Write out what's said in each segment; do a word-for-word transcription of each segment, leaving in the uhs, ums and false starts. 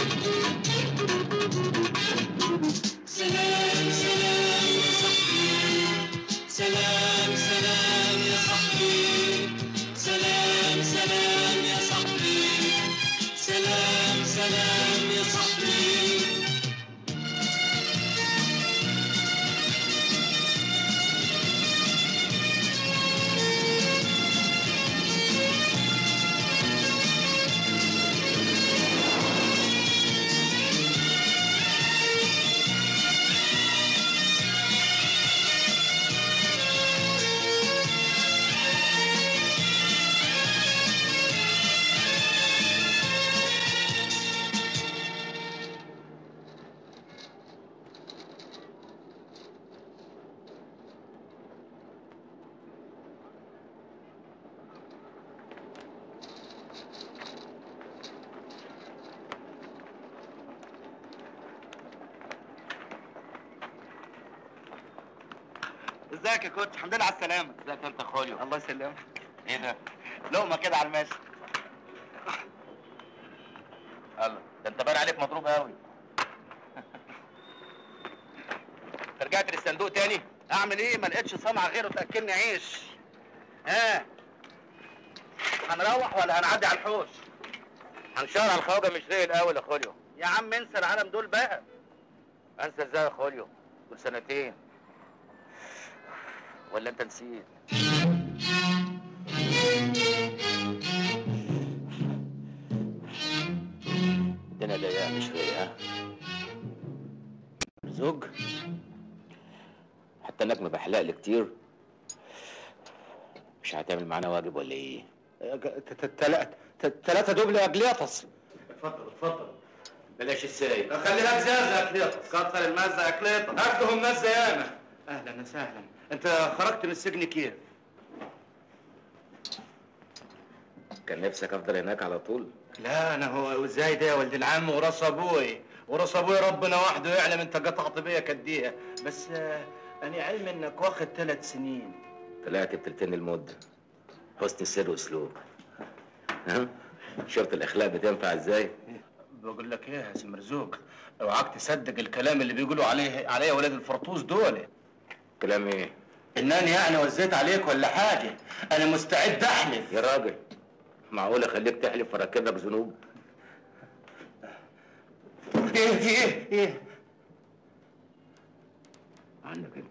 سلام سلام يا صاحبي، سلام سلام يا صاحبي، سلام سلام يا صاحبي، سلام سلام يا صاحبي. ازيك يا كوتش؟ الحمد لله على السلامة. ازيك انت خوليو؟ الله يسلمك. ايه ده؟ لقمة كده على الماشي. الله، ده انت باين عليك مضروب قوي. انت رجعت للصندوق تاني؟ اعمل ايه؟ ما لقيتش صنعة غيره تاكلني عيش. ها؟ هنروح ولا هنعدي على الحوش؟ هنشار على الخواجه مش زي الاول يا خوليو. يا عم انسى العالم دول بقى. انسى ازاي يا خوليو؟ دول سنتين. ولا انت نسيت؟ الدنيا ضيقه مش رايقه. زوج حتى انك مبحلق لي كتير. مش هتعمل معانا واجب ولا ايه؟ تلاتة دوبل يا اجليطس. اتفضل اتفضل. بلاش السايب. خلي لك زازة يا اجليطس. كتر المزة يا اجليطس. اخدهم مزة ياما. اهلا وسهلا. انت خرجت من السجن كيف؟ كان نفسك افضل هناك على طول؟ لا انا هو ازاي ده يا ولد العم وراس ابوي، وراس ابوي ربنا وحده يعلم انت قطعت بيا كديها، بس آه انا علم انك واخد ثلاث سنين. طلعت بتلتين المدة. حسن السر واسلوب. ها؟ شفت الاخلاق بتنفع ازاي؟ بقول لك ايه يا سي مرزوق، اوعاك تصدق الكلام اللي بيقولوا عليه عليا ولاد الفرطوس دول. كلام ايه؟ انني يعني وزيت عليك ولا حاجه، انا مستعد احلف. يا راجل معقول اخليك تحلف واركب لك ذنوب؟ ايه في ايه ايه؟ عنك انت.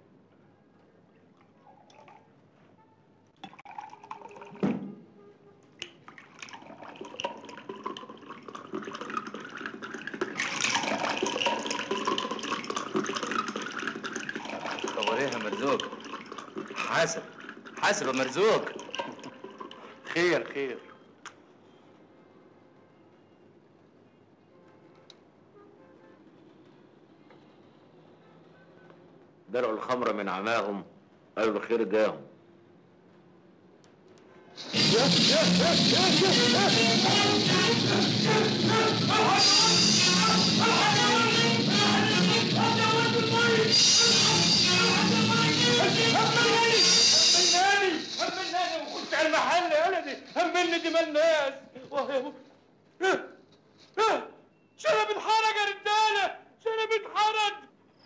خبر ايه يا مرزوق؟ حاسب حاسب يا مرزوق. خير خير. درعوا الخمر من عماهم قالوا الخير جاهم. همناني همناني وخش على المحل يا ولدي، همني دي الناس. شنب اتحرق يا رجاله، شنب اتحرق.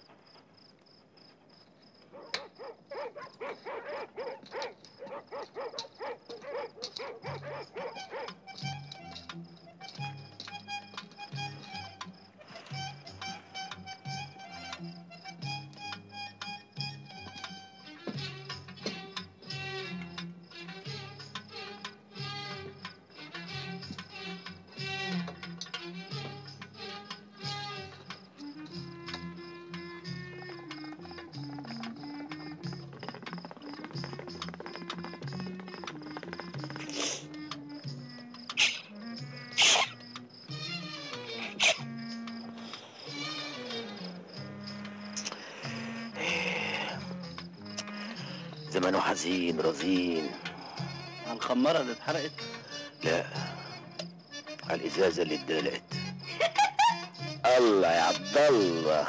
زمانه حزين رزين. على الخمارة اللي اتحرقت؟ لا، على الازازه اللي اتدلقت. الله يا عبد الله.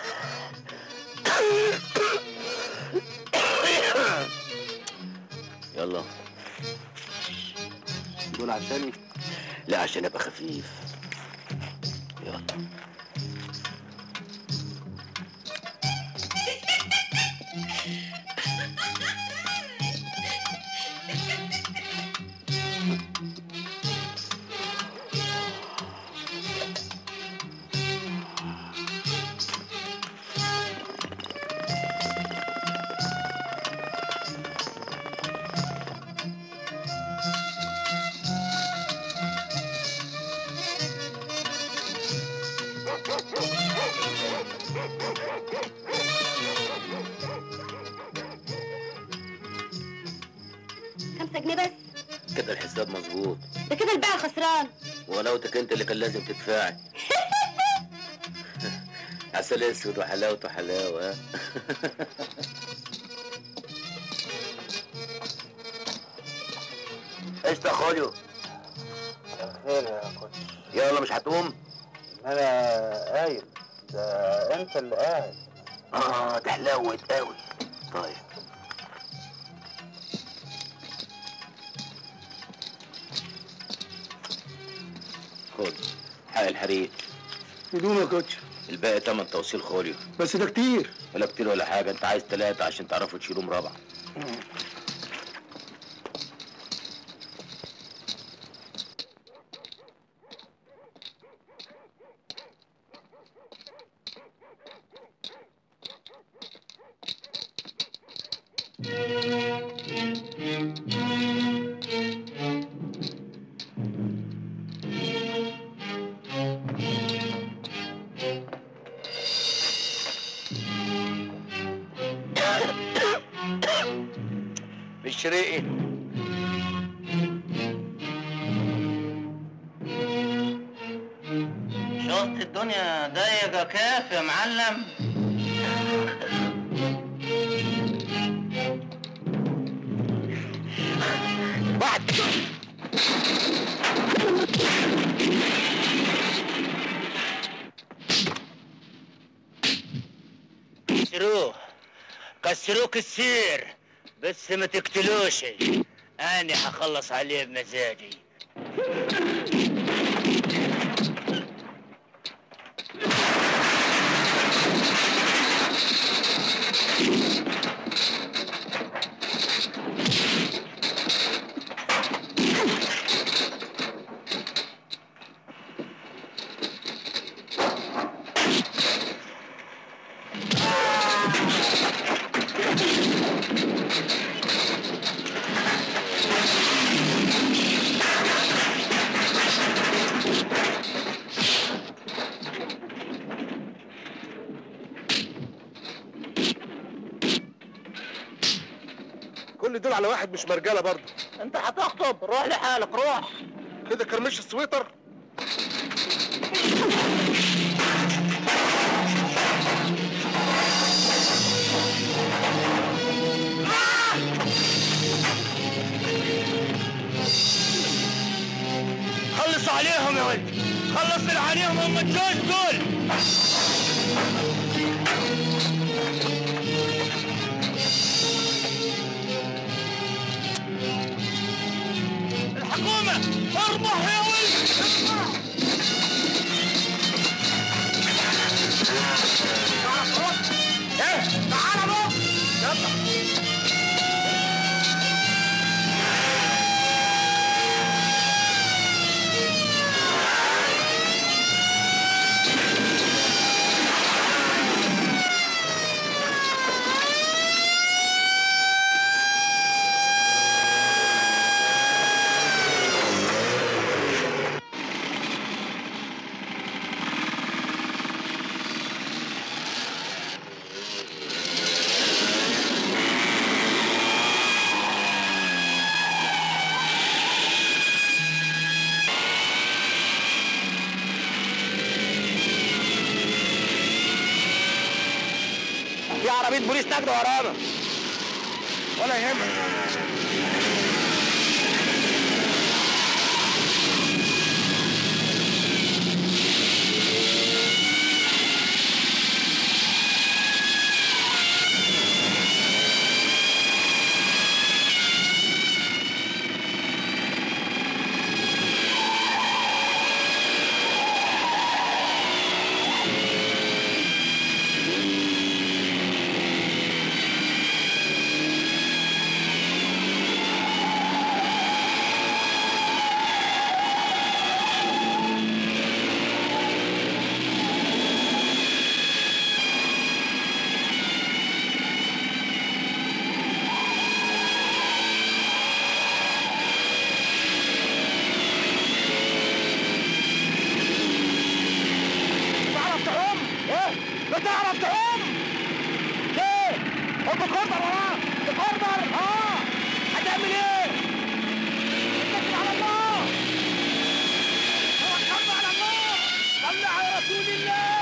يلا. دول عشاني؟ لا، عشان ابقى خفيف. خمسة جنيه بس. كده الحساب مظبوط. ده كده البيع خسران. ولوتك انت اللي كان لازم تدفعي. عسل اسود وحلاوته حلاوه. ايش يا خوليو؟ خير يا كوتش. يلا مش هتقوم؟ انا قايم. ده انت اللي قاعد. اه ده حلاوت قوي. طيب خد حق الحريق. بدون يا كوتش. الباقي تمن توصيل خوليو. بس ده كتير. ولا كتير ولا حاجه، انت عايز ثلاثه عشان تعرفوا تشيلوا مربع. بالشريقي. شفت الدنيا ضيقة كيف يا معلم؟ بعد كسروه كسروه كسير، بس ما تقتلوش. أنا هخلص عليه بمزاجي. كل دول على واحد مش مرجله برضه. أنت هتخطب، روح لحالك روح. كده كرمش السويتر. خلص عليهم يا ولد، خلص عليهم هم الجوز دول. الحكومة اربح يا ولد. ايه تعال بقى يلا. في عربية بوليس نجد ورانا. ولا يهمك. الكورنر وراه الكورنر. اه هتعمل ايه؟ اتكل على الله. توكلنا على الله. صل على رسول الله.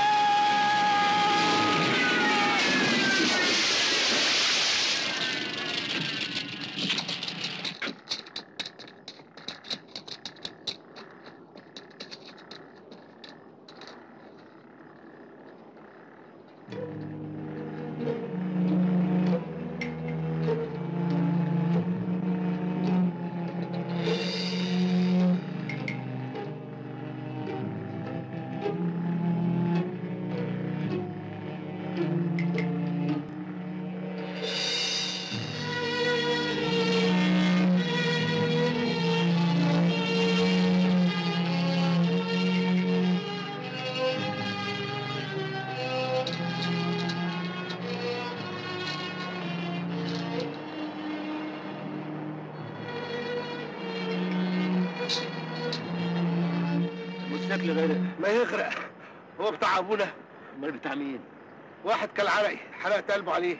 شكل غير ما يغرق. هو بتاع ابونا. امال بتاع مين؟ واحد كالعرقي حرقت قلبه عليه.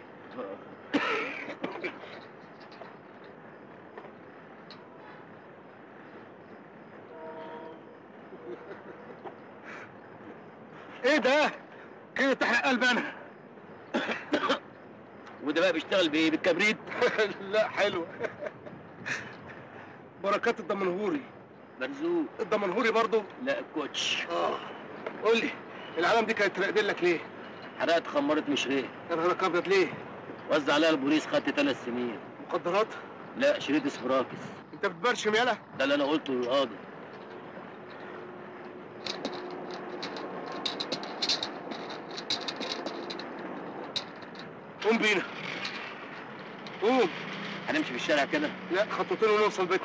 ايه ده؟ كده تحرق قلب انا. وده بقى بيشتغل بايه؟ بالكبريت؟ لا حلوه. بركات الدمنهوري. مرزوق. الدمنهوري برضو؟ لا الكوتش. اه قول لي العلام دي كانت راقدين لك ليه؟ حرقت خمرت مشريه. يا نهارك ابيض ليه؟ وزع عليها البوليس، خدت ثلاث سنين. مخدرات؟ لا شريط اسبراكس. انت بتبرشم يالا؟ ده اللي انا قلته للقاضي. قوم بينا. قوم. هنمشي في الشارع كده؟ لا خطوتين ونوصل بيتنا.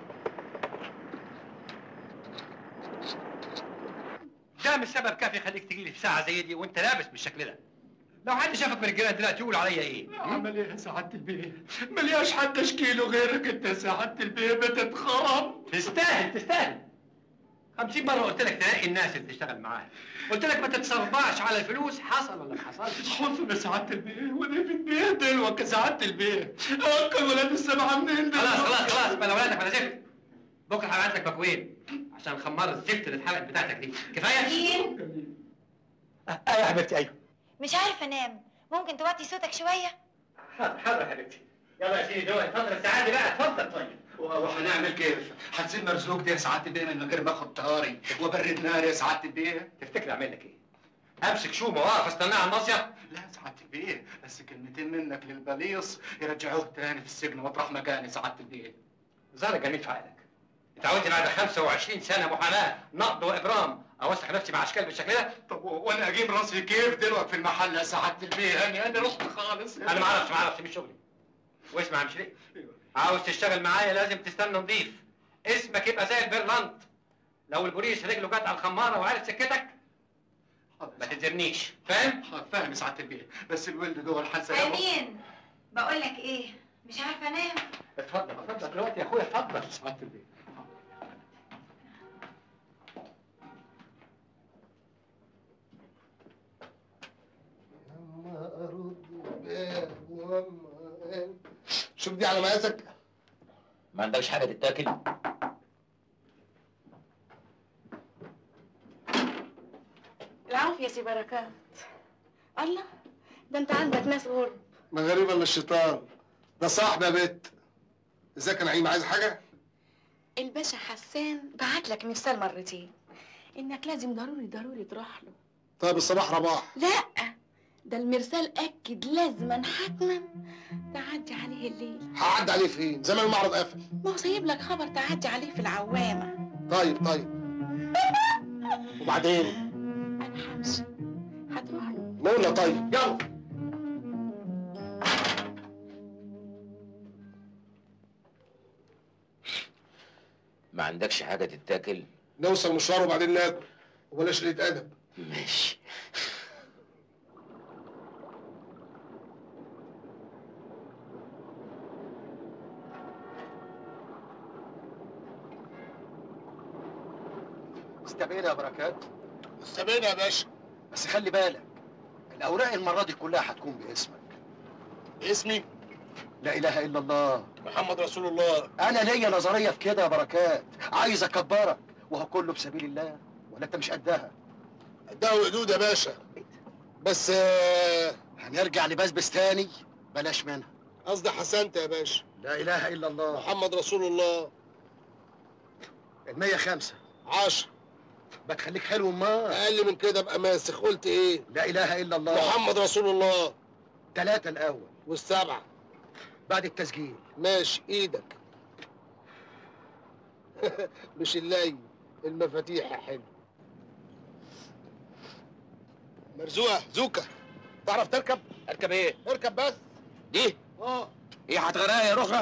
ده مش سبب كافي يخليك تجي لي في ساعه زي دي وانت لابس بالشكل ده. لو حد شافك من الجيران دلوقتي يقول عليا ايه؟ عمل ايه يا سعاده البيه؟ ملياش حد اشكيله غيرك انت يا سعاده البيه. بتتخرم. تستاهل تستاهل. خمسين مرة قلت لك تلاقي الناس اللي تشتغل معاها. قلت لك ما تتصرفعش على الفلوس، حصل ولا ما حصلش؟ حصل يا سعاده البيه. وده في البيه دلوك يا سعاده البيه. اكل ولاد السبعه منين دلوك؟ خلاص خلاص خلاص بلا ولادك بلا زفت. بكره هبعت لك مكوين عشان خمار الزفت اللي اتحرقت بتاعتك دي، كفايه؟ مين؟ ايوه يا حبيبتي ايوه. مش عارفه انام، ممكن توطي صوتك شويه؟ حاضر حاضر يا حبيبتي. يلا يا سيدي دول اتفضل السعاده بقى اتفضل. طيب وهنعمل كيف؟ هنسيب مرزوق دي يا سعاده البيه من غير ما اخد طاري وبرد نار يا سعاده البيه؟ تفتكر اعمل لك ايه؟ امسك شومه واقف استناه على المصيف؟ لا يا سعاده البيه، بس كلمتين منك للبليص يرجعوه تاني في السجن مطرح ما كان يا سعاده البيه. ظهر جميل في عقلك. اتعودت بعد خمسة وعشرين سنه محاماه نقض واجرام اوسخ نفسي مع اشكال بالشكل ده؟ طب وانا اجيب راسي كيف دلوقتي في المحل يا سعاده البيه؟ يعني انا رحت خالص. انا ما اعرفش ما اعرفش مش شغلي. واسمع يا مشري، عاوز تشتغل معايا لازم تستنى نضيف. اسمك يبقى زي البرلنت. لو البوليس رجله جت على الخماره وعرف سكتك ما تلزمنيش، فاهم؟ فاهم يا سعاده البيه، بس الولد جوه الحزه. امين بقول لك ايه، مش عارفه انام. اتفضل اتفضل دلوقتي يا اخويا اتفضل. سعاده البيه اما ارد الباب واما شوف دي على مقاسك. ما عندكش حاجه تتاكل؟ العافية يا سي بركات. الله، ده انت عندك ناس غرب. ما غريبه الا الشيطان. ده صاحبي يا بت. ازيك يا نعيم، عايز حاجه؟ الباشا حسان بعت لك مرسال مرتين انك لازم ضروري ضروري تروح له. طيب الصباح رباح. لا، ده المرسال اكد لازما حتما تعدي عليه الليل. هعدي عليه فين؟ زمان المعرض قافل. ما هو سايب لك خبر تعدي عليه في العوامه. طيب طيب. وبعدين؟ انا همشي، هتروح له. نقولنا طيب يلا. ما عندكش حاجه تتاكل؟ نوصل مشوار وبعدين ناكل وبلاش قله ادب. ماشي. استبينا يا بركات. استبينا يا باشا. بس خلي بالك، الاوراق المره دي كلها هتكون باسمك. اسمي لا اله الا الله محمد رسول الله. انا ليا نظريه في كده يا بركات، عايز اكبرك وهو كله بسبيل الله، ولا انت مش قدها؟ قدها وقدود يا باشا، بس آه، هنرجع لبسبس تاني، بلاش منها. قصدي حسنت يا باشا. لا اله الا الله محمد رسول الله. المية خمسة عشرة. بتخليك حلو ما اقل من كده ابقى ماسخ. قلت ايه؟ لا اله الا الله محمد رسول الله. ثلاثة الاول والسبعة بعد التسجيل. ماشي ايدك. مش الليل، المفاتيح يا حلو. مرزوقة زوكا، تعرف تركب؟ اركب ايه؟ اركب بس. دي؟ اه. ايه هتغرقها يا رخرة؟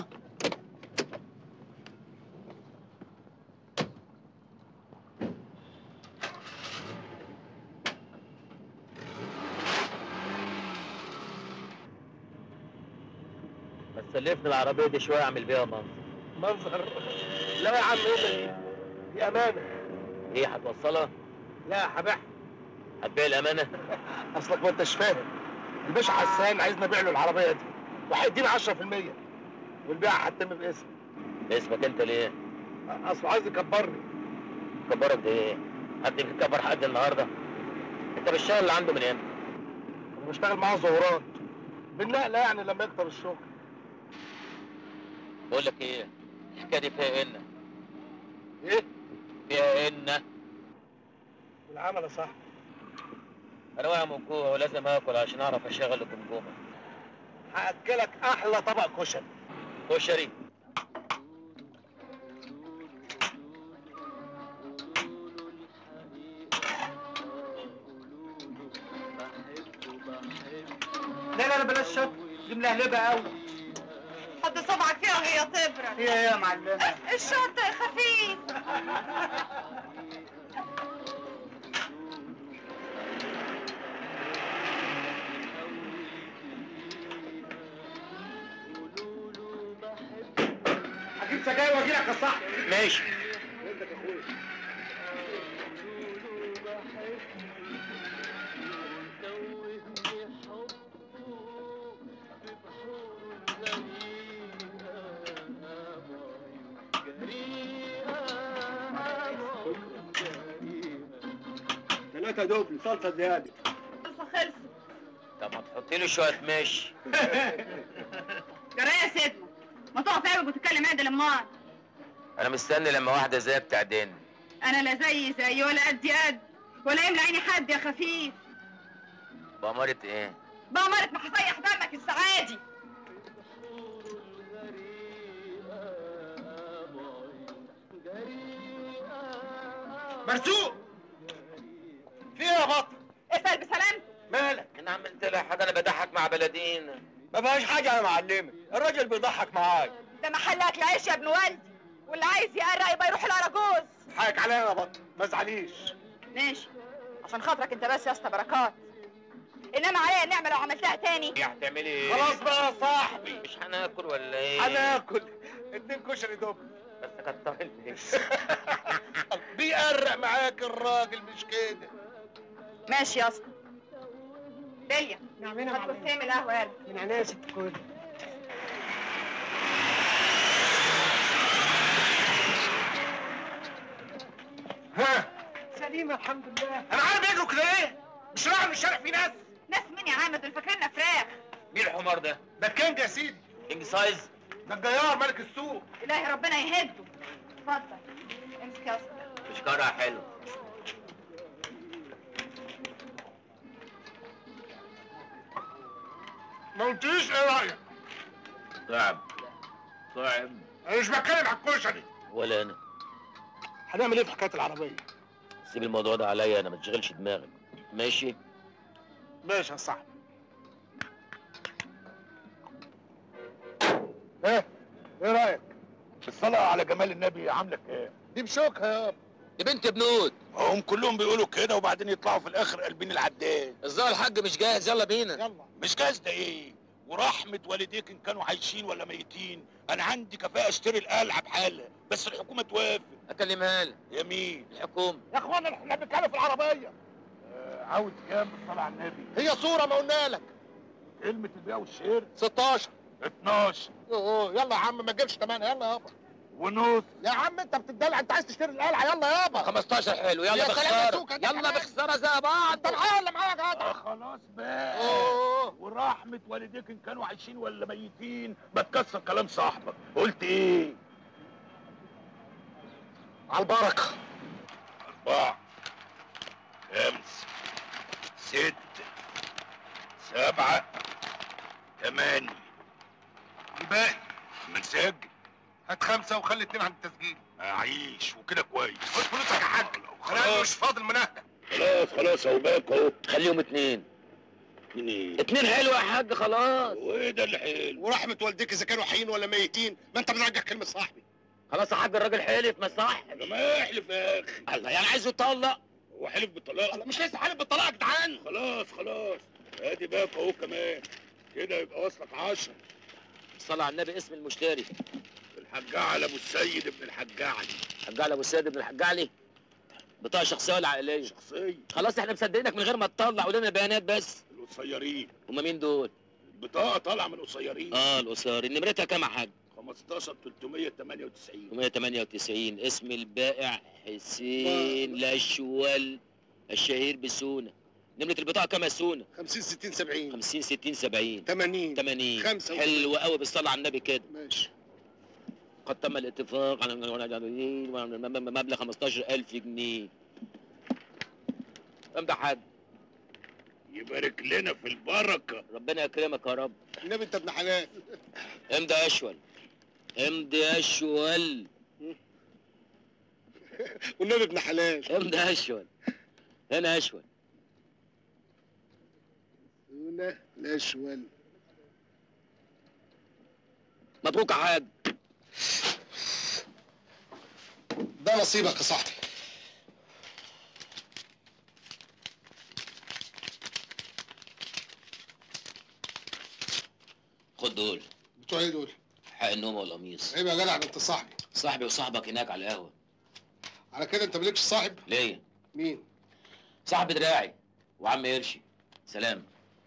بس سلفني العربية دي شوية اعمل بيها منظر. منظر؟ لا يا عم ايه ده؟ دي امانة. ايه هتوصلها؟ لا هبيعها. هتبيع الامانة؟ اصلك ما انتش فاهم. الباشا حسان عايزنا نبيع له العربية دي وهيدينا عشرة في المية والبيع هتتم باسمي. باسمك انت ليه؟ اصله عايز يكبرني. كبرك ده ايه؟ حد بيكبر حد النهارده؟ انت بالشغل اللي عنده من امتى؟ انا بشتغل معاه ظهورات بالنقلة يعني لما يكتر الشغل. بقول لك ايه؟ الحكايه دي فيها ان ايه؟ فيها ان والعمل يا صاحبي. انا واقع من الجوع ولازم اكل عشان اعرف اشغل الجمجمه. هاكلك احلى طبق كشري. كشري؟ لا لا لا بلاش شط، دي ملهلبه قوي. حط صبعك فيها وهي تبرد. هي يا معلمه الشط خفيف. هجيب سجاير واجي لك يا صاحبي. ماشي. ولدك اخويا. ثلاثة دوبل صلصة زيادة. الصلصة خلصت. طب ما تحطي لي شويه ماشي. جرى يا سيدنا، ما تقف عيبك وتتكلم عدل امال. انا مستني لما واحده زي بتعدين. انا لا زي زي ولا قد قد ولا يملى عيني حد يا خفيف. بأمارة ايه؟ بأمارة ما هسيح دمك السعادي. مرزوق في ايه يا بطل؟ اسأل بسلامتك. مالك؟ انا عملت لها حاجه؟ انا بضحك مع بلدين. ما فيهاش حاجة يا معلمي، الراجل بيضحك معاك. ده محل اكل عيش يا ابن والدي، واللي عايز يقرق يبقى يروح الأراجوز. حقك عليا يا بطل، ما تزعليش. ماشي، عشان خاطرك انت بس يا اسطى بركات. انما عليا النعمه لو عملتها تاني. ايه هتعملي ايه؟ خلاص بقى يا صاحبي. مش هناكل ولا ايه؟ هناكل اتنين كشري دوبل. بس كتر البيت. بيقرق معاك الراجل مش كده. ماشي يا اسطى. داليا نعملها هات كوبايتين من القهوه يلا. من عينيا يا ست الكل. ها؟ سليمه الحمد لله. انا عارف يجروا كده ايه؟ مش رايح من الشارع في ناس. ناس مين يا عم؟ دول فاكريننا فراخ. مين الحمار ده؟ ده الكينج يا سيدي. كينج سايز؟ ده الجيار ملك السوق. الهي ربنا يهده. اتفضل امسك يا اسطى. مش كارها حلو. ما قلتليش ايه رايك؟ صعب صعب. انا مش بتكلم على الكشري. ولا انا. هنعمل ايه في حكايه العربيه؟ سيب الموضوع ده عليا انا، ما تشغلش دماغك. ماشي؟ ماشي يا صاحبي. ايه؟ ايه رايك؟ الصلاة على جمال النبي عاملك ايه؟ دي بشوكها يابا. دي بنت بنود. هم كلهم بيقولوا كده وبعدين يطلعوا في الاخر قلبين العداد. الظاهر الحاج مش جاهز، يلا بينا. يلا. مش جاهز ده ايه؟ ورحمة والديك ان كانوا عايشين ولا ميتين، انا عندي كفاءة اشتري القلعة بحالها، بس الحكومة توافق. اكلمها لك. يا مين؟ الحكومة. يا اخوانا احنا بنتكلم في العربية. آه عاوز كام بالصلاة على النبي؟ هي صورة ما قلنا لك. كلمة البيع والشراء ستاشر. اتناشر. يوه يلا يا عم ما تجيبش تمانية، يلا يابا. ونص. يا عم انت بتدلع، انت عايز تشتري القلعه، يلا يابا. خمستاشر حلو، يلا يا سلام يا بخسارة. سوكة، دي يلا كمان. بخسارة زي بعض. انت الحقيقه اللي معايا يا جدع. آه خلاص بقى. أوه. ورحمة والديك ان كانوا عايشين ولا ميتين ما تكسر كلام صاحبك. قلت ايه؟ على البركه. أربعة، خمسة، ستة، سبعة، ثمانية. الباقي منسجل. هات خمسة وخلي اتنين عند التسجيل. أعيش وكده كويس. خد فلوسك يا حاج. انا مش فاضل مناهدة. خلاص خلاص اهو باك اهو. خليهم اتنين. اتنين. اتنين حلو يا حاج خلاص. وايه ده اللي حلو؟ ورحمه والديك اذا كانوا حيين ولا ميتين، ما انت بترجع كلمه صاحبي. خلاص يا حاج الراجل حلف ما صح. ما يحلف يا اخي. الله يعني عايزه يطلق. هو حلف بالطلاق؟ انا مش لسه حالف بالطلاق يا جدعان. خلاص خلاص ادي باك اهو كمان. كده يبقى وصلك عشرة. صلى على النبي اسم المشتري. الحجاع ابو السيد ابن الحجاع علي. حجاع ابو السيد ابن الحجاع علي. بطاقه شخصيه ولا عائليه؟ شخصيه. خلاص احنا مصدقينك من غير ما تطلع، قول لنا بيانات بس. القصيرين. هما مين دول؟ البطاقه طالعه من القصيرين. اه القصيرين. نمرتها كام يا حاج؟ خمستاشر تلتمية تمانية وتسعين. تلتمية تمانية وتسعين. اسم البائع حسين لاشوال الشهير بسونا. نمرة البطاقة كام يا سونا؟ خمسين ستين سبعين. خمسين ستين سبعين. تمانين. تمانين. خمسة. حلو قوي بالصلاة على النبي كده. ماشي. قد تم الاتفاق على مبلغ خمستاشر ألف جنيه. امضي يا حاج. يبارك لنا في البركه. ربنا يكرمك يا رب. النبي انت ابن حلال. امضي يا اشول. امضي يا اشول. والنبي ابن حلال. امضي يا اشول. هنا يا اشول. هنا الاشول. مبروك يا حاج. ده نصيبك يا صاحبي. خد دول. بتوع ايه دول؟ حق النوم والقميص. عيب يا جدع، ده انت صاحبي. صاحبي وصاحبك هناك على القهوه. على كده انت مالكش صاحب؟ ليه؟ مين؟ صاحب دراعي وعم قرشي. سلام.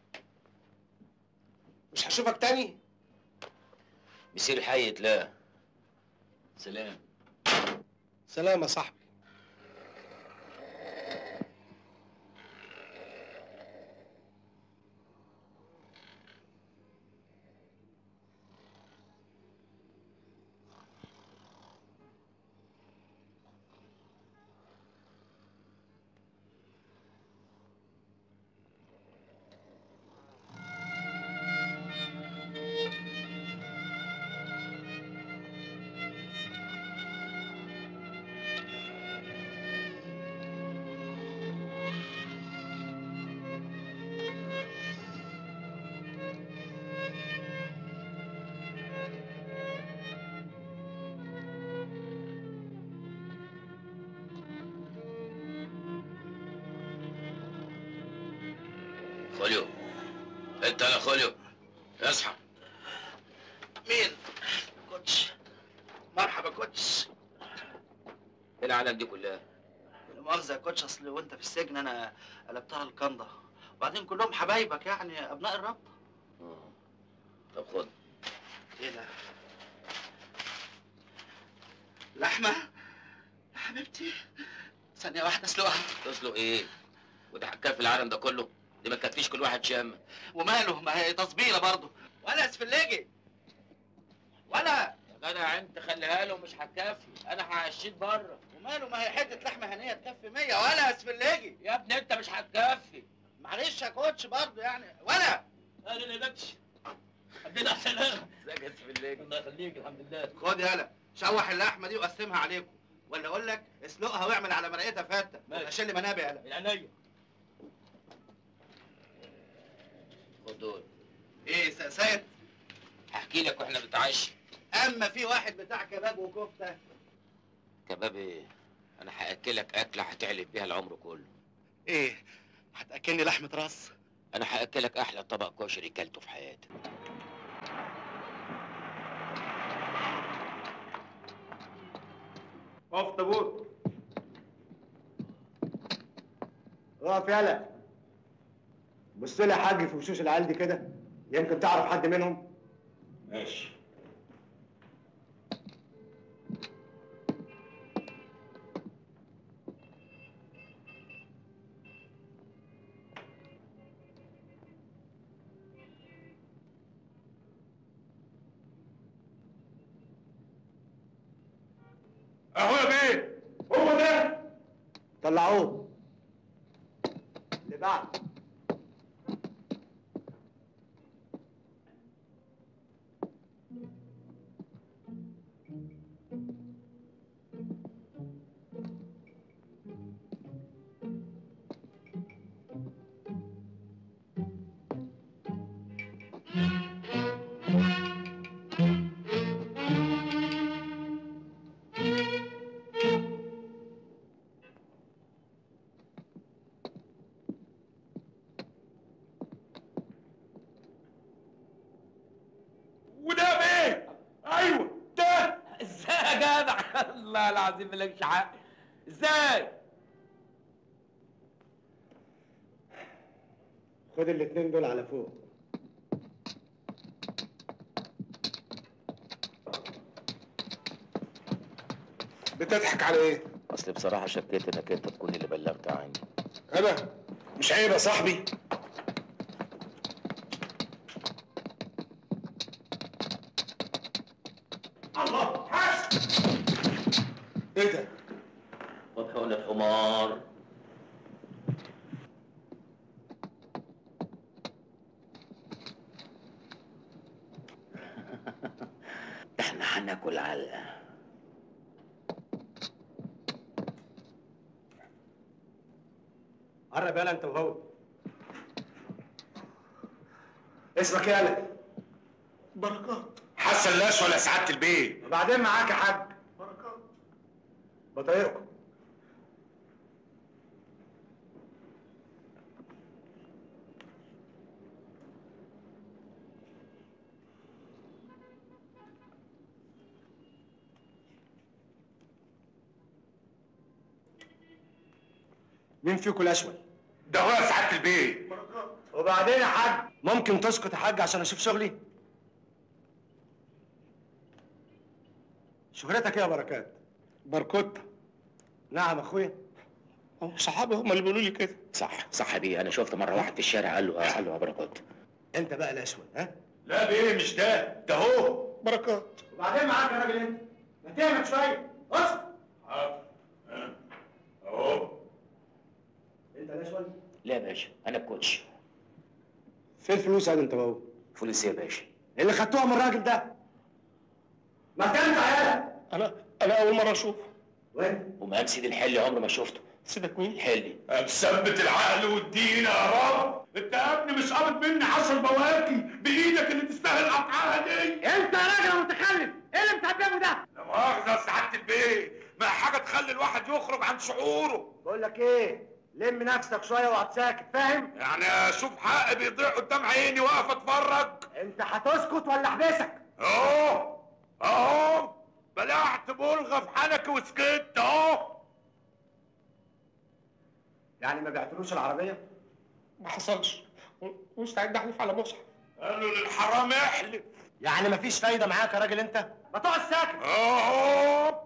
مش هشوفك تاني؟ مسير حي لا. سلام. سلام يا صاحبي. خوليو. انت يا خوليو. اصحى. مين؟ كوتش. مرحبا كوتش. ايه العالم دي كلها؟ لا مؤاخذة يا كوتش، اصل وانت في السجن انا قلبتها الكنده، وبعدين كلهم حبايبك يعني ابناء الرابطه. اه. طب خد. ايه ده؟ لحمة؟ يا حبيبتي ثانية واحدة اسلقها. تسلق ايه؟ وده حكايه في العالم ده كله؟ دي ما تكفيش كل واحد شامه. وماله، ما هي تصبيرة برضه. ولا اسفلجي ولا يا جدع انت خليها له مش هتكفي، انا هعشيك بره. وماله، ما هي حتة لحمة هنية تكفي مية. ولا اسفلجي يا ابني انت مش هتكفي. معلش يا كوتش برضه يعني. ولا اهلا يا بكش. الحمد لله على السلامه. ازيك يا سفليك؟ الله يخليك. الحمد لله. خد يالا شوح اللحمة دي وقسمها عليكم، ولا اقول لك اسلقها واعمل على مرقتها فتة. ماشي. شيل لي منابع يالا. من عينيا. خد دول. ايه سقسات؟ هحكي لك واحنا بنتعشى. اما في واحد بتاع كباب وكفته. كباب ايه؟ انا هاكلك اكله هتعلف بيها العمر كله. ايه؟ هتاكلني لحمه راس؟ انا هاكلك احلى طبق كشري كلته في حياتك. اقف طابور. اقف يالا. بص لي يا حاج في وشوش العيال دي كده. يمكن تعرف حد منهم؟ ماشي. اهو يا بيه، هو ده. طلعوه. اللي بعد. وده بيه. ايوه ده. ازاي يا جدع؟ الله العظيم مالكش حق. ازاي؟ خد الاتنين دول على فوق. بتضحك على ايه؟ اصل بصراحه شكيت انك انت تكون اللي بلغت عني. انا مش عيب يا صاحبي؟ الله حاسب. ايه ده؟ خد حقنة حمار. احنا هناكل علقه. قرب يالا انت وهو. اسمك ايه يالا؟ بركات. حسن لاش ولا سعاده البيه؟ وبعدين معاك يا حاج. بركات. بطايقكم. مين فيكم الاشول؟ ده هو سعاده البيه. بركات. وبعدين يا حاج ممكن تسكت يا حاج عشان اشوف شغلي؟ شهرتك ايه يا بركات؟ بركوتة. نعم اخويا. هم صحابي هم اللي بيقولوا لي كده. صح صح بيه، انا شفت مره واحد في الشارع قال له قال له يا بركات. انت بقى الاشول ها؟ لا بيه مش ده، ده هو بركات. وبعدين معاك يا راجل انت. ما تهمك شويه. اصبر. حاضر. اهو. انت الاشول؟ لا يا باشا انا الكوتش. فين الفلوس يا انت وهو؟ فلوس يا باشا. اللي خدتوها من الراجل ده. ما كانت عيالك. انا انا اول مره اشوفه. وانت؟ ومقام سيد الحلي عمري ما شفته. سيبك مين؟ الحلي. مثبت العقل والدين يا رب. انت يا ابني مش قابض مني عشر بواكي بايدك اللي تستاهل قطعها دي. انت يا راجل متخلف، ايه اللي بتعمله ده؟ لا مؤاخذه يا سعاده البيه، ما حاجه تخلي الواحد يخرج عن شعوره. بقول لك ايه؟ لم نفسك شويه واقعد ساكت، فاهم؟ يعني اشوف حقي بيضيع قدام عيني واقف اتفرج. انت هتسكت ولا احبسك؟ اهو اهو بلعت بلغه في حنكي وسكت اهو. يعني ما بعتلوش العربيه؟ ما حصلش، مستعد احلف على مصحف. قالوا للحرام احلف. يعني مفيش فايده معاك يا راجل انت؟ ما تقعد ساكت. اهو.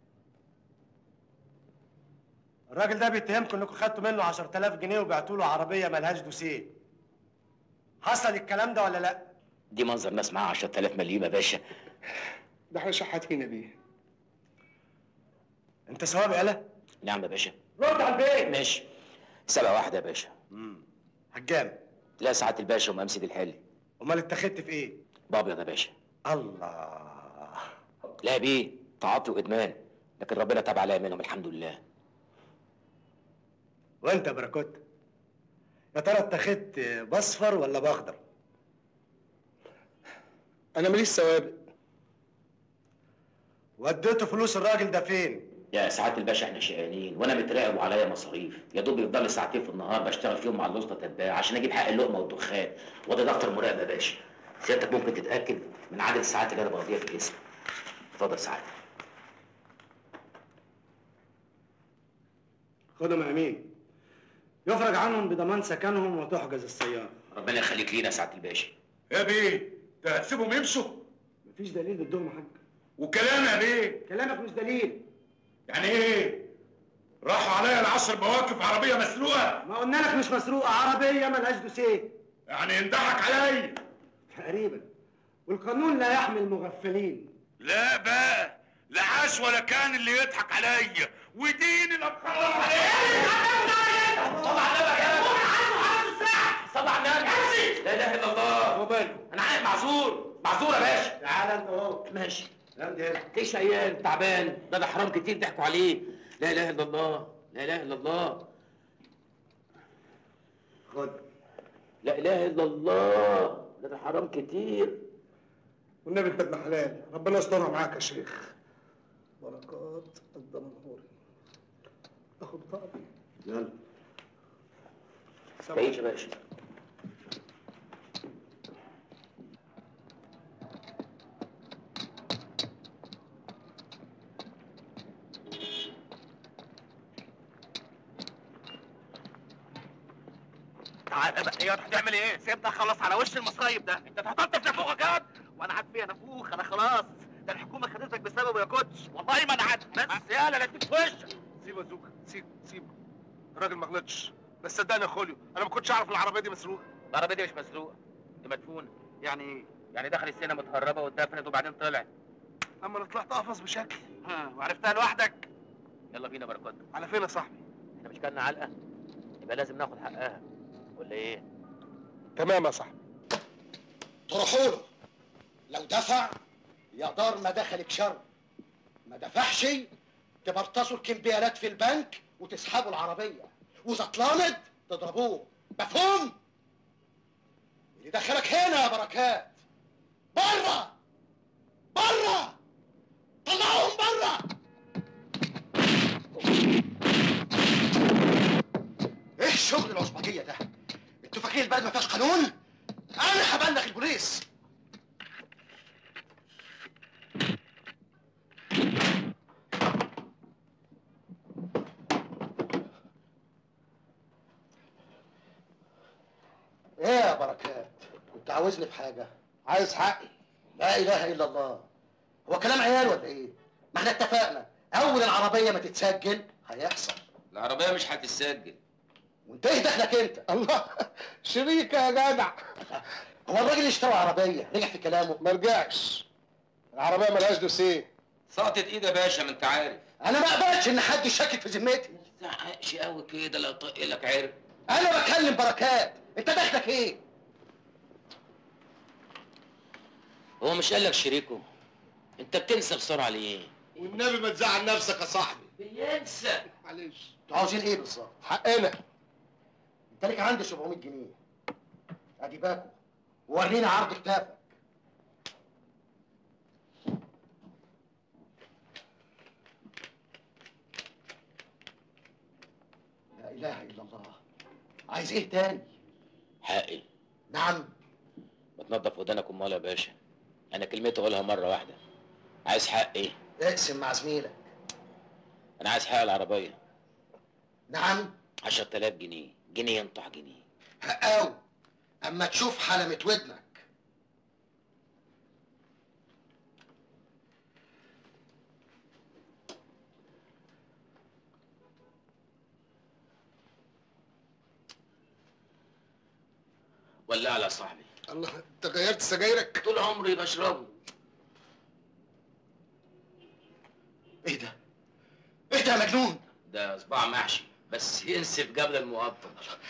الراجل ده بيتهمكم انكم خدتوا منه عشرة آلاف جنيه وبعتوا له عربيه ملهاش دوسيه. حصل الكلام ده ولا لا؟ دي منظر ناس معاها عشرة آلاف مليم يا باشا. ده احنا شحاتين بيه. انت ثواب يالا؟ نعم يا باشا. رد على البيت. ماشي. سبعة واحدة يا باشا. امم هجام. لا سعاده الباشا ومقام سيد الحلي. امال اتخذت في ايه؟ بابيض يا باشا. الله. لا بيه، تعاطي وادمان، لكن ربنا تاب عليا منهم الحمد لله. وانت يا بركوت؟ يا ترى اتخذت باصفر ولا باخضر؟ انا ماليش سوابق. وديتوا فلوس الراجل ده فين؟ يا سعاده الباشا احنا شقيانين وانا متراقب وعليا مصاريف، يا دوب يفضل لي ساعتين في النهار بشتغل فيهم مع الوسطى تتباع عشان اجيب حق اللقمه والدخان، وده دفتر مراقبه يا باشا. سيادتك ممكن تتاكد من عدد الساعات اللي انا بقضيها في الاسم. اتفضل سعادتك. خدهم يا امين. يفرج عنهم بضمان سكنهم وتحجز السياره. ربنا يخليك لينا يا سعاده الباشا. يا بيه ده هتسيبهم يمشوا؟ مفيش دليل ضدهم يا حاج. وكلام يا بيه؟ كلامك مش دليل. يعني ايه؟ راحوا عليا العشر مواقف عربيه مسروقه؟ ما قلنا لك مش مسروقه، عربيه ملهاش دوسيه. يعني ينضحك عليا تقريبا. والقانون لا يحمي المغفلين. لا بقى، لا عاش ولا كان اللي يضحك عليا ودين الابخار عليا. طبعا نبك يا طبعا نبك. لا اله الا الله. وماله؟ انا عارف معذور، معذور يا باشا. تعالى انت اهو. ماشي. امضي هنا. ليش عيال تعبان؟ ده ده حرام كتير ضحكوا عليه. لا اله الا الله، لا اله الا الله. خد. لا اله الا الله، ده ده حرام كتير. والنبي انت ابن حلال، ربنا يسترها معاك يا شيخ. بركات الدمنهوري. اخد طقمي. يلا. تعيش يا باشا. تعالى بقى يا هتعمل ايه؟ سيبنا خلاص على وش المصايب ده، انت اتحطت في نافوخك يا وانا عاد فيها نافوخ، انا خلاص، ده الحكومه خدتك بسببه يا كوتش، والله ما انا عاد بس يالا لا اديك في وشك. سيبه يا زوكا، سيبه سيبه. الراجل ما غلطش، بس صدقني يا خوليو، انا ما كنتش اعرف العربيه دي مسروقه. العربيه دي مش مسروقه، دي مدفونه. يعني ايه؟ يعني دخل السينما متهربه واتدفنت وبعدين طلعت. اما انا طلعت قفص بشكل. ها وعرفتها لوحدك؟ يلا بينا بركات. على فين يا صاحبي؟ احنا مش كلنا علقه؟ يبقى لازم ناخد حقها ولا ايه؟ تمام يا صاحبي. تروحوا له، لو دفع يا دار ما دخلك شر، ما دفعش تبرتصوا الكمبيالات في البنك وتسحبوا العربيه، واذا اتلامد تضربوه، مفهوم؟ اللي دخلك هنا يا بركات بره بره، طلعوهم بره. ايه الشغل العصبجيه ده؟ انتوا فاكرين البلد ما فيهاش قانون؟ انا هبلغ البوليس. ايه يا بركات؟ كنت عاوزني في حاجه؟ عايز حقي. لا اله الا الله. هو كلام عيال ولا ايه؟ ما احنا اتفقنا اول العربيه ما تتسجل هيحصل. العربيه مش هتتسجل. وانت ايه دخلك انت؟ الله، شريكه يا جدع. هو الراجل اللي اشترى عربيه رجع في كلامه؟ ما رجعش. العربيه ملهاش دوسيه. سقطت ايد يا باشا، ما انت عارف. انا ما اقبلش ان حد يشكك في ذمتي. ما تزعقش قوي كده، لا طق لك عرق. انا بكلم بركات، انت دخلك ايه؟ هو مش قال لك شريكه؟ انت بتنسى بسرعه ليه؟ والنبي ما تزعل نفسك يا صاحبي. بينسى. معلش. انتوا عاوزين ايه بالظبط؟ حقنا. انت ليك عندي سبعمية جنيه. ادي باكو، ورينا عرض كتافك. لا اله الا الله. عايز ايه تاني؟ حقي. نعم. ما تنضف ودانك امال يا باشا. انا كلمتي اقولها مره واحده. عايز حقي. اقسم مع زميلك. انا عايز حق العربيه. نعم. عشرة آلاف جنيه، جنيه ينطح جنيه. حقاوي. اما تشوف حلمة ودنك. ولع على صاحبي. الله، انت غيرت سجايرك؟ طول عمري بشربه. ايه ده؟ ايه ده يا مجنون؟ ده صباع محشي بس ينسف قبل المقطم.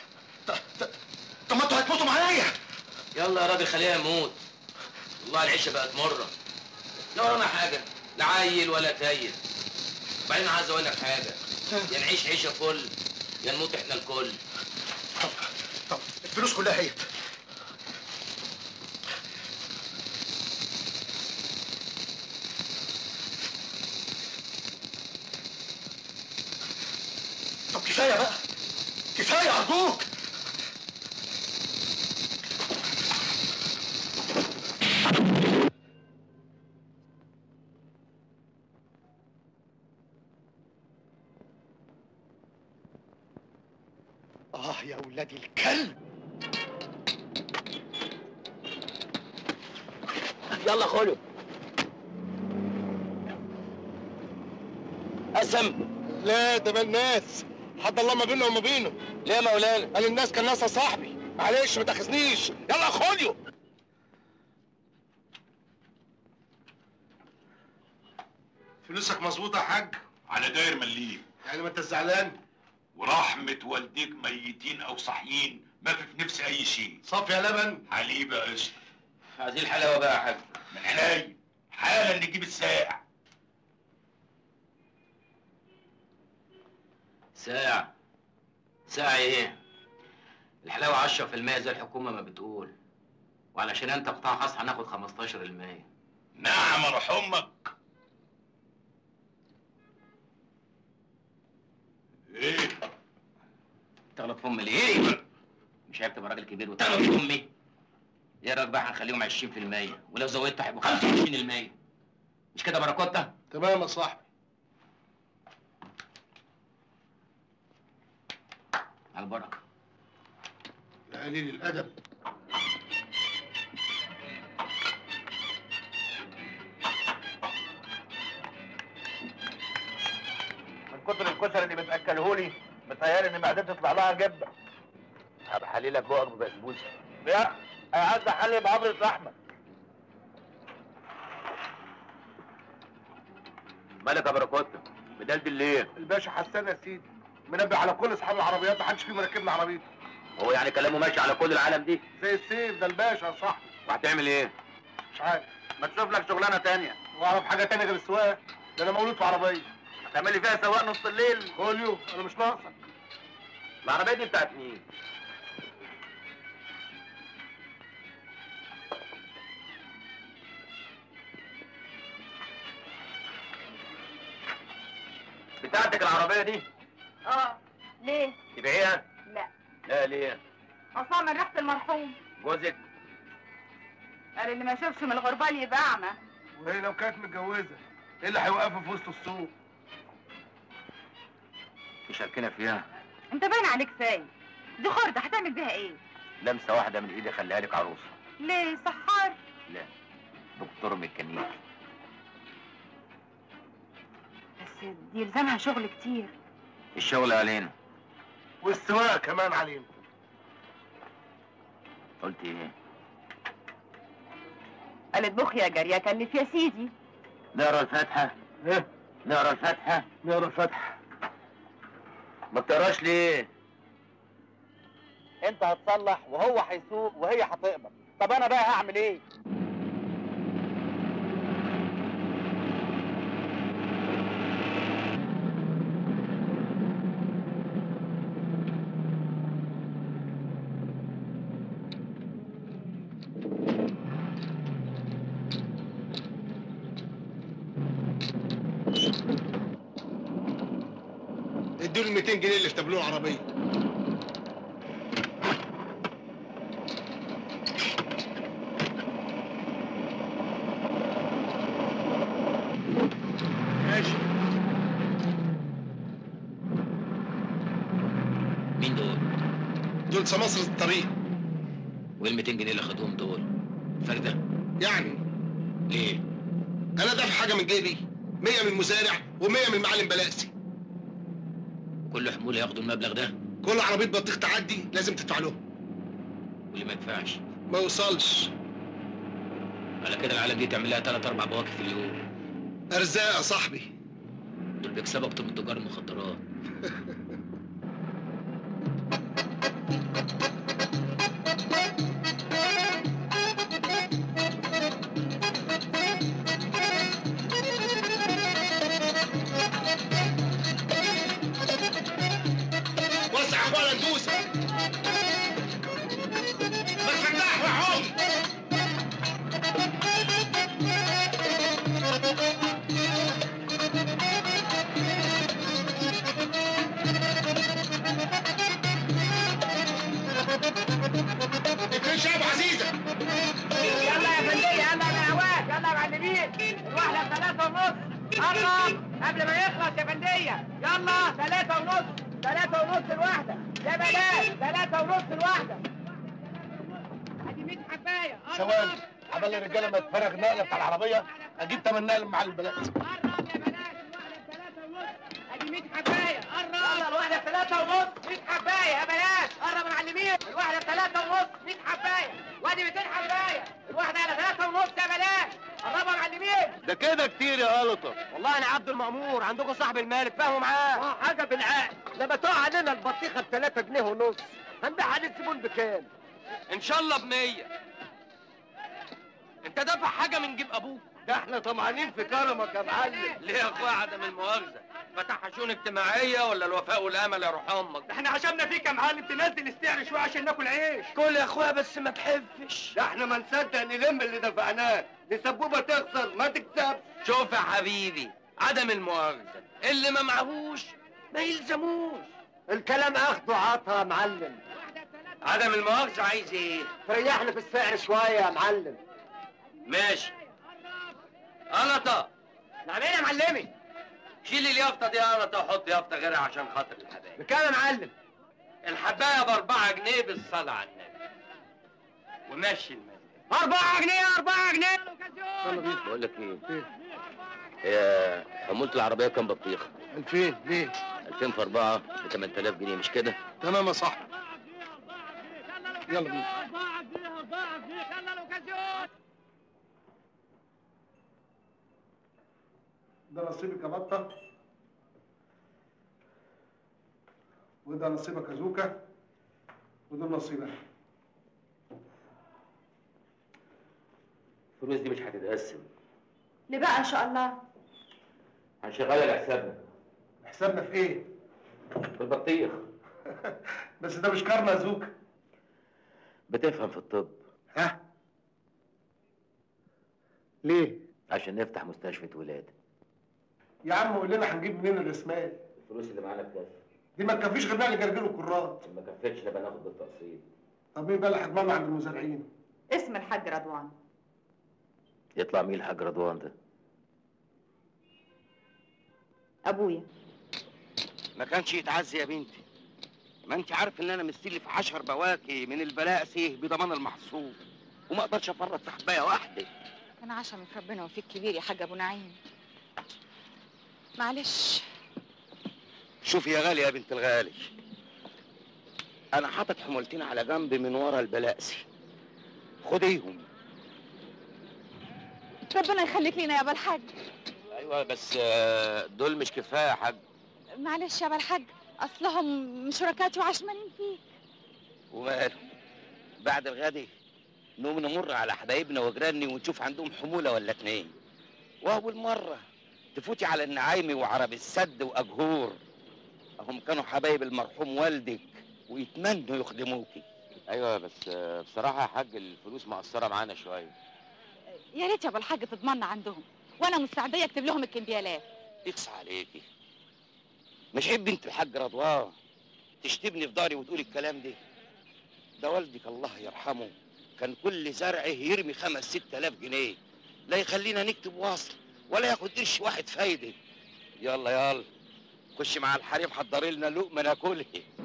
طب ما انتوا هتموتوا معايا. يلا يا راجل خليها يموت. والله العيشه بقت مره. لا ورانا حاجه، لا عيل ولا تايه. وبعدين عايز اقول لك حاجه، يا نعيش عيشه فل يا نموت احنا الكل. طب طب الفلوس كلها هي. طب كفايه بقى، كفايه ارجوك. اه يا ولاد الكلب. يلا خلو. قسم. لا ده بقى الناس حد الله ما بيننا وما بينه. ليه يا مولانا؟ قال الناس كان ناسها صاحبي، معلش ما تاخذنيش. يلا خوليو. فلوسك مظبوطه يا حاج؟ على داير مليم. يعني ما انت زعلان؟ ورحمة والديك ميتين أو صاحيين ما في في نفسي أي شيء. صافي يا لبن؟ حليب يا قشطة. عايزين الحلاوة بقى يا حاج. من عينيا، حالا نجيب الساعة. ساعة ساعة ايه؟ الحلاوة عشرة في المية زي الحكومة ما بتقول، وعلشان انت قطاع خاص هناخد خمستاشر في المية. نعم روح أمك. ايه؟ تغلط في امي ليه؟ مش عيب تبقى راجل كبير وتغلط في امي؟ ايه رايك بقى هنخليهم عشرين في المية ولو زودت هيبقوا خمسة وعشرين في المية. مش كده باراكوتا؟ تمام يا صاحبي. على البركة. يا قليل الأدب. من كتر الكشري اللي بتاكلهولي متهيألي ان معدتي تطلع لها جبه. هبقى حليلك بقك ببسبوسه. يا عايز احلي بعبرة لحمه. مالك يا باراكوتا؟ مدلدل ليه؟ الباشا حسان يا سيدي منبه على كل اصحاب العربيات، ما حدش فيهم راكبنا عربيته. هو يعني كلامه ماشي على كل العالم دي؟ زي السيف ده الباشا يا صاحبي. وهتعمل ايه؟ مش عارف. ما تشوف لك شغلانه تانية. واعرف حاجه تانية غير السواقه؟ ده انا مولود في عربيه. هتعمل لي فيها سواق نص الليل؟ خوليو انا مش ناقصك. العربيه دي بتاعت مين؟ بتاعتك العربيه دي؟ اه. ليه؟ تبيعيها؟ لا. لا ليه؟ اصلا من ريحه المرحوم. جوزك؟ قال اللي ما يشوفش من الغربال يبقى اعمى. وهي لو كانت متجوزه ايه اللي هيوقفها في وسط السوق؟ تشاركنا فيها؟ انت باين عليك سايب. دي خرده هتعمل بيها ايه؟ لمسه واحده من ايدي خليها لك عروسه. ليه سحار؟ لا دكتور ميكانيكي. بس دي يلزمها شغل كتير. الشغل علينا والسواقه كمان علينا. قلت ايه؟ قالت بخ يا جاريه كلف يا سيدي. نقرا الفاتحه؟ ايه؟ نقرا الفاتحه؟ نقرا الفاتحه. ما بتقراش ليه؟ انت هتصلح وهو هيسوق وهي هتقبض. طب انا بقى هعمل ايه؟ ادوا له مئتين جنيه اللي في تابلوه العربيه. ماشي. مين دول؟ دول سماسرة الطريق. وايه ال مئتين جنيه اللي خدوهم دول؟ فردة؟ يعني ليه؟ انا دافع حاجه من جيبي، مية من المزارع ومية من المعلم بلاسي. كل حمول ياخدوا المبلغ ده؟ كل عربيه بطيخ تعدي لازم تدفع له. واللي ما يدفعش؟ ما يوصلش. على كده العالم دي تعمل لها ثلاث اربع بواكب في اليوم. ارزاق يا صاحبي. دول بيكسبوا اكتر من تجار المخدرات. وسع يا اخوانا ندوس. ما تفتح وحوم. اتنين شعب عزيزة. يلا يا فندية يلا يا بهوات يلا يا معلمين. الواحدة بثلاثة ونص. قرب قبل ما يخلص يا فندية. يلا ثلاثة ونص. ثلاثة ونص الواحدة. يا بلاش ثلاثة ونص الواحدة. ادي مية حباية. ثواني عمال الرجاله ما تفرغ نقله بتاع العربيه اجيب تمن نقل مع البلد. قرب يا بلاش الواحده بثلاثه ونص ادي مية حبايه قرب. يلا الواحده بثلاثه ونص مية حبايه يا بلاش قرب من على اليمين. الواحده بثلاثه ونص مية حبايه وادي ميتين حبايه. الواحده على ثلاثه ونص يا بلاش قربها على اليمين. ده كده كتير يا قلطه. والله انا عبد المأمور عندكم صاحب المال فاهموا معاه. اه حاجه بالعقل. لما تقع علينا البطيخه بثلاثة جنيه ونص هنبيع على الزبون بكام؟ ان شاء الله بمية. انت دافع حاجه من جيب ابوك؟ ده احنا طمعانين في كرمك يا معلم. ليه يا اخويا عدم المؤاخذه؟ فتح شؤون اجتماعيه ولا الوفاء والامل يا روح امك؟ ده احنا عشمنا فيك يا معلم تنزل السعر شويه عشان ناكل عيش. كل يا اخويا بس ما تحفش. ده احنا ما نصدق نلم اللي دفعناه، لسبوبه تخسر ما تكسبش. شوف يا حبيبي عدم المؤاخذه اللي ما معهوش ما يلزموش. الكلام اخده عطا يا معلم. عدم المؤاخذه عايز ايه؟ تريحنا في السعر شويه يا معلم. ماشي. قلطه. نعم ايه يا معلمي؟ شيل اليافطه دي يا قلطه وحط يافطه غيرها عشان خاطر الحبايب. بكام يا معلم؟ الحبايه باربعة جنيه بالصلاه على النبي. ومشي المال. أربعة جنيه أربعة جنيه. بقول لك ايه؟ هي حمولة العربية كام بطيخة؟ ألفين ليه؟ ألفين في أربعة ب ثمانية آلاف جنيه مش كده؟ تمام يا صاحبي. يلا بينا. أربعة جنيه أربعة جنيه يلا الأوكازيون. ده نصيبك يا بطة، وده نصيبك يا زوكا، وده نصيبك. الفلوس دي مش هتتقسم. ليه بقى ان شاء الله؟ هنشغلها لحسابنا. حسابنا في ايه؟ في البطيخ. بس ده مش كارما يا زوكا. بتفهم في الطب. ها؟ ليه؟ عشان نفتح مستشفى ولادة. يا عم قول لنا هنجيب منين الرسمال؟ الفلوس اللي معانا بكام؟ دي ما تكفيش غير نقل جرجير وكرات. ما كفتش نبقى ناخد بالتقسيط. طب مين بقى اللي هيضمننا عند المزارعين؟ اسم الحاج رضوان. يطلع مين الحاج رضوان ده؟ ابويا. ما كانش يتعزي يا بنتي. ما انت عارف ان انا مستلف عشر بواكي من البلاسي بضمان المحصول وما اقدرش افرط في حبايه واحده. انا عشمي في ربنا وفيك كبير يا حاج ابو نعيم. معلش. شوفي يا غالي يا بنت الغالي، انا حاطط حمولتين على جنب من ورا البلاسي، خديهم. ربنا يخليك لينا يا ابا الحاج. ايوه بس دول مش كفايه يا حاج. معلش يا ابا الحاج اصلهم شركاتي وعشمانين فيك. وماله؟ بعد الغد نقوم نمر على حبايبنا وجيراني ونشوف عندهم حموله ولا اتنين، واول مره تفوتي على النعايمي وعرب السد واجهور، هم كانوا حبايب المرحوم والدك ويتمنوا يخدموكي. ايوه بس بصراحه يا حاج الفلوس مقصره معانا شويه. يا ريت يا ابو الحاج تضمننا عندهم وانا مستعديه اكتب لهم الكمبيالات. يقص عليكي، مش عيب بنت الحاج رضوان تشتبني في داري وتقولي الكلام ده. ده والدك الله يرحمه كان كل زرعه يرمي خمس ست الاف جنيه، لا يخلينا نكتب وصل ولا ياخد قرش واحد فايده. يلا يلا خش مع الحريم حضري لنا لقمه ناكلها.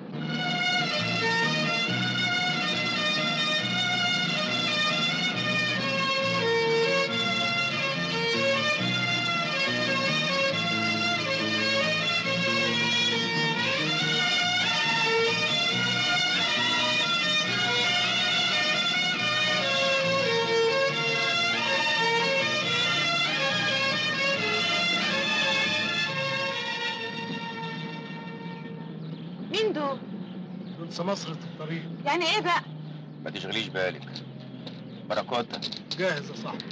مين دول؟ دول سمسرة الطريق. يعني ايه بقى؟ ما تشغليش بالك. بركاتها. جاهز يا صاحبي.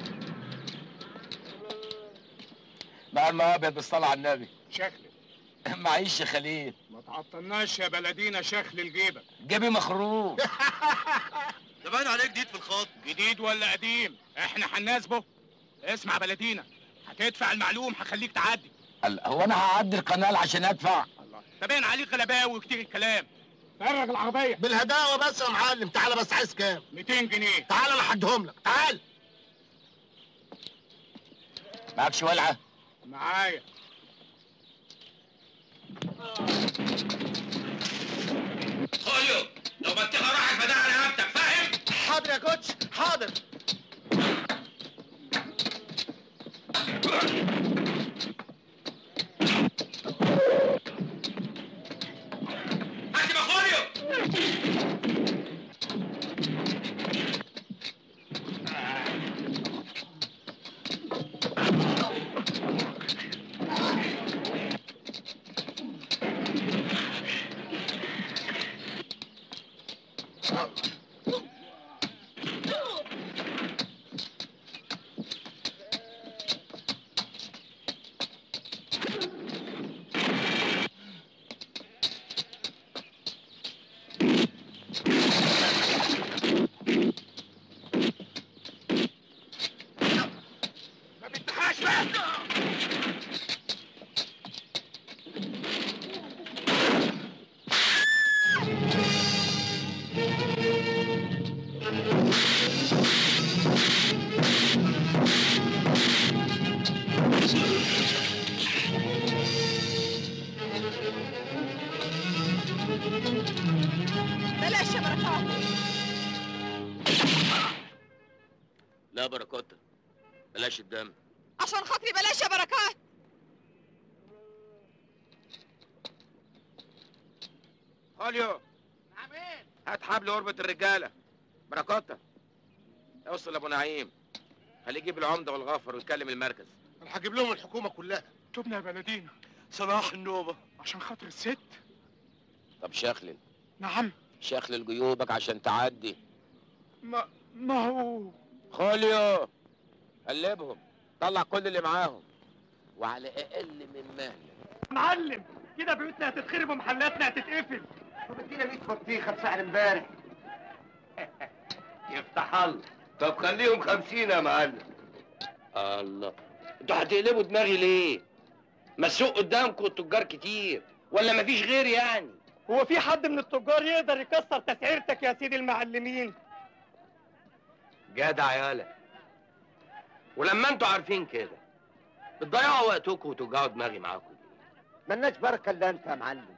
مع الماء ابيض بالصلاه على النبي. شكلي. معيش يا خليل. ما تعطلناش يا بلدينا شكل الجيبه. جيبي مخروق. ده باين عليك جديد في الخط. جديد ولا قديم؟ احنا هنناسبه. اسمع بلدينا، هتدفع المعلوم هخليك تعدي. هو انا هعدي القناه عشان ادفع؟ ده باين عليك غلباوي وكتير الكلام. فرغ العربيه بالهداوه بس يا معلم. تعالى بس عايز كام؟ ميتين جنيه. تعالى انا هديهم لك. تعال. معكش ولعه؟ معايا. خوليو لو بطيخه راحت فداها رقبتك فاهم؟ حاضر يا كوتش حاضر. لا بركات، بلاش الدم. عشان خاطري بلاش يا بركات. خاليو. نعم ايه؟ هات حبل قربة الرجالة. بركاتة. اوصل لأبو نعيم. خليه يجيب العمدة والغفر ويكلم المركز. انا هجيب لهم الحكومه كلها. تبنا يا بلدينا صلاح النوبه عشان خاطر الست. طب شخلل. نعم. شخلل جيوبك عشان تعدي. ما ما هو خوليو قلبهم، طلع كل اللي معاهم وعلى اقل من مهلك. معلم كده بيوتنا هتتخرب ومحلاتنا هتتقفل. طب ادينا مية بطيخه بسعر امبارح. يفتح الله. طب خليهم خمسين يا معلم. الله، انتوا هتقلبوا دماغي ليه؟ ما السوق قدامكم التجار كتير ولا مفيش غير يعني؟ هو في حد من التجار يقدر يكسر تسعيرتك يا سيدي المعلمين؟ جدع يالا. ولما انتوا عارفين كده بتضيعوا وقتكم وتوجعوا دماغي معاكم ليه؟ مالناش بركه الا انت يا معلم.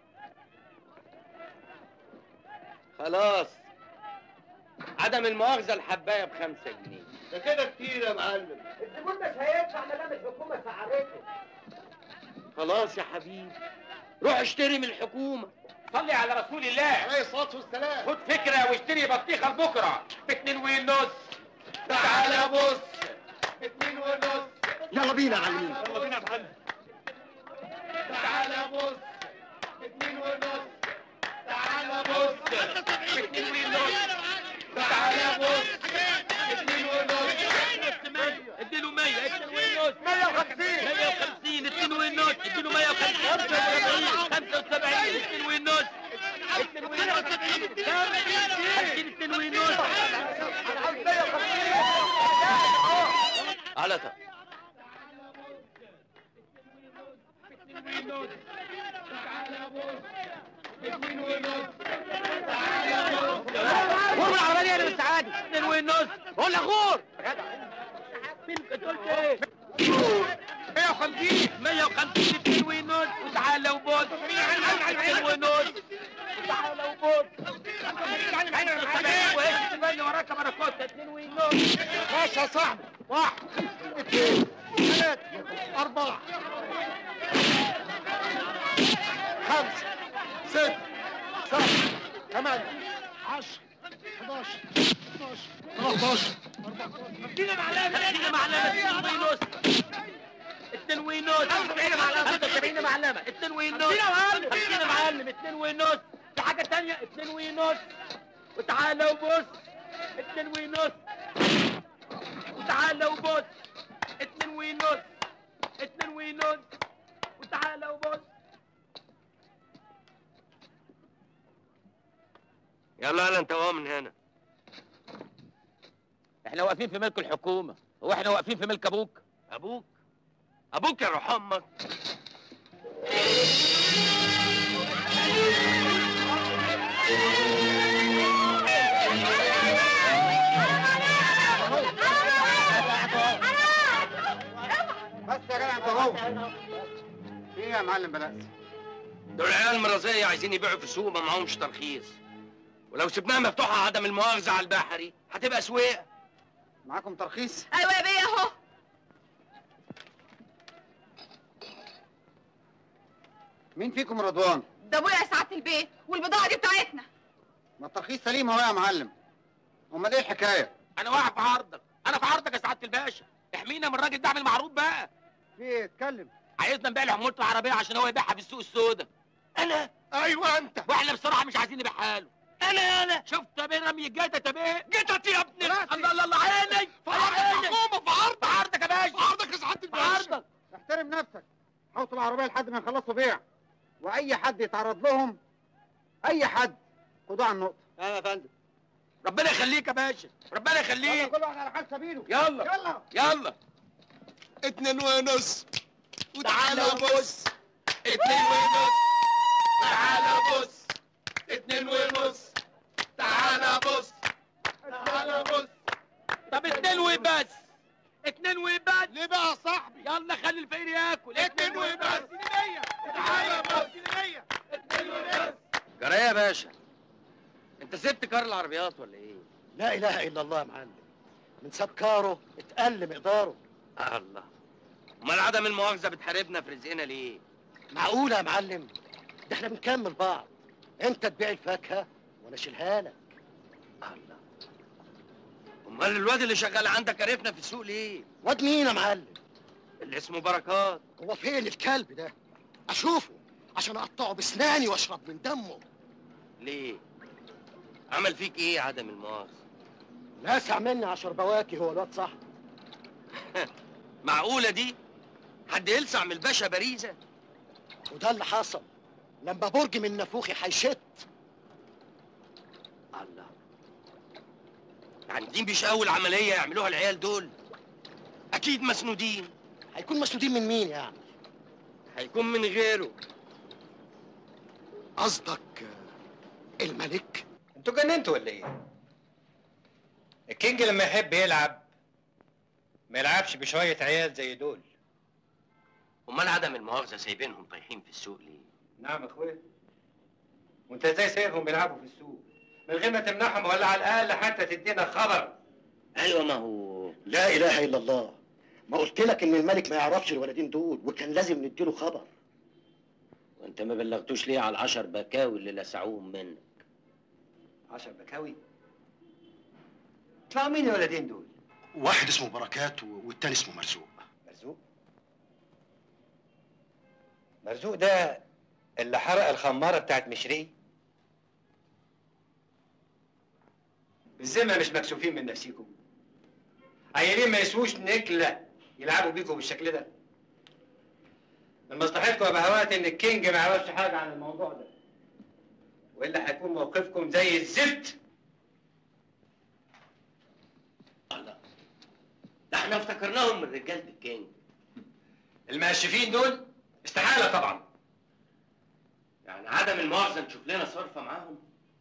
خلاص، عدم المؤاخذة الحباية بخمسة جنيه. ده كده كتير يا معلم. الزبون مش هيدفع ما دام الحكومه سعرته. خلاص يا حبيبي، روح اشتري من الحكومة. صلي على رسول الله عليه الصلاه والسلام. خد فكرة واشتري بطيخة لبكرة باتنين ونص. تعالى بص باتنين ونص. يلا بينا يا معلمين. يلا بينا يا معلم. تعالى بص باتنين ونص. تعالى بص باتنين ونص. تعالى بص اتنين ونص. اديله مية. اتنين ونص. مية وخمسين. مية وخمسين. اتنين ونص. اديله مية وخمسين. خمسة وسبعين. خمسة وسبعين. اتنين ونص. اتنين ونص. خمسين. اتنين ونص. على طب. غور العربية انا مش عادي. اتنين ونص. قول يا غور. مين كنت قلت ايه؟ مية وخمسين. مية وخمسين. اتنين ونص. وتعالى وبص. اتنين ونص. وتعالى وبص. وهيك تبني وراك بركات. اتنين ونص. ماشي يا صاحبي. واحد اثنين ثلاثة أربعة خمسة ستة سبعة ثمانية عشرة حداشر اثناشر ثلاثة عشر ادينا معلمة. ادينا معلمة. اتنين ونص. اتنين ونص. خمسة وسبعين معلمة. خمسة وسبعين معلمة. اتنين ونص. خمسين معلم. اتنين ونص. في حاجة تانية. اتنين ونص. وتعالى وبص. اتنين ونص. وتعالى وبص. اتنين ونص. اتنين ونص. وتعالى وبص. يلا يلا انت وهو من هنا. احنا واقفين في ملك الحكومة، هو احنا واقفين في ملك ابوك؟ ابوك؟ ابوك يا روح امك. بس يا جدع انت اهو. ايه يا معلم بلاش؟ دول عيال مرازية عايزين يبيعوا في السوق ما معهمش ترخيص، ولو سيبناها مفتوحة عدم المؤاخذة على البحري هتبقى سويقة. معاكم ترخيص؟ ايوه يا بيه اهو. مين فيكم رضوان؟ ده ابويا يا سعاده البيت، والبضاعه دي بتاعتنا. ما الترخيص سليم اهو يا معلم. امال ايه الحكايه؟ انا واقف في عرضك، انا في عرضك يا سعادة الباشا، احمينا من الراجل ده، اعمل معروف بقى. في ايه؟ اتكلم. عايزنا نبيع له حمولة العربية عشان هو يبيعها في السوق السوداء. انا؟ ايوه انت. واحنا بصراحة مش عايزين نبيعها له. انا انا شفت يا بيه رمي الجيتة يا بيه؟ جيتت يا ابني. الله الله الله عيني. في عرض الحكومه. في عرض. في عرضك يا باشا. في عرضك يا سعاده في الباشا. عرضك. احترم نفسك. حوط العربيه لحد ما يخلصوا بيع. واي حد يتعرض لهم، اي حد خدوه على النقطه. ايوه يا فندم. ربنا يخليك يا باشا، ربنا يخليك. كل واحد على حال سبيله. يلا يلا يلا. اتنين ونص. وتعالى بص. اتنين ونص. تعالى بص. اتنين ونص. تعالى بص. تعالى بص. طب اتنين وبس. اتنين وبس. ليه بقى يا صاحبي؟ يلا خلي الفقير ياكل. اتنين وبس. تعالى بص. اتنين وبس. جرايه يا باشا، انت سبت كار العربيات ولا ايه؟ لا اله الا الله يا معلم. من سبكاره اتقل مقداره. الله، امال عدم المؤاخذه بتحاربنا في رزقنا ليه؟ معقوله يا معلم؟ ده احنا بنكمل بعض، انت تبيع الفاكهه وانا اشيلها لك. الله، امال الواد اللي شغال عندك عرفنا في السوق ليه؟ واد مين يا معلم؟ اللي اسمه بركات. هو فين الكلب ده؟ اشوفه عشان اقطعه بسناني واشرب من دمه. ليه؟ عمل فيك ايه عدم المؤاخذه؟ لاسع مني عشر بواكي هو الواد صاحبي. معقوله دي؟ حد يلسع من الباشا باريزه؟ وده اللي حصل لما برج من نافوخي هيشت. الله، يعني دي مش اول عمليه يعملوها العيال دول؟ اكيد مسنودين. هيكون مسنودين من مين يعني؟ هيكون من غيره. قصدك الملك؟ انتوا جننتوا ولا ايه؟ الكينج لما يحب يلعب ما يلعبش بشويه عيال زي دول. امال عدم المؤاخذه سايبينهم طايحين في السوق ليه؟ نعم يا اخويا. وانت ازاي سايبهم بيلعبوا في السوق من غير ما تمنعهم ولا على الاقل حتى تدينا خبر؟ ايوه، ما هو لا اله الا الله، ما قلت لك ان الملك ما يعرفش الولدين دول وكان لازم نديله خبر. وانت ما بلغتوش ليه على العشر بكاوي اللي لسعوهم منك؟ عشر بكاوي؟ طلعوا مين الولدين دول؟ واحد اسمه بركات والتاني اسمه مرزوق. مرزوق؟ مرزوق ده اللي حرق الخمارة بتاعت مشري؟ بالذمة مش مكسوفين من نفسيكم؟ عيالين ما يسووش نكلة يلعبوا بيكم بالشكل ده؟ من مصلحتكم يا بهوات ان الكينج ما يعرفش حاجة عن الموضوع ده، والا هيكون موقفكم زي الزفت. الله، ده احنا افتكرناهم من رجالة الكينج. المقشفين دول استحالة طبعا. يعني عدم المؤاخذة نشوف لنا صرفة معاهم؟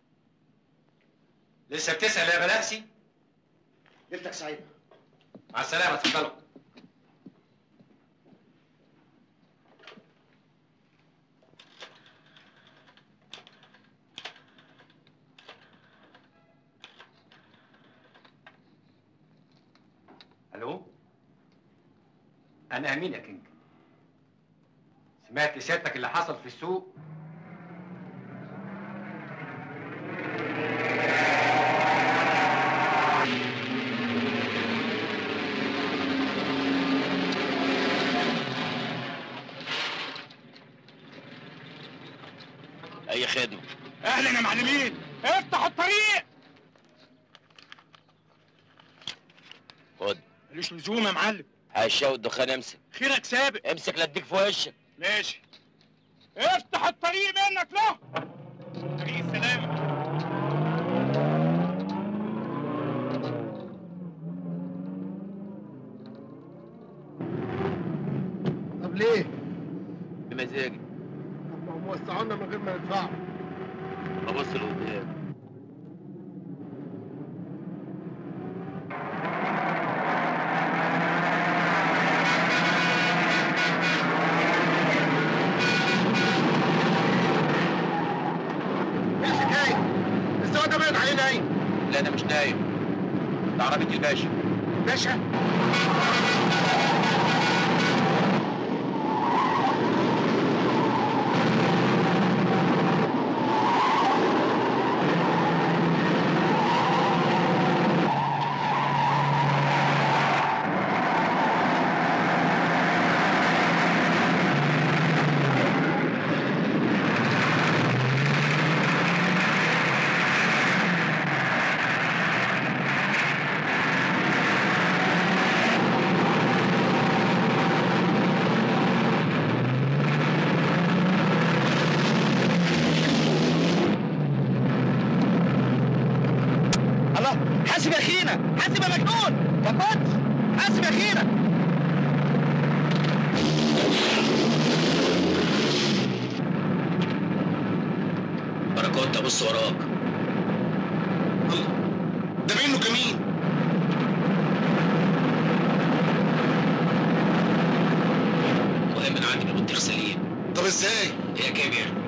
لسه بتسأل يا بلاسي؟ ليلتك سعيدة. مع السلامة، اتفضلوا. الو؟ أنا أمين يا كينج. سمعت سيادتك اللي حصل في السوق؟ اي خدمة. اهلا يا معلمين، افتحوا الطريق. خد. ماليش لزوم يا معلم. حاشا والدخان امسك. خيرك سابق. امسك لا اديك في وشك. ماشي. افتح الطريق منك له. طريق السلامة. طب ليه؟ بمزاجي. طب ما هم وسعونا من غير ما يدفعوا. ببص لقدام. لا انا مش نايم، ده عربية الباشا. باشا؟ حاسب يا اخينا، حاسب يا مجنون يا كوتش، حاسب يا اخينا. بركات ابص وراك. الله، ده منه كمين. المهم انا عندي بطيخ سليم. طب ازاي؟ هي كيمياء.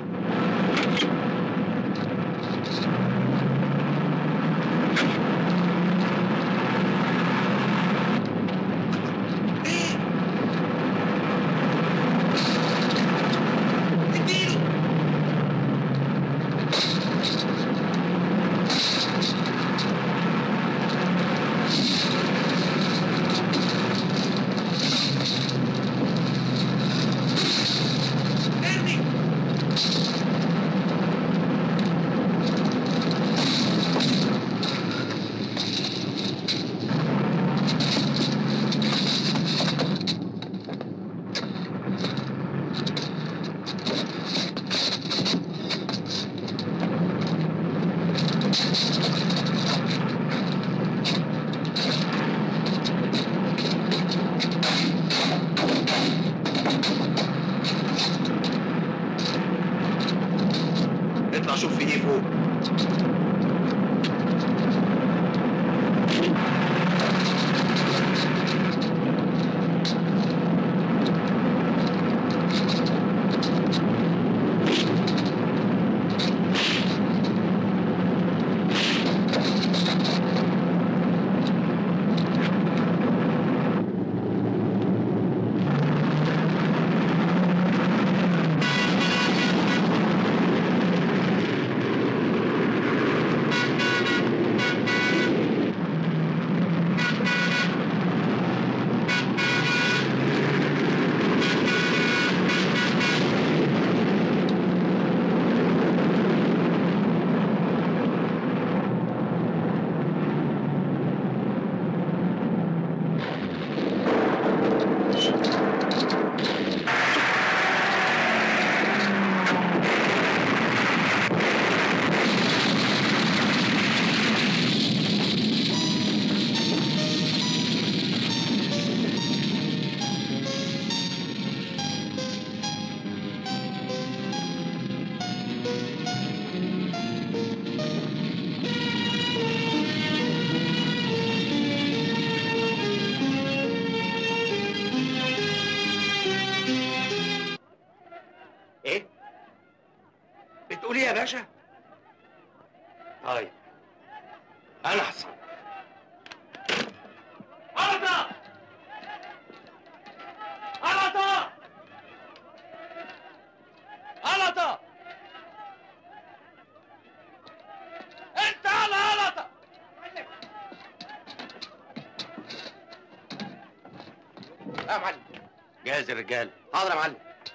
يا باشا؟ طيب انا احسن. غلطة غلطة غلطة انت على غلطة. يا معلم جاهز الرجال. حاضر يا معلم.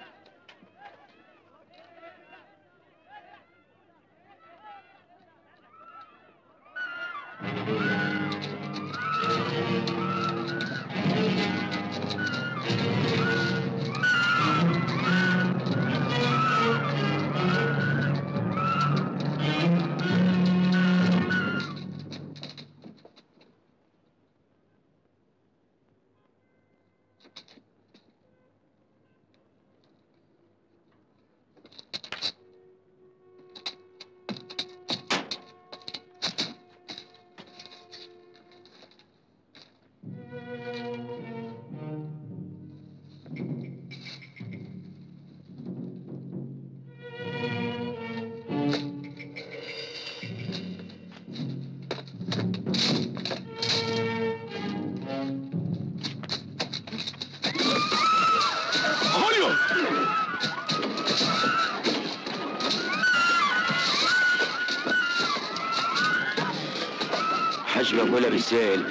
حاج بقولها بالسهل.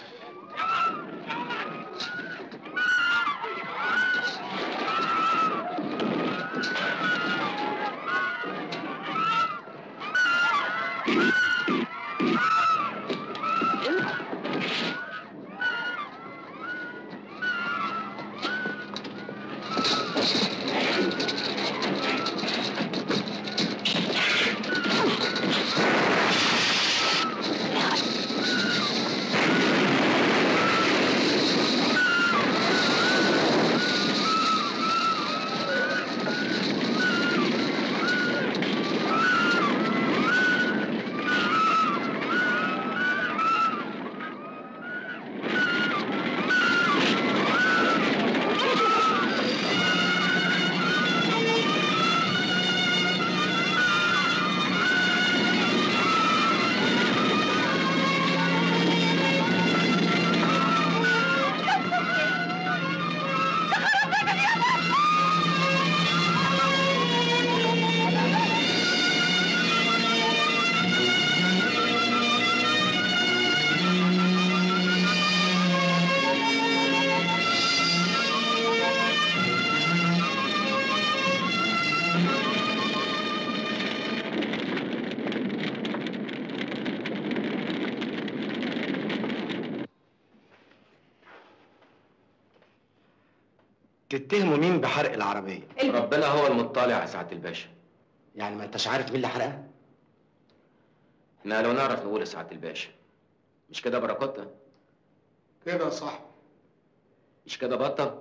تتهموا مين بحرق العربية؟ ربنا هو المطلع يا سعاده الباشا. يعني ما انتش عارف مين اللي حرقها؟ احنا لو نعرف نقول يا سعاده الباشا. مش كده بركوتة؟ كده صح. مش كده بطه؟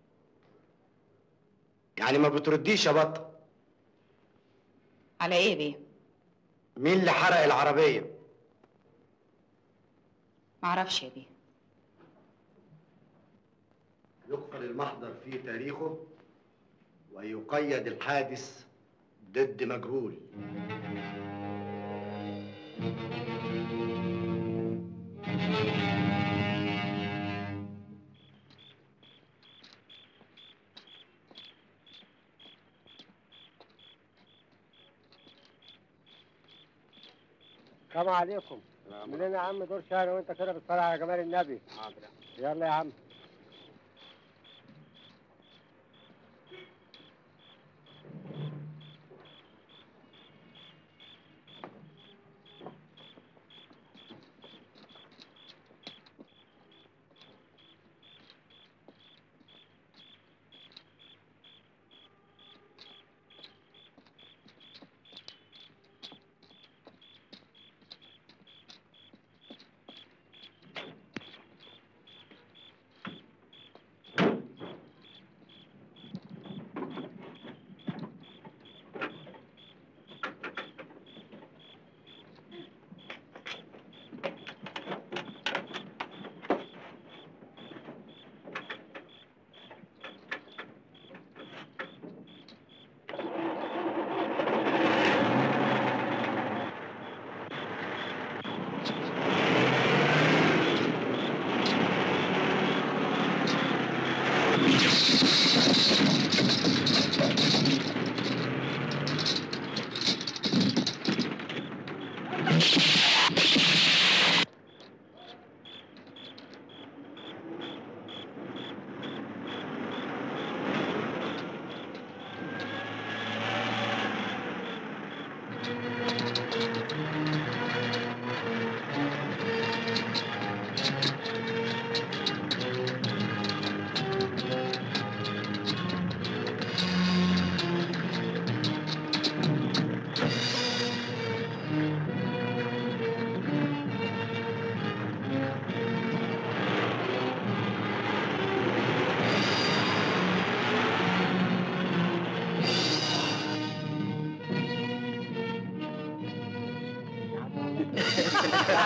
يعني ما بترديش يا بطة. على ايه بيه؟ مين اللي حرق العربية؟ معرفش يا بيه. يقفل المحضر في تاريخه ويقيد الحادث ضد مجهول. السلام عليكم. منين يا عم دور شهر وانت كده بتصلي على جمال النبي؟ حاضر. يلا يا عم.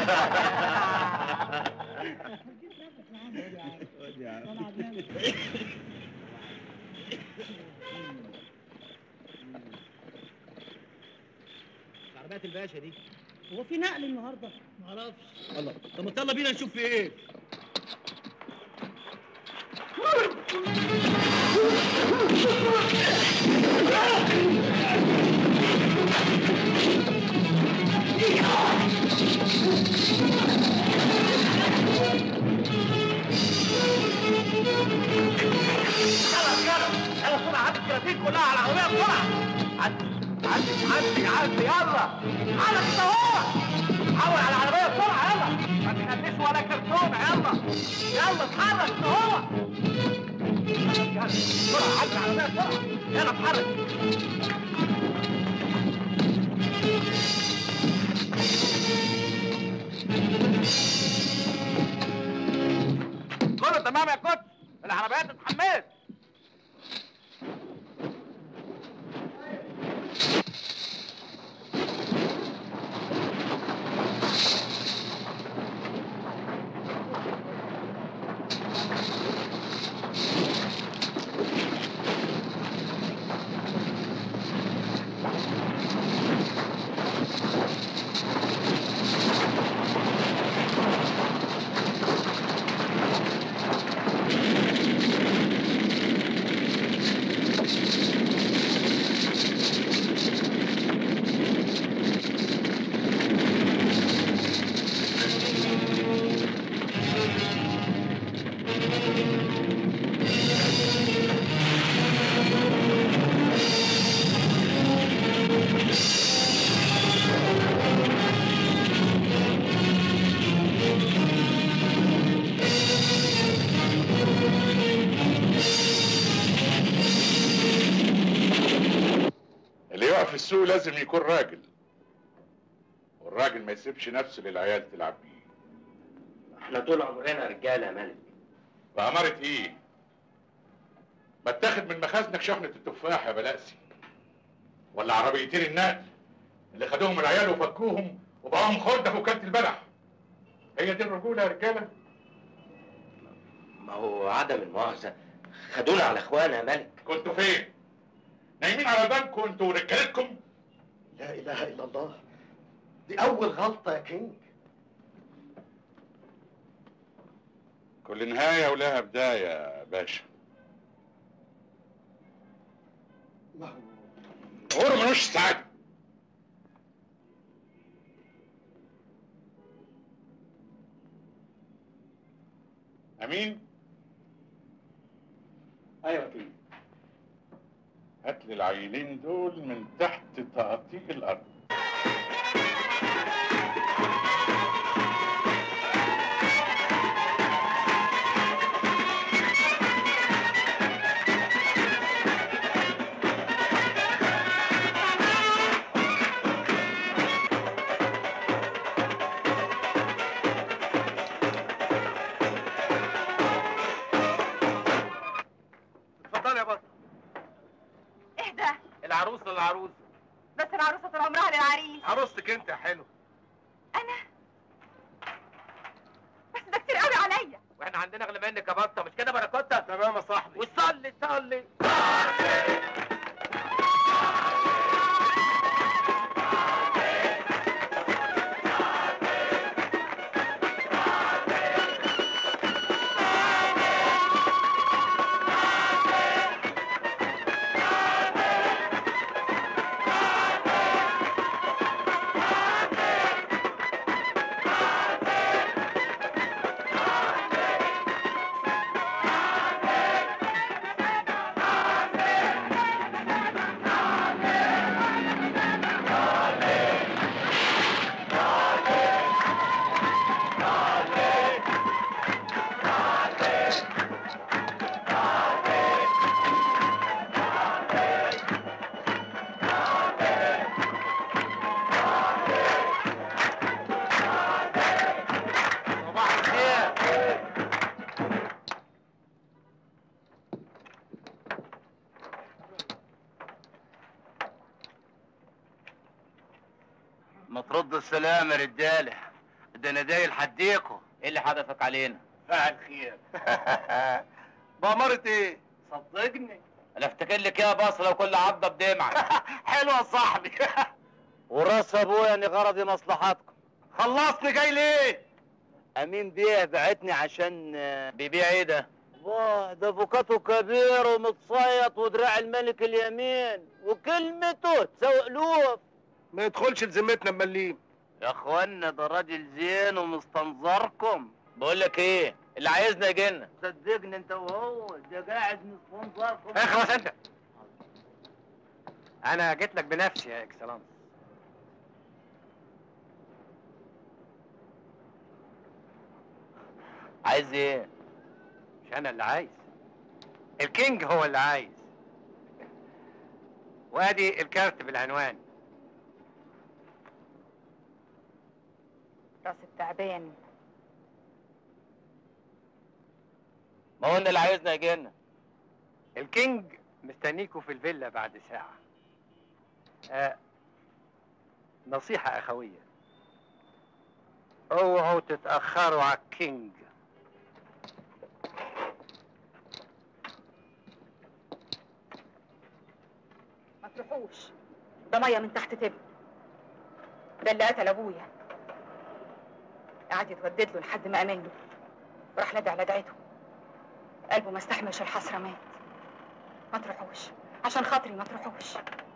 عربيات الباشا دي هو في نقل النهارده؟ معرفش. الله، طب ما يلا بينا نشوف في ايه. خلاص يلا يلا بسرعه عدي الكراتين كلها على العربيه بسرعه. عدي عدي عدي عدي يلا على كده اهو. حول على العربيه بسرعه يلا ما تخليش ولا كرتون. يلا يلا اتحرك كده اهو. يلا بسرعه عدي على العربيه بسرعه. يلا اتحرك. كله تمام يا كوتش. العربيات اتحملت. في السوق لازم يكون راجل، والراجل ما يسيبش نفسه للعيال تلعب بيه. احنا طول عمرنا رجاله يا ملك. بأمارة ايه؟ ما اتاخد من مخازنك شحنة التفاح يا بلاسي، ولا عربيتين النقل اللي خدوهم العيال وفكوهم وبقاهم خردة في وكالة البلح. هي دي الرجولة يا رجالة؟ ما هو عدم المؤاخذة خدونا على اخوانا يا ملك. كنتوا فين؟ نايمين على بنكم انتوا ورجالتكم؟ لا اله الا الله، دي اول غلطه يا كينج. كل نهايه ولها بدايه يا باشا. ما هو عمره ملوش سعاده. امين؟ ايوه يا كينج. هات لي العيلين دول من تحت تقطيع الارض. اتفضلي يا بطل. اهدى. العروسه للعروسه. بس العروسه طول عمرها للعريس. عروستك انت يا حلو. انا بس ده كتير قوي عليا. واحنا عندنا اغلى منك يا بطه، مش كده بركوته؟ تمام يا صاحبي. وصلي صلي. ما ترد السلام يا رجاله، ده انا دايل حديكوا. ايه اللي حدفك علينا؟ فعل خير. بأمارة ايه؟ صدقني. انا افتكر لك يا بصره وكل عضه بدمعه. حلوه يا صاحبي. وراس ابويا اني غرضي مصلحتكم. خلصني جاي ليه؟ امين بيه بعتني عشان بيبيع ايه ده؟ واه ده فوكاته كبير ومتصيط ودراع الملك اليمين وكلمته تسوق الوف. ما يدخلش لذمتنا مليم. يا اخوانا ده راجل زين ومستنظركم. بقول لك ايه؟ اللي عايزنا يجينا. صدقني انت وهو ده قاعد مستنظركم. اخلص انت. انا جيت لك بنفسي يا اكسلانس. عايز ايه؟ مش انا اللي عايز، الكينج هو اللي عايز. وادي الكارت بالعنوان. راس التعبان. ما قلنا اللي عايزنا يجينا. الكينج مستنيكوا في الفيلا بعد ساعة. آه نصيحة أخوية، اوعوا تتأخروا على الكينج. ما تروحوش، ده ميه من تحت تبن. ده اللي قتل ابويا. قعد يتودد له لحد ما امن له، راح لدع لدعته. قلبه ما استحملش الحسره مات. ما تروحوش عشان خاطري، ما تروحوش.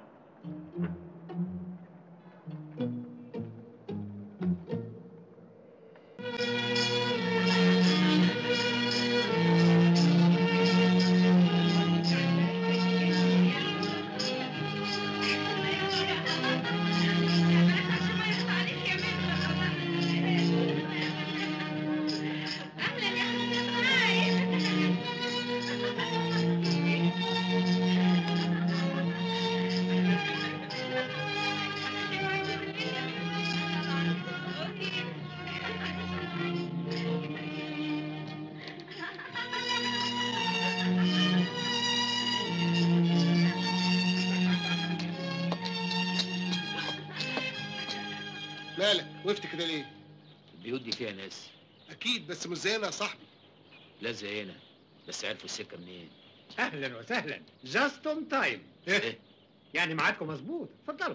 مالك وقفت كده ليه؟ البيوت دي فيها ناس. اكيد بس مش زينا يا صاحبي. لا زينا، بس عرفوا السكه منين؟ اهلا وسهلا، جاست اون تايم. ايه؟ يعني ميعادكم مظبوط، اتفضلوا.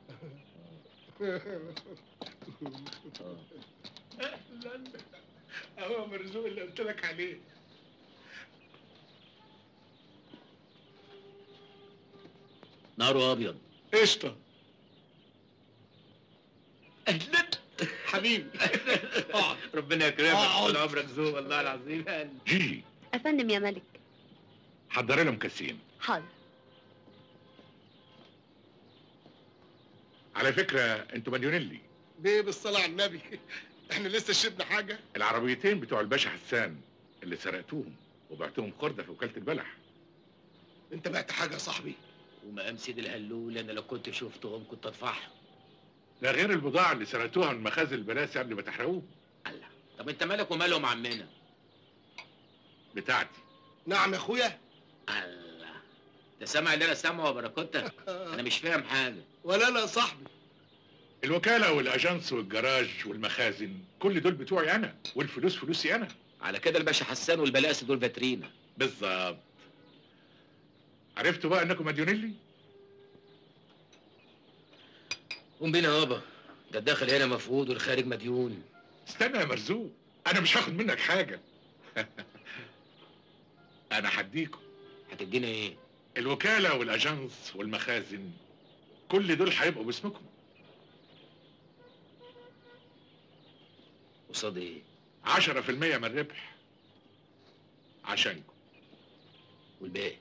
اهلا. اهو مرزوق اللي قلت لك عليه. ناره ابيض. قشطه. اهلا حبيبي. اقعد. ربنا يكرمك، طول عمرك ذوق والله العظيم. جيجي افندم يا ملك. حضري لهم كاسين. حاضر. على فكره انتوا مليونيلي. بيه بالصلاه على النبي، احنا لسه شربنا حاجه. العربيتين بتوع الباشا حسان اللي سرقتوهم وبعتهم خردة في وكاله البلح. انت بعت حاجه يا صاحبي؟ ومقام سيد الهلول انا لو كنت شفتهم كنت ادفعهم. ده غير البضاعه اللي سرقتوها من مخازن البلاسي قبل ما تحرقوه. الله، طب انت مالك ومالهم عمنا؟ بتاعتي. نعم يا اخويا. الله، انت سامع اللي انا سامعه يا باراكوتا؟ انا مش فاهم حاجه. ولا انا يا صاحبي. الوكاله والاجانس والجراج والمخازن كل دول بتوعي انا، والفلوس فلوسي انا. على كده الباشا حسان والبلاسي دول فاترينا. بالظبط. عرفتوا بقى انكم مديونيلي؟ قوم بينا يابا، ده الداخل هنا مفقود والخارج مديون. استنى يا مرزوق، انا مش هاخد منك حاجه. انا هديكم. هتدينا ايه؟ الوكاله والاجانس والمخازن كل دول هيبقوا باسمكم. قصاد ايه؟ عشرة في المية من الربح عشانكم. والباقي؟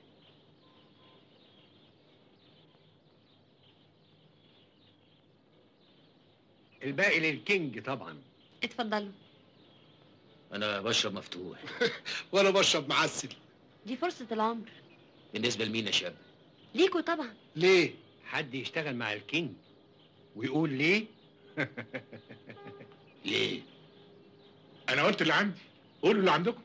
الباقي للكينج طبعا. اتفضلوا. انا بشرب مفتوح. وانا بشرب معسل. دي فرصة العمر. بالنسبة لمين يا شاب؟ ليكوا طبعا. ليه؟ حد يشتغل مع الكينج ويقول ليه؟ ليه؟ انا قلت اللي عندي، قولوا اللي عندكم.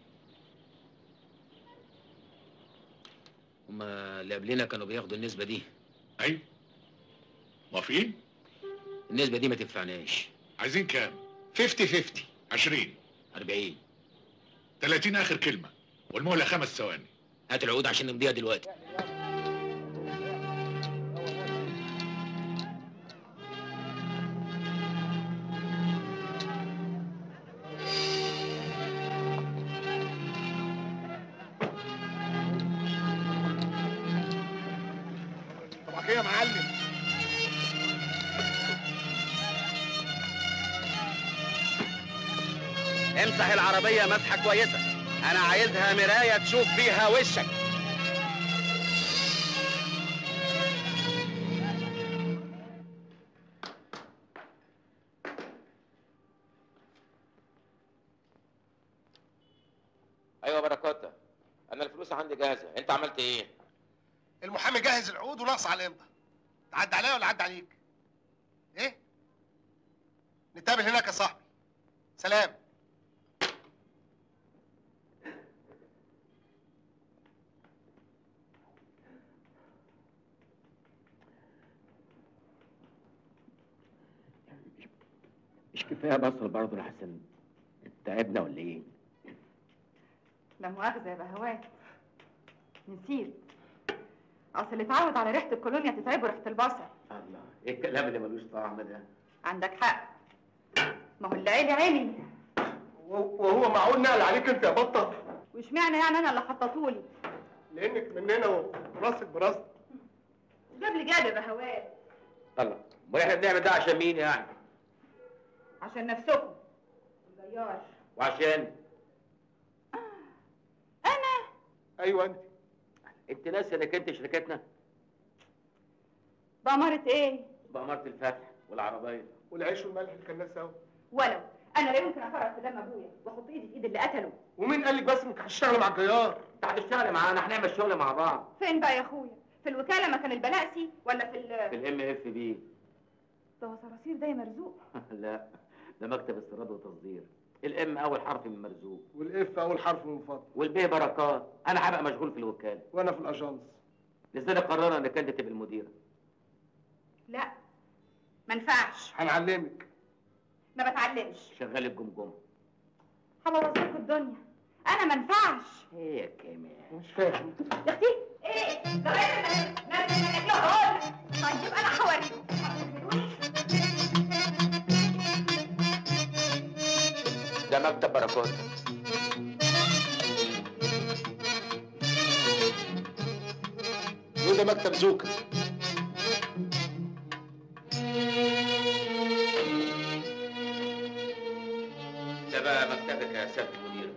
هما اللي قبلنا كانوا بياخدوا النسبة دي. ايوه. موافقين؟ النسبة دي ما تنفعناش. عايزين كام؟ خمسين خمسين عشرين أربعين ثلاثين اخر كلمه والمهله خمس ثواني. هات العقود عشان نمضيها دلوقتي. طبعا يا معلم. امسح العربية مسحة كويسة، أنا عايزها مراية تشوف فيها وشك. ايوه بركاته، انا الفلوس عندي جاهزه، انت عملت ايه؟ المحامي جهز العقود وناقص على الامضه. تعدي عليا ولا عدى عليك؟ ايه؟ نتقابل هناك يا صاحبي. سلام. مش كفايه بصل برضه يا حسن؟ تعبنا ولا ايه؟ لا مؤاخذة يا بهوات، نسيت. اصل اللي اتعود على ريحة الكولونيا تتعبه ريحة البصل. الله، ايه الكلام اللي ملوش طعم ده؟ عندك حق، ما هو اللي عيني عيني. وهو معقول نقل عليك انت يا بطه؟ واشمعنى يعني انا اللي خططولي؟ لانك مننا وراسك براسك. جاب لي جاب يا بهوات. الله، امال احنا بنعمل ده عشان مين يعني؟ عشان نفسكم الجيار. وعشان؟ انا؟ ايوه انت. انت ناسي انك انت شركتنا؟ بأمارة ايه؟ بأمارة الفتح والعربية والعيش والملح اللي كنا سوا. ولو انا لا يمكن افرط في دم ابويا واحط ايدي في ايد اللي قتله. ومين قال لك بس انك هتشتغلي مع الجيار؟ انت هتشتغلي معانا، هنعمل شغل مع بعض. فين بقى يا اخويا؟ في الوكاله مكان البلاسي ولا في ال في الام اف بي؟ ده هو صراصير ده يا مرزوق. لا، ده مكتب استيراد وتصدير. الام اول حرف من مرزوق، والاف اول حرف من فضل، والبي بركات. انا هبقى مشغول في الوكاله وانا في الاجانس. لذلك قررنا انك انت تبقى المديره. لا ما ينفعش. هنعلمك. ما بتعلمش. شغال الجمجمه. هبوظ لكم الدنيا. انا ما ينفعش. ايه يا كمان؟ مش فاهم. يا اختي ايه؟ ده غير نازل منك له هقول. طيب انا هوريكم. ده مكتب بركات. وده مكتب زوكا. ده بقى مكتبك يا سياده المدير.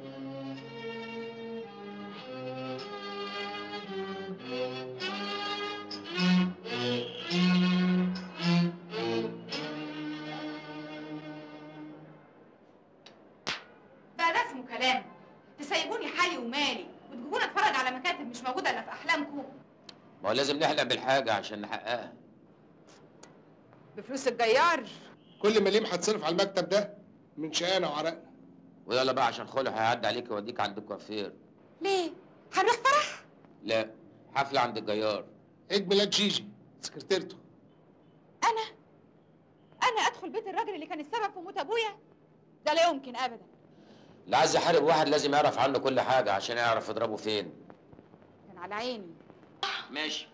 بقى ده اسمه كلام؟ تسيبوني حالي ومالي وتجيبوني اتفرج على مكاتب مش موجوده الا في احلامكم. ما هو لازم نحلم بالحاجه عشان نحققها. بفلوس الجيار. كل مليم هتصرف على المكتب ده من شقانا وعرقنا. ويلا بقى عشان خلع هيعدي عليك يوديك عند الكوافير. ليه؟ هنروح فرح؟ لا، حفله عند الجيار. عيد ميلاد جيجي سكرتيرته. انا انا ادخل بيت الراجل اللي كان السبب في موت ابويا؟ ده لا يمكن ابدا. اللي عايز يحارب واحد لازم يعرف عنه كل حاجه عشان يعرف يضربه فين. كان على عيني. ماشي.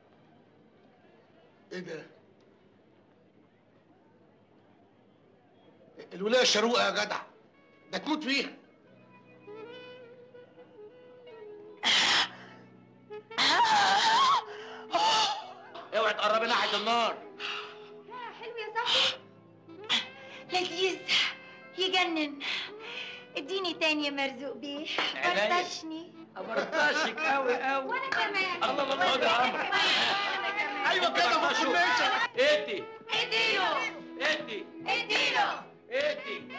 ايه ده؟ الولايه شروقه يا جدع، ده تموت فيها. اوعي تقربي ناحيه النار. حلو يا صاحبي. لذيذ يجنن. اديني تاني يا مرزوق بيه. عينيا. برطشني. برطشك قوي قوي. وانا كمان. الله الله الله يا عمرو. ايوه كده ما تكونش. ادي اديله ادي اديله ادي.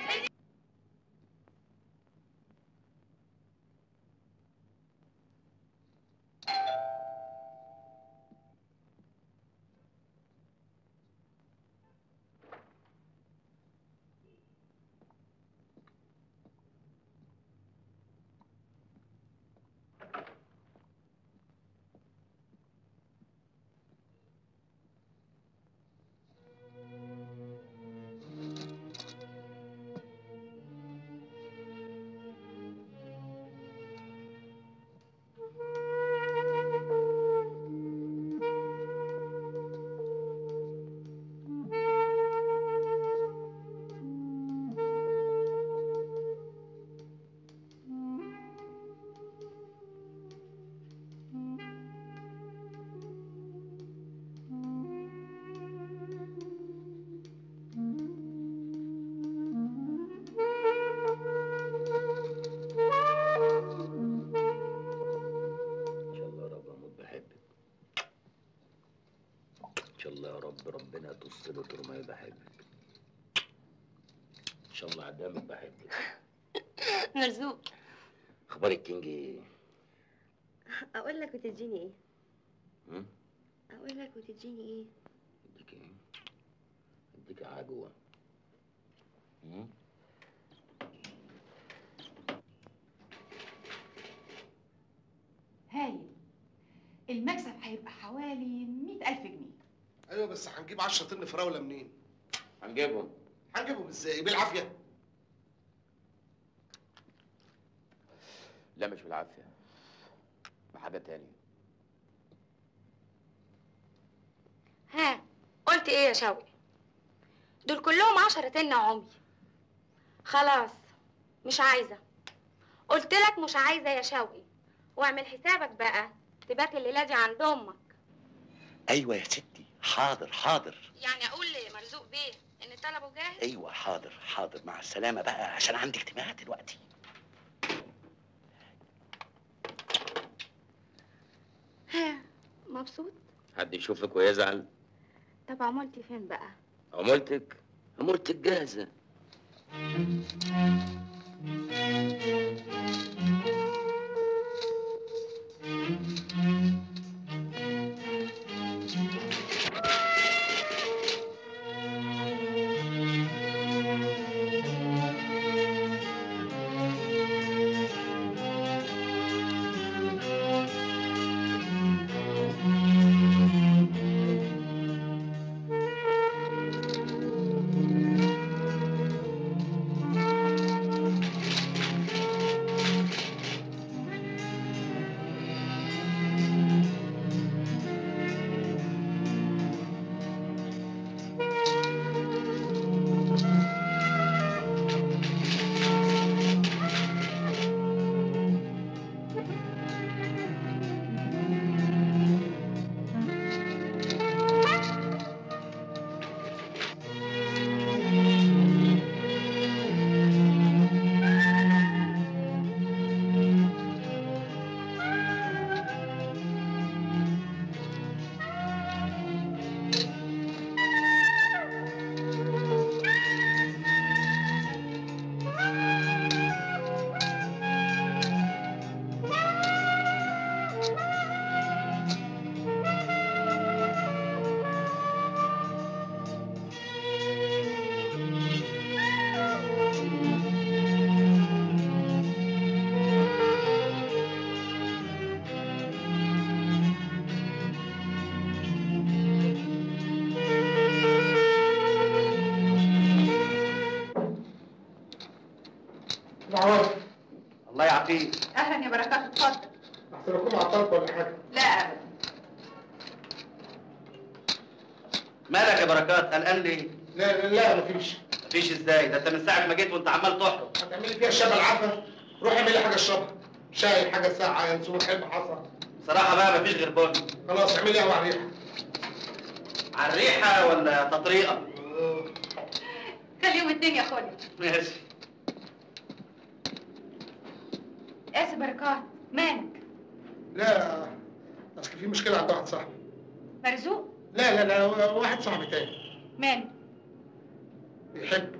ربنا تصله طول ما بحبك. ان شاء الله قدامك بحبك. مرزوق، اخبار الكينج ايه؟ اقول لك وتديني ايه؟ هم؟ اقول لك وتديني ايه؟ اديك ايه؟ اديك عجوه. هم؟ هايل. المكسب هيبقى حوالي مئة ألف جنيه. ايوه بس هنجيب عشرة طن فراوله منين؟ هنجيبهم. هنجيبهم ازاي؟ بالعافيه؟ لا مش بالعافيه، بحاجه تانية. ها قلت ايه يا شوقي؟ دول كلهم عشرة طن عمي. خلاص مش عايزه، قلت لك مش عايزه يا شوقي، واعمل حسابك بقى تبات الليله دي عند امك. ايوه يا ستي، حاضر حاضر. يعني اقول لمرزوق بيه ان طلبه جاهز؟ ايوه حاضر حاضر، مع السلامه بقى عشان عندي اجتماع دلوقتي. ها مبسوط؟ حد يشوفك ويزعل؟ طب عمولتي فين بقى؟ عمولتك؟ عمولتك جاهزه. العوض. الله يعافيك. اهلا يا بركات، اتفضل. احسن اكون عطلت ولا حاجه؟ لا ابدا. مالك يا بركات؟ قلقان ليه؟ لا لا لا مفيش. مفيش ازاي؟ ده انت من ساعه ما جيت وانت عمال تحرق. هتعملي فيها الشبه العفه؟ روح اعملي حاجه اشربها. شاي، حاجه ساقعه، ينسون، حلم، حصى. صراحه بقى مفيش غير بن. خلاص اعملي قهوه على الريحه. على الريحه ولا تطريقه؟ خليهم اتنين يا اخويا. ماشي. اسف بركات، مالك؟ لا اصل في مشكله عند واحد صاحبي. مرزوق؟ لا لا لا واحد صاحبي تاني. ماله؟ بيحب.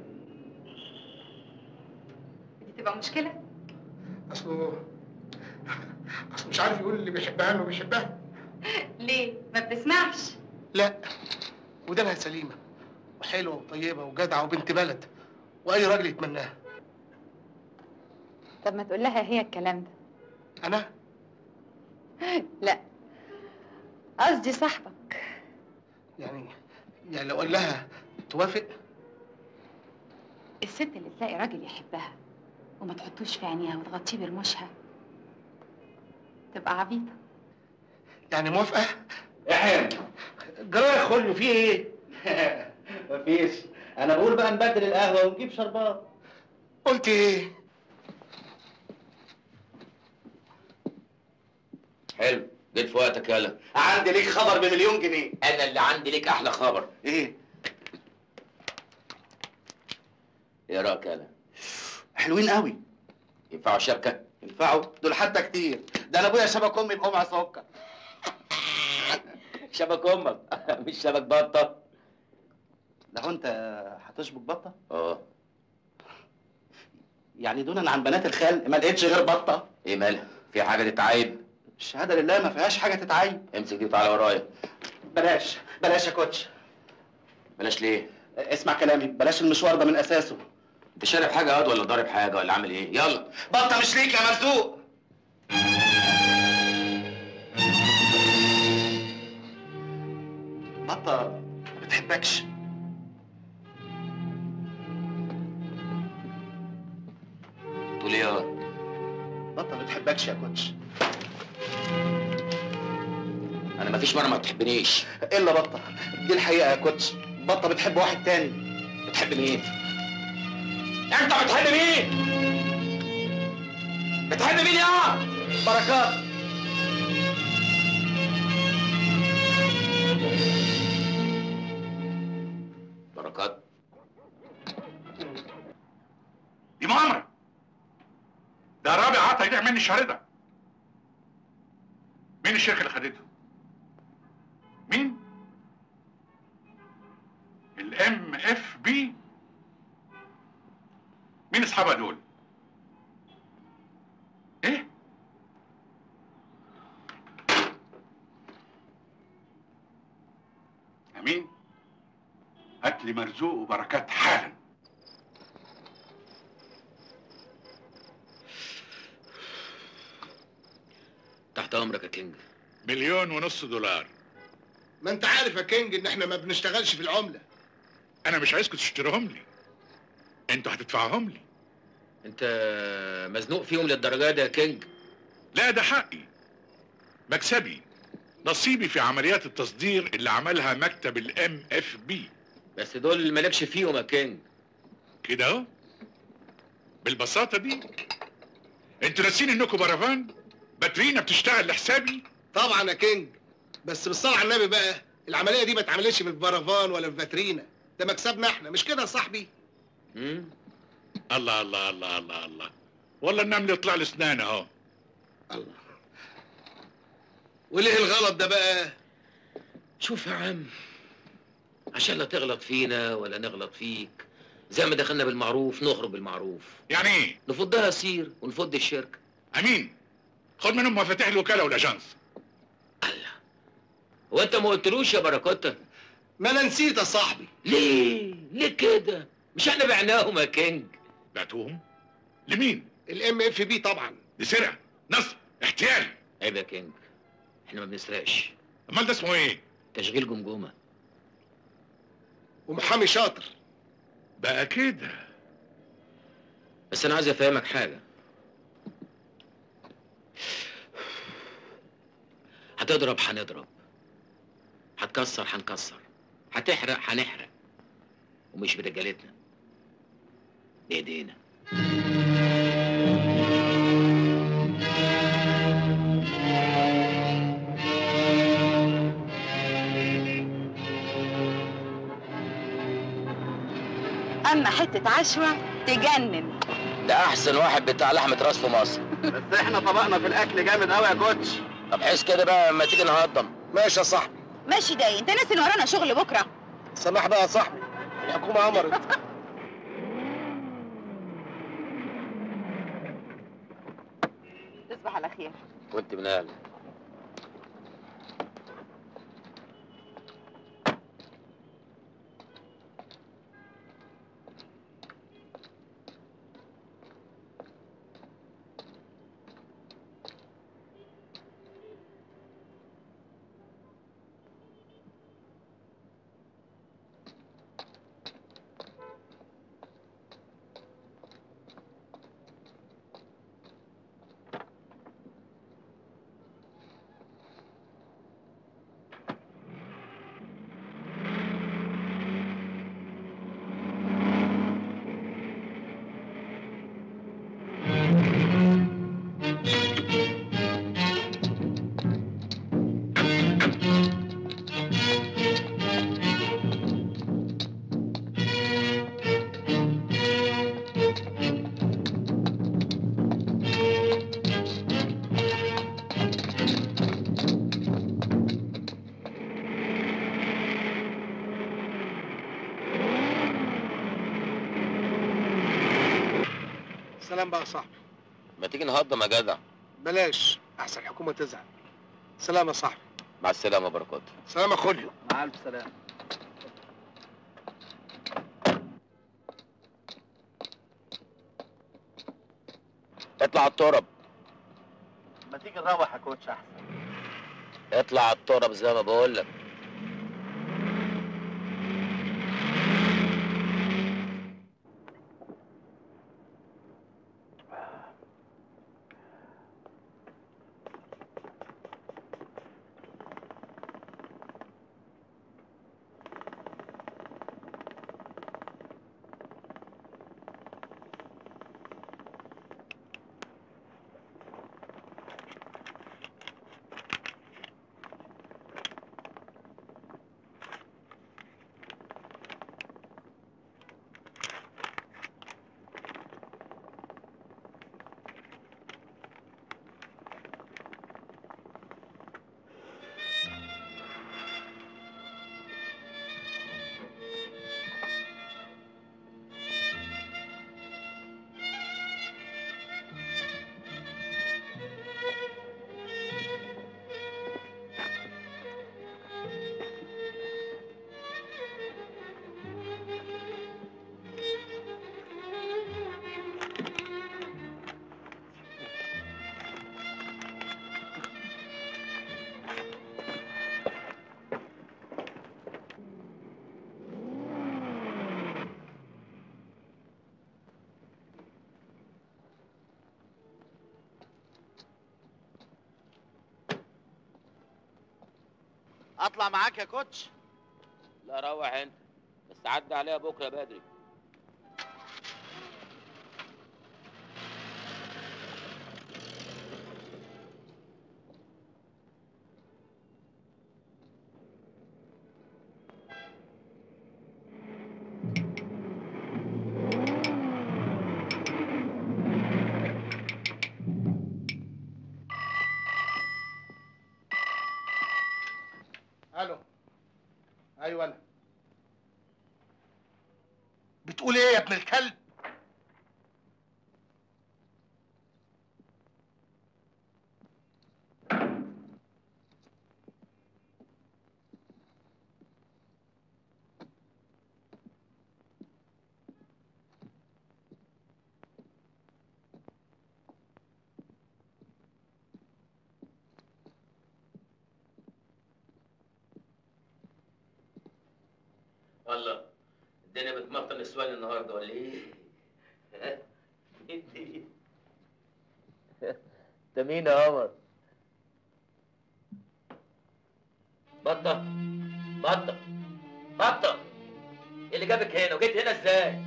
دي تبقى مشكله؟ اصله اصله مش عارف يقول اللي بيحبها انه بيحبها. ليه؟ ما بتسمعش؟ لا، ودانها سليمه وحلوه وطيبه وجدعه وبنت بلد واي راجل يتمناها. طب ما تقول لها هي الكلام ده. انا؟ لا، قصدي صاحبك. يعني يعني لو قال لها توافق؟ الست اللي تلاقي راجل يحبها وما تحطوش في عينيها وتغطيه برموشها تبقى عبيطه. يعني موافقه؟ يا حلو جرايه خلو في ايه؟ مفيش، انا بقول بقى نبدل القهوه ونجيب شربات. قلت ايه؟ حلو، جيت في وقتك يالا. عندي ليك خبر بمليون جنيه. انا اللي عندي ليك احلى خبر. ايه؟ ايه رايك يالا؟ حلوين قوي. ينفعوا شبكه؟ ينفعوا؟ دول حتى كتير. ده انا ابويا شبك امي بقمع سكر. شبك امك مش شبك بطه. لو انت هتشبك بطه؟ اه. يعني دونا عن بنات الخال ما لقيتش غير بطه. ايه مالها؟ في حاجه تتعيب؟ الشهاده لله ما فيهاش حاجه تتعيب. امسك دي وتعالى ورايا. بلاش بلاش يا كوتش. بلاش ليه؟ اسمع كلامي، بلاش المشوار ده من اساسه. انت شارب حاجه ياض ولا ضارب حاجه ولا عامل ايه؟ يلا. بطه مش ليك يا مرزوق. بطه ما بتحبكش. تقول ايه ياض؟ بطه ما بتحبكش يا كوتش. انا مفيش مره ما بتحبنيش. الا بطه، دي الحقيقه يا كوتش. بطه بتحب واحد تاني. بتحب مين؟ انت بتحب مين؟ بتحب مين يا بركات؟ بركات؟ دي مؤامره. ده رابع عطا يضيع مني الشهر ده. مين الشركه اللي خدته؟ مين؟ الام اف بي. مين اصحابها دول؟ ايه؟ امين؟ هات لي مرزوق وبركات حالا. تحت امرك يا كينج. مليون ونص دولار. ما انت عارف يا كينج ان احنا ما بنشتغلش في العمله. انا مش عايزكم تشتريهم لي، انتوا هتدفعوهم لي. انت مزنوق فيهم للدرجه دي يا كينج؟ لا ده حقي، مكسبي، نصيبي في عمليات التصدير اللي عملها مكتب الام اف بي. بس دول مالكش فيهم يا كينج. كده اهو بالبساطه دي. انتوا ناسين انكم برافان؟ باترينا بتشتغل لحسابي؟ طبعا يا كينج، بس بالصلاه على النبي بقى، العمليه دي ما اتعملتش في برافان ولا في فاترينا، ده مكسبنا احنا، مش كده يا صاحبي؟ امم الله الله الله الله الله، والله النمل يطلع له اسنان اهو. الله، وليه الغلط ده بقى؟ شوف يا عم، عشان لا تغلط فينا ولا نغلط فيك، زي ما دخلنا بالمعروف نخرج بالمعروف. يعني ايه؟ نفضها سير ونفض الشركه. امين، خد منهم مفاتيح الوكاله والاجانس. الله، هو انت ما قلتلوش يا بركات؟ ما انا نسيت يا صاحبي. ليه؟ ليه كده؟ مش احنا بعناهم يا كينج؟ بعتوهم؟ لمين؟ الام اف بي طبعا. دي سرقه، نصب، احتيال. عيب يا كينج، احنا ما بنسرقش. امال ده اسمه ايه؟ تشغيل جمجمه. ومحامي شاطر. بقى كده. بس انا عايز افهمك حاجه. هتضرب هنضرب، هتكسر هنكسر، هتحرق هنحرق، ومش برجالتنا، بايدينا. اما حته عشوه تجنن. ده احسن واحد بتاع لحمه راس في مصر. بس احنا طبقنا في الاكل جامد قوي يا كوتش. طب حس كده بقى اما تيجي نهضم. ماشي يا صاحبي. ماشي داي، انت ناسي ان ورانا شغل بكره. سماح بقى يا صاحبي، الحكومه امرت. تصبح على خير. وانت من اهل. ما تيجي نهضم يا جدع. بلاش احسن الحكومه تزعل. سلام يا صاحبي. مع السلامه بركات. سلام يا خوليو. مع الف سلامه. اطلع على الترب. ما تيجي نروح يا كوتش احسن. اطلع على الترب زي ما بقول لك. اطلع معاك يا كوتش؟ لا روح انت، بس عدي عليها بكره بدري. الو. ايوه انا. بتقول ايه يا ابن الكلب؟ الله، الدنيا بتمطر نسوان النهارده ولا ايه؟ انت انت مين يا قمر؟ بطة بطة بطة، ايه اللي جابك هنا وجيت هنا ازاي؟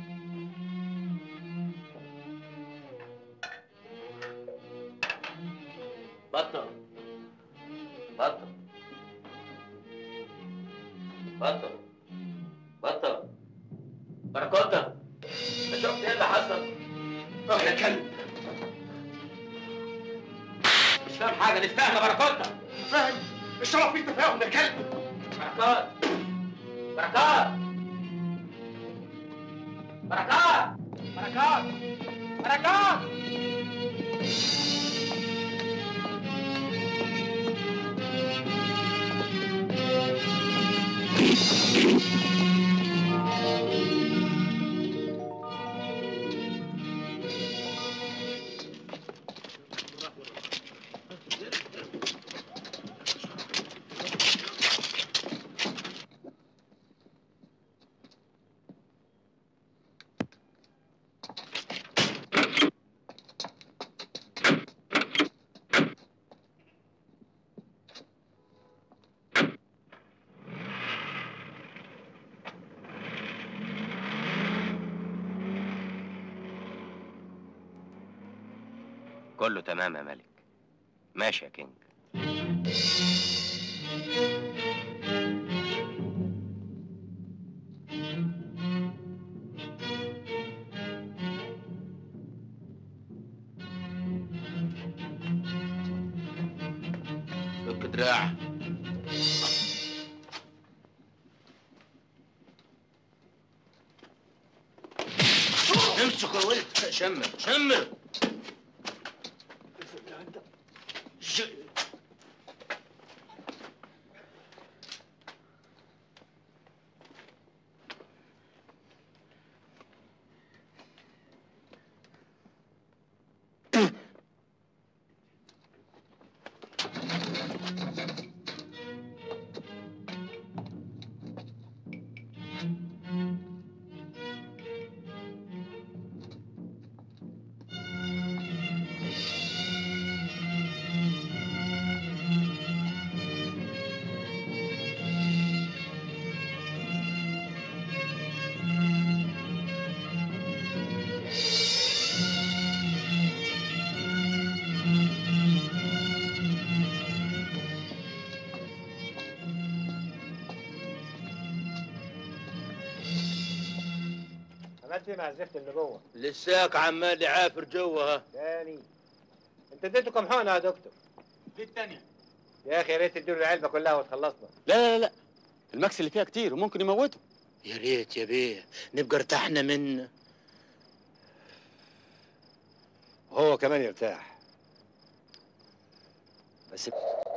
بطة بطة بطة بطة بركوتة، انت شفت ايه اللي حصل؟ اه يا كلب. مش فاهم حاجة، نتفاهم يا بركوتة. فاهم؟ الشرف فيه تفاهم يا كلب. بركات بركات بركات بركات بركات. كله تمام يا ملك. ماشي يا كينج. فك دراعك. امسك يا ولد. شمر شمر. عملت ايه مع الزفت اللي جوه؟ لساك عمال يعافر جوه. ها تاني انت اديته كام حقنه يا دكتور؟ دي التانية. يا اخي يا ريت تديله العلبه كلها وتخلصنا. لا لا لا الماكس اللي فيها كتير وممكن يموته. يا ريت يا بيه نبقى ارتحنا منه. هو كمان يرتاح. بس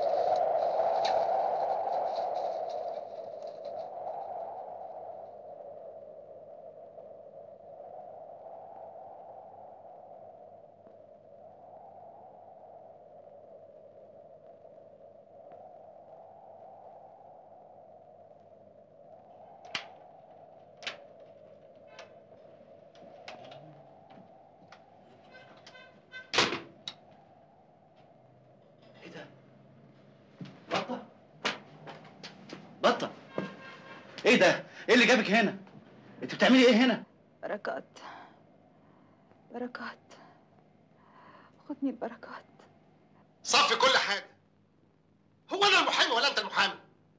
بطة، ايه ده؟ ايه اللي جابك هنا؟ انت بتعملي ايه هنا؟ بركات بركات خدني البركات. صفي كل حاجه. هو انا المحامي ولا انت المحامي؟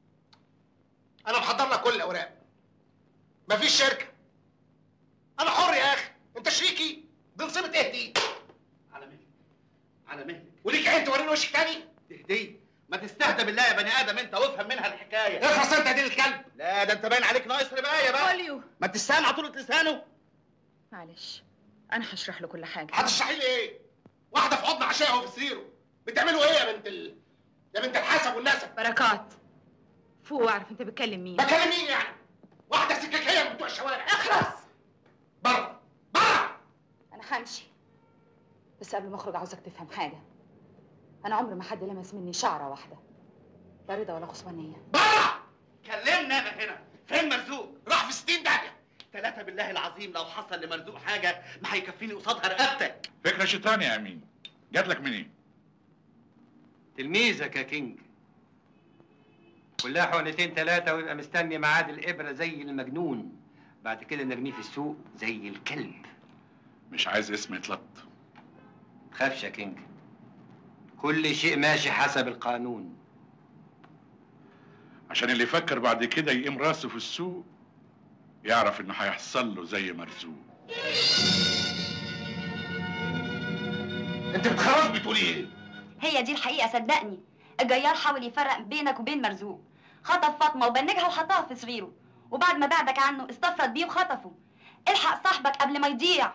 انا محضر لك كل الاوراق. مفيش شركه. انا حر يا اخي، انت شريكي. دي نصيبه ايه دي؟ على مهلك على مهلك وليك عين توريني وشك تاني؟ تهدي ما تستهدى بالله يا بني ادم انت وافهم منها الحكايه. اخلص انت يا دين الكلب. لا ده انت باين عليك ناقص ربايه بقى. خوليو ما تستهان طولة لسانه. معلش انا هشرح له كل حاجه. هتشرحي لي ايه؟ واحده في حضن عشاها وفي سريره. بتعملوا ايه يا بنت ال... يا بنت الحسب والنسب؟ بركات فوق واعرف انت بتكلم مين. بكلم مين يعني؟ واحده سكاكيه من بتوع الشوارع. اخلص بره بره. انا همشي بس قبل ما اخرج عاوزك تفهم حاجه. انا عمري ما حد لمس مني شعره واحده لا رضا ولا خصوانيه. بره كلمنا انا هنا. فين مرزوق؟ راح في ستين داهيه. ثلاثه بالله العظيم لو حصل لمرزوق حاجه ما هيكفيني قصادها رقبتك. فكره شيطان يا امين. جات لك منين؟ تلميذك يا كينج. كلها حقنتين ثلاثة ويبقى مستني ميعاد الإبرة زي المجنون. بعد كده نرميه في السوق زي الكلب. مش عايز اسم يتلط. تخافش يا كينج. كل شيء ماشي حسب القانون. عشان اللي يفكر بعد كده يقيم راسه في السوق يعرف انه هيحصل له زي مرزوق. انت بتخرج بتقولي ايه؟ هي دي الحقيقة صدقني. الجيار حاول يفرق بينك وبين مرزوق. خطف فاطمة وبنجها وحطها في صغيره، وبعد ما بعدك عنه استفرد بيه وخطفه. الحق صاحبك قبل ما يضيع.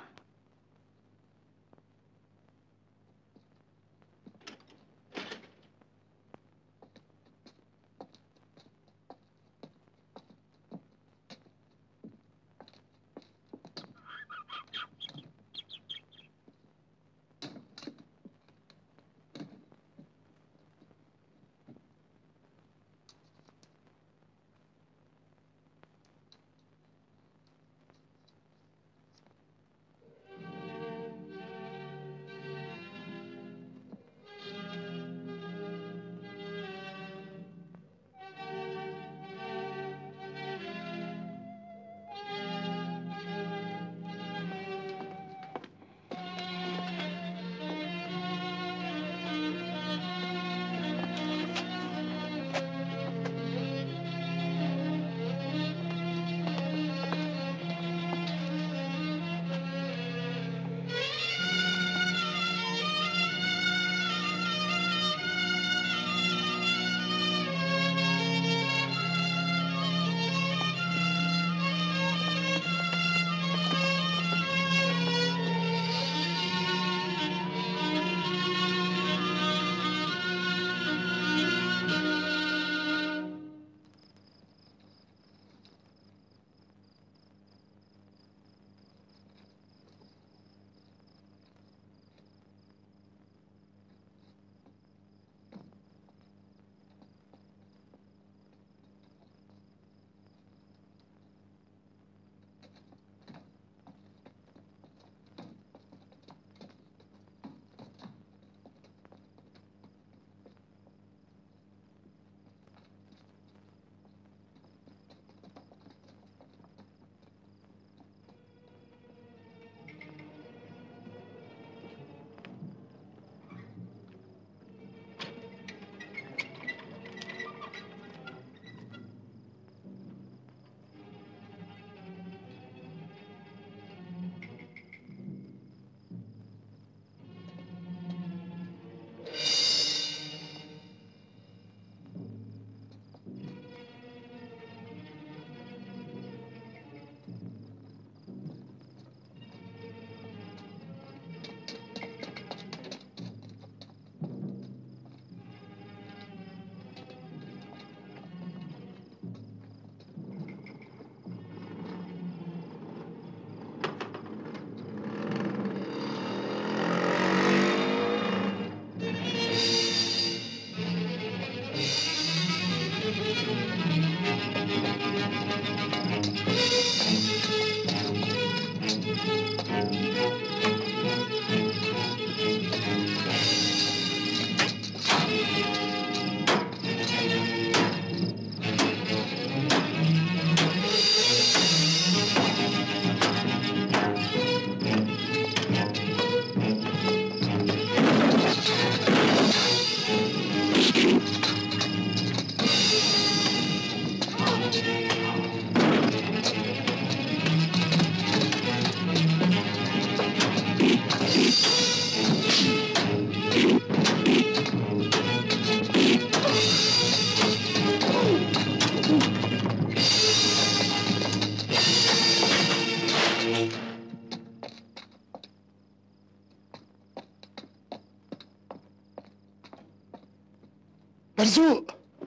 مرزوق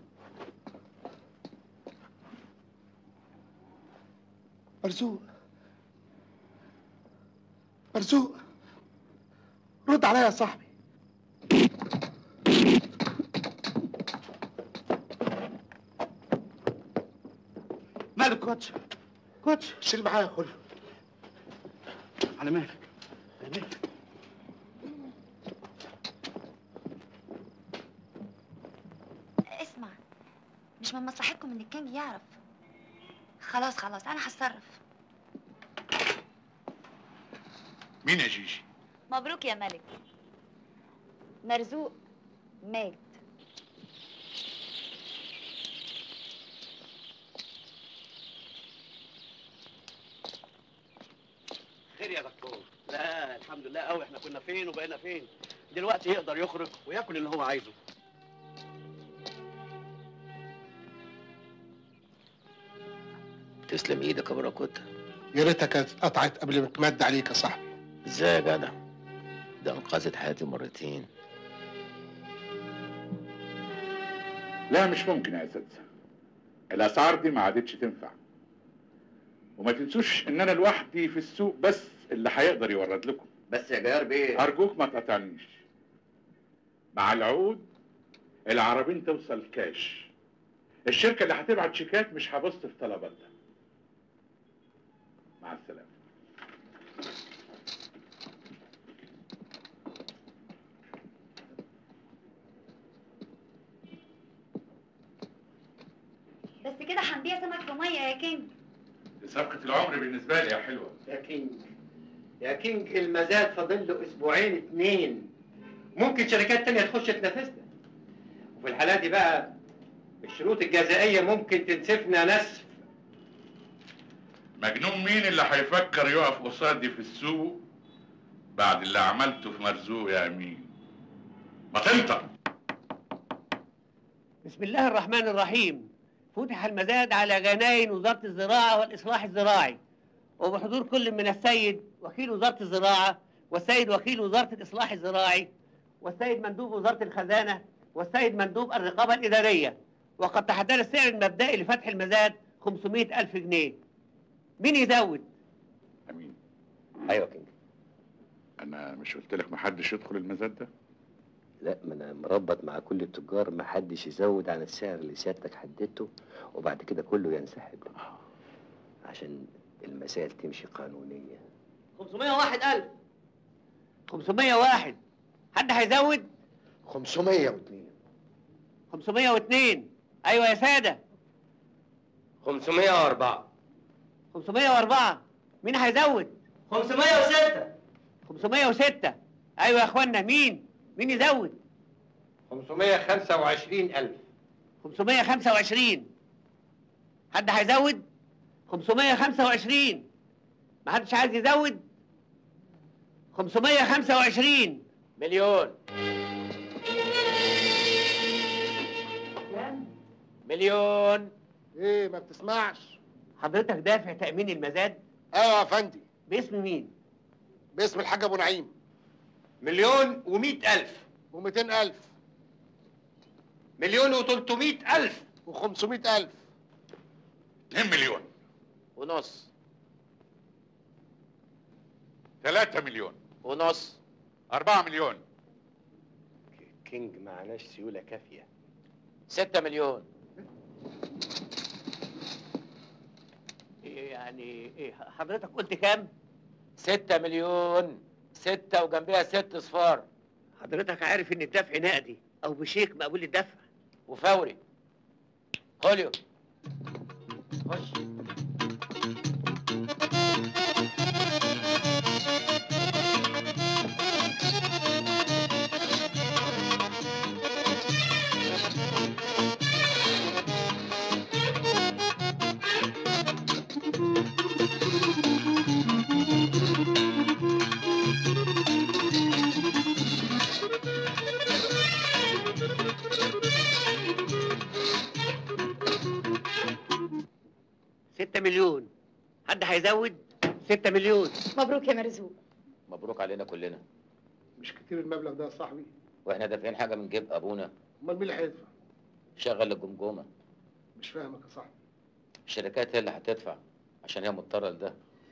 مرزوق مرزوق رد عليا يا صاحبي. مالك كوتش؟ كوتش شيل معايا كله. على مالك؟ على مالك؟ اسمع، مش من مصلحتكم ان الكينج يعرف. خلاص خلاص انا هتصرف. مين يا جيجي؟ مبروك يا ملك. مرزوق مات. خير يا دكتور. لا الحمد لله قوي، احنا كنا فين وبقينا فين. دلوقتي يقدر يخرج وياكل اللي هو عايزه. تسلم ايدك يا براكوتا. يا ريتها كانت اتقطعت قبل ما تمد عليك يا صاحبي. ازاي يا جدع؟ ده انقذت حياتي مرتين. لا مش ممكن يا اساتذه. الاسعار دي ما عادتش تنفع. وما تنسوش ان انا لوحدي في السوق بس اللي هيقدر يورد لكم. بس يا جيار بيه ارجوك ما تقاطعنيش. مع العقود العربين توصل كاش. الشركه اللي هتبعت شيكات مش هبص في طلباتها. مع السلامه. بس كده هنبيع سمك في ميه يا كينج. دي صفقه العمر بالنسبه لي يا حلوه. يا كينج يا كينج المزاد فاضل له اسبوعين اتنين. ممكن شركات تانية تخش تنافسنا. وفي الحالة دي بقى الشروط الجزائية ممكن تنسفنا نسف. مجنون مين اللي هيفكر يقف قصادي في السوق بعد اللي عملته في مرزوق يا امين؟ ما تنطق. بسم الله الرحمن الرحيم. فتح المزاد على جناين وزارة الزراعة والإصلاح الزراعي، وبحضور كل من السيد وكيل وزارة الزراعة والسيد وكيل وزارة الإصلاح الزراعي والسيد مندوب وزارة الخزانة والسيد مندوب الرقابة الإدارية. وقد تحدد السعر المبدئي لفتح المزاد خمسمائة ألف جنيه. مين يزود؟ امين. ايوه كينج. انا مش قلت لك محدش يدخل المزاد ده؟ لا، ما انا مربط مع كل التجار محدش يزود عن السعر اللي سيادتك حددته، وبعد كده كله ينسحب عشان المسائل تمشي قانونيه. خمسمائة وواحد ألف. خمسمائة وواحد. حد هيزود؟ خمسمائة واثنين. خمسمائة واثنين. ايوه يا ساده. خمسمائة وأربعة. خمسمائة وأربعة. مين هيزود؟ خمسمائة وستة. خمسمائة وستة. ايوه يا اخوانا، مين؟ مين يزود؟ خمسمائة وخمسة وعشرين ألف. خمسمائة وخمسة وعشرين. حد هيزود؟ خمسمائة وخمسة وعشرين. ما حدش عايز يزود؟ خمسمائة وخمسة وعشرين. مليون. مليون. ايه ما بتسمعش؟ حضرتك دافع تأمين المزاد؟ ايوه يا فندي. باسم مين؟ باسم الحاج ابو نعيم. مليون ومئة ألف. ومئتين ألف. مليون وتلتمائة ألف. وخمسمائة ألف. اتنين مليون. ونص. ثلاثة مليون. ونص. أربعة مليون. كينج معناش سيولة كافية. ستة مليون. إيه يعني ايه حضرتك قلت كام؟ ستة مليون. ستة وجنبها ست صفار. حضرتك عارف ان الدفع نقدي او بشيك مقبول الدفع وفوري. خوليو خش. ستة مليون. حد هيزود؟ ستة مليون. مبروك يا مرزوق. مبروك علينا كلنا. مش كتير المبلغ ده يا صاحبي؟ واحنا دافعين حاجة من جيب ابونا؟ امال مين اللي هيدفع؟ شغل الجمجمه. مش فاهمك يا صاحبي. الشركات هي اللي هتدفع عشان هي مضطره لده.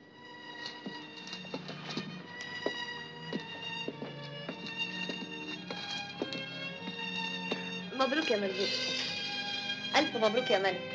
مبروك يا مرزوق. ألف مبروك يا ملك.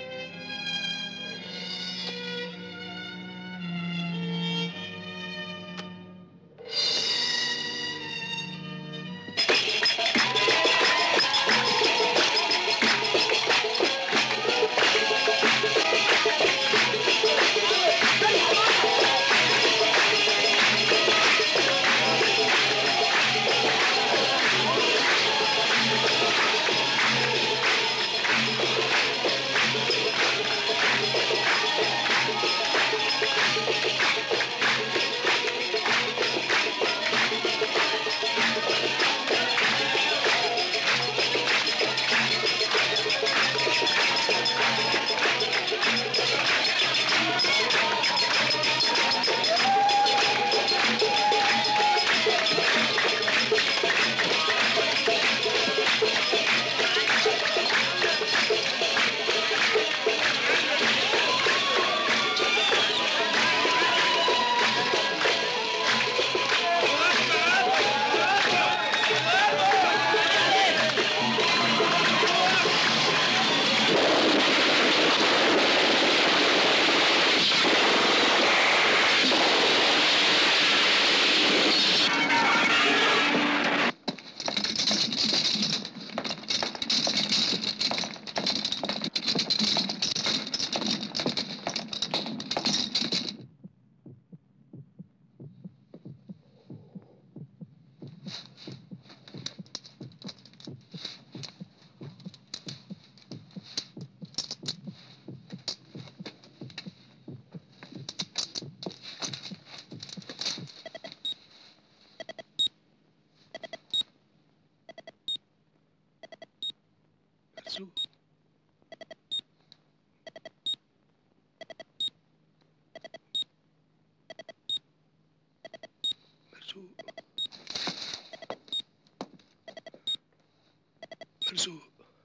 مرزوق،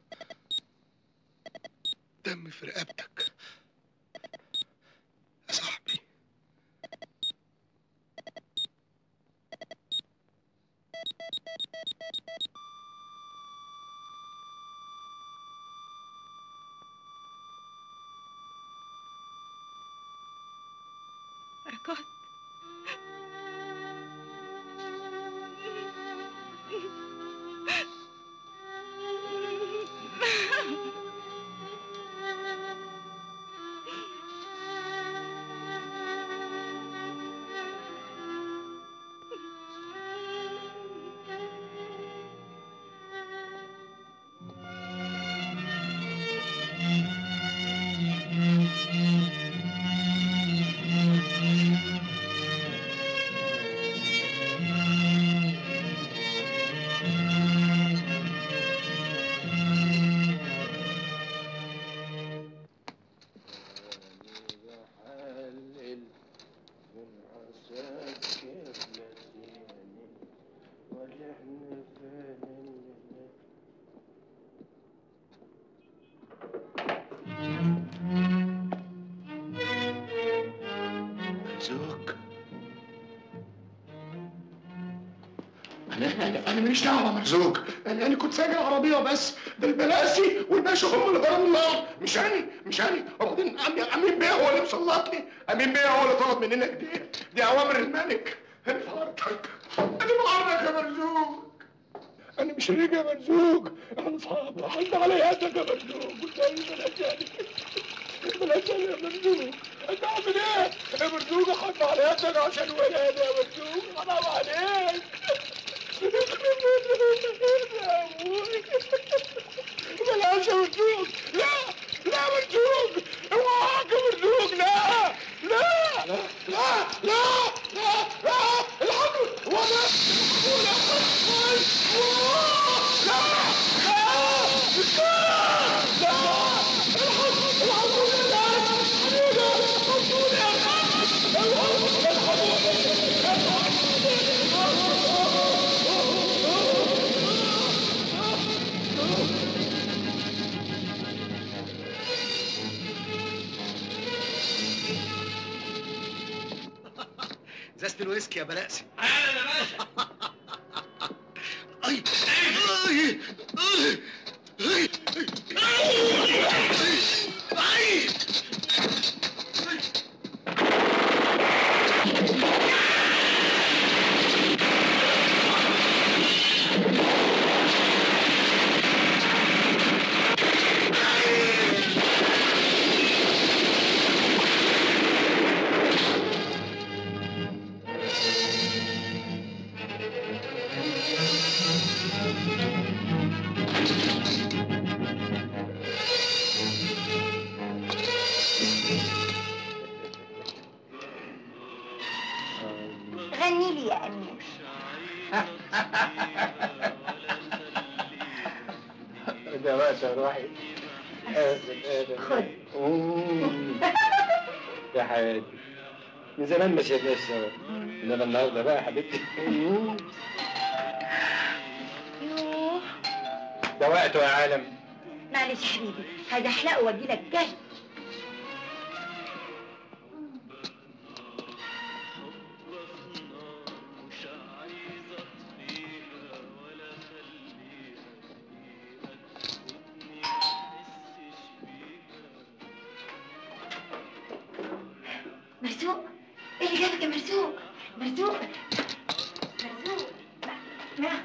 دم في رقبتك يا صاحبي. بركات. مرزوق، انا انا ماليش دعوه مرزوق. انا انا كنت سايق العربيه بس. ده البلاسي والباشا هم اللي ضربوا النار، مش انا مش انا. وبعدين امين بيه هو اللي مسلطني. امين بيه هو اللي طلب مننا كده. دي اوامر الملك. انا في عرضك، انا في عرضك يا مرزوق. انا مش ريق يا مرزوق، احنا اصحاب. حد على يدك يا مرزوق. والله بلاش يعني بلاش يا مرزوق. انت عامل ايه يا مرزوق؟ حد على يدك عشان ولاد يا مرزوق. حرام عليك. بلاش يا مرزوق. لا لا يا مرزوق، اوعاك يا مرزوق. لا لا لا لا لا لا لا الحمد هو ده. Oh, ازازه الويسكي يا بلاسي. اهلا يا باشا. اي اي اي اي غني لي يا امير. ده وقت يا روحي. خد. يا حياتي من زمان ما شفناش سوا، انما النهارده بقى يا حبيبتي. يوه ده وقته يا عالم. معلش حبيبي هزحلقه واجيلك جاي. مرزوق، ايه اللي جابك يا مرزوق؟ مرزوق مرزوق نعم.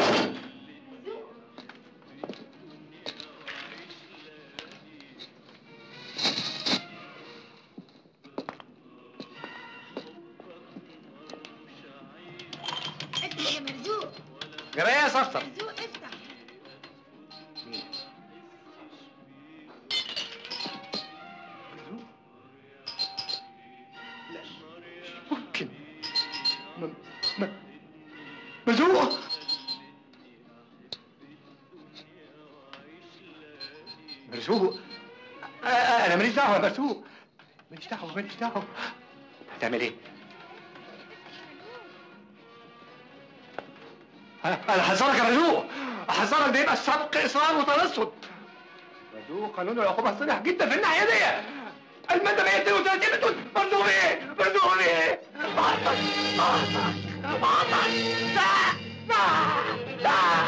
افتح يا مرزوق. جرى ايه يا صفصف؟ مرزوق افتح. ممكن م... م... مرزوق. مرزوق آه آه انا ماليش دعوه يا مرزوق، ماليش دعوه ماليش دعوه. هتعمل ايه؟ ها، انا هحذرك يا مرزوق، احذرك ده يبقى السبق اصرار وترصد. مرزوق قانون العقوبه صريح جدا في الناحيه دي. المادة مية واتنين وتلاتين بتقول مرزوق ايه؟ مرزوق ايه؟ بعطك بعطك بعطك لا لا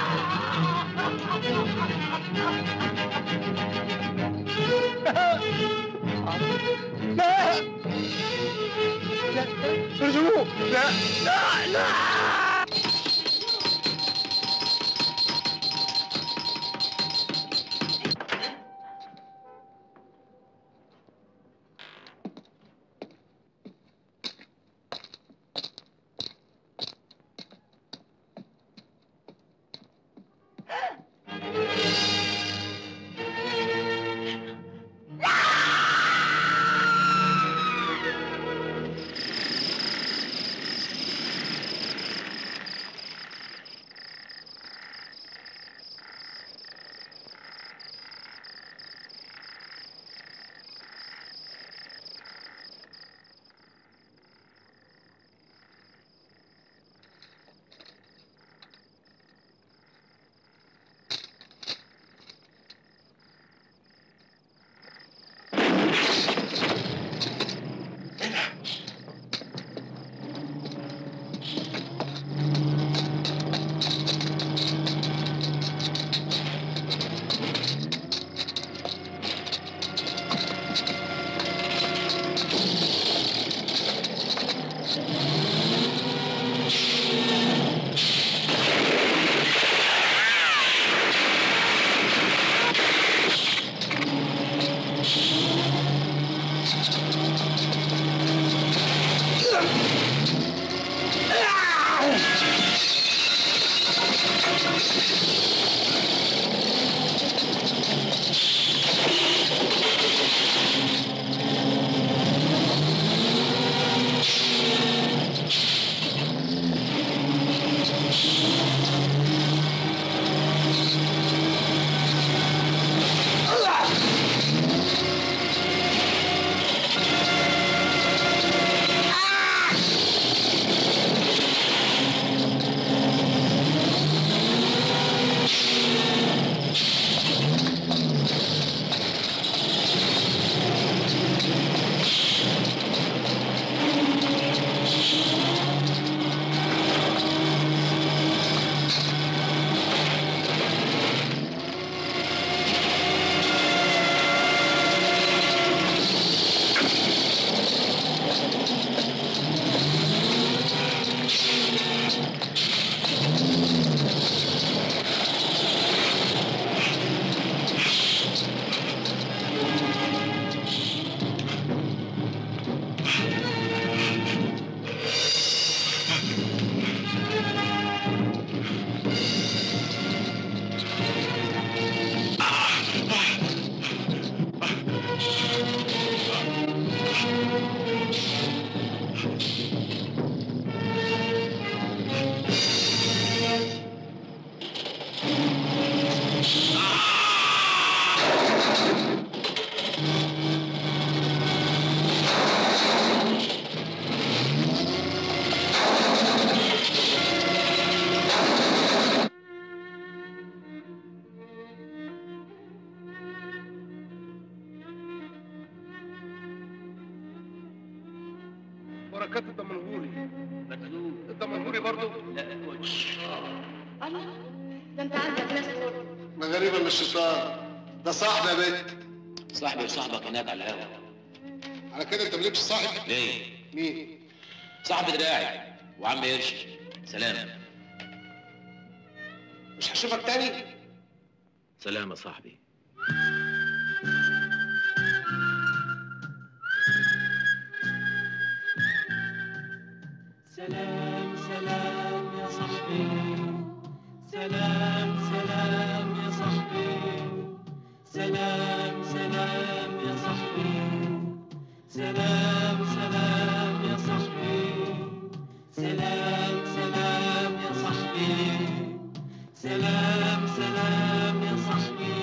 لا لا مرزوق لا لا لا بركات الدمنهوري. مكذوب. الدمنهوري برضه؟ لا كوتش. الله، ده انت عندك ناس كل. ما غريبه من الشيطان، ده صاحبي يا بنت. صاحبي وصاحبك هناك على القهوه. على كده انت مالكش صاحب؟ ليه؟ مين؟ صاحب دراعي وعم قرش. سلام. مش هشوفك تاني؟ سلام يا صاحبي. سلام سلام يا صاحبي، سلام سلام يا صاحبي، سلام سلام يا صاحبي، سلام سلام يا صاحبي، سلام سلام يا صاحبي، سلام سلام يا صاحبي.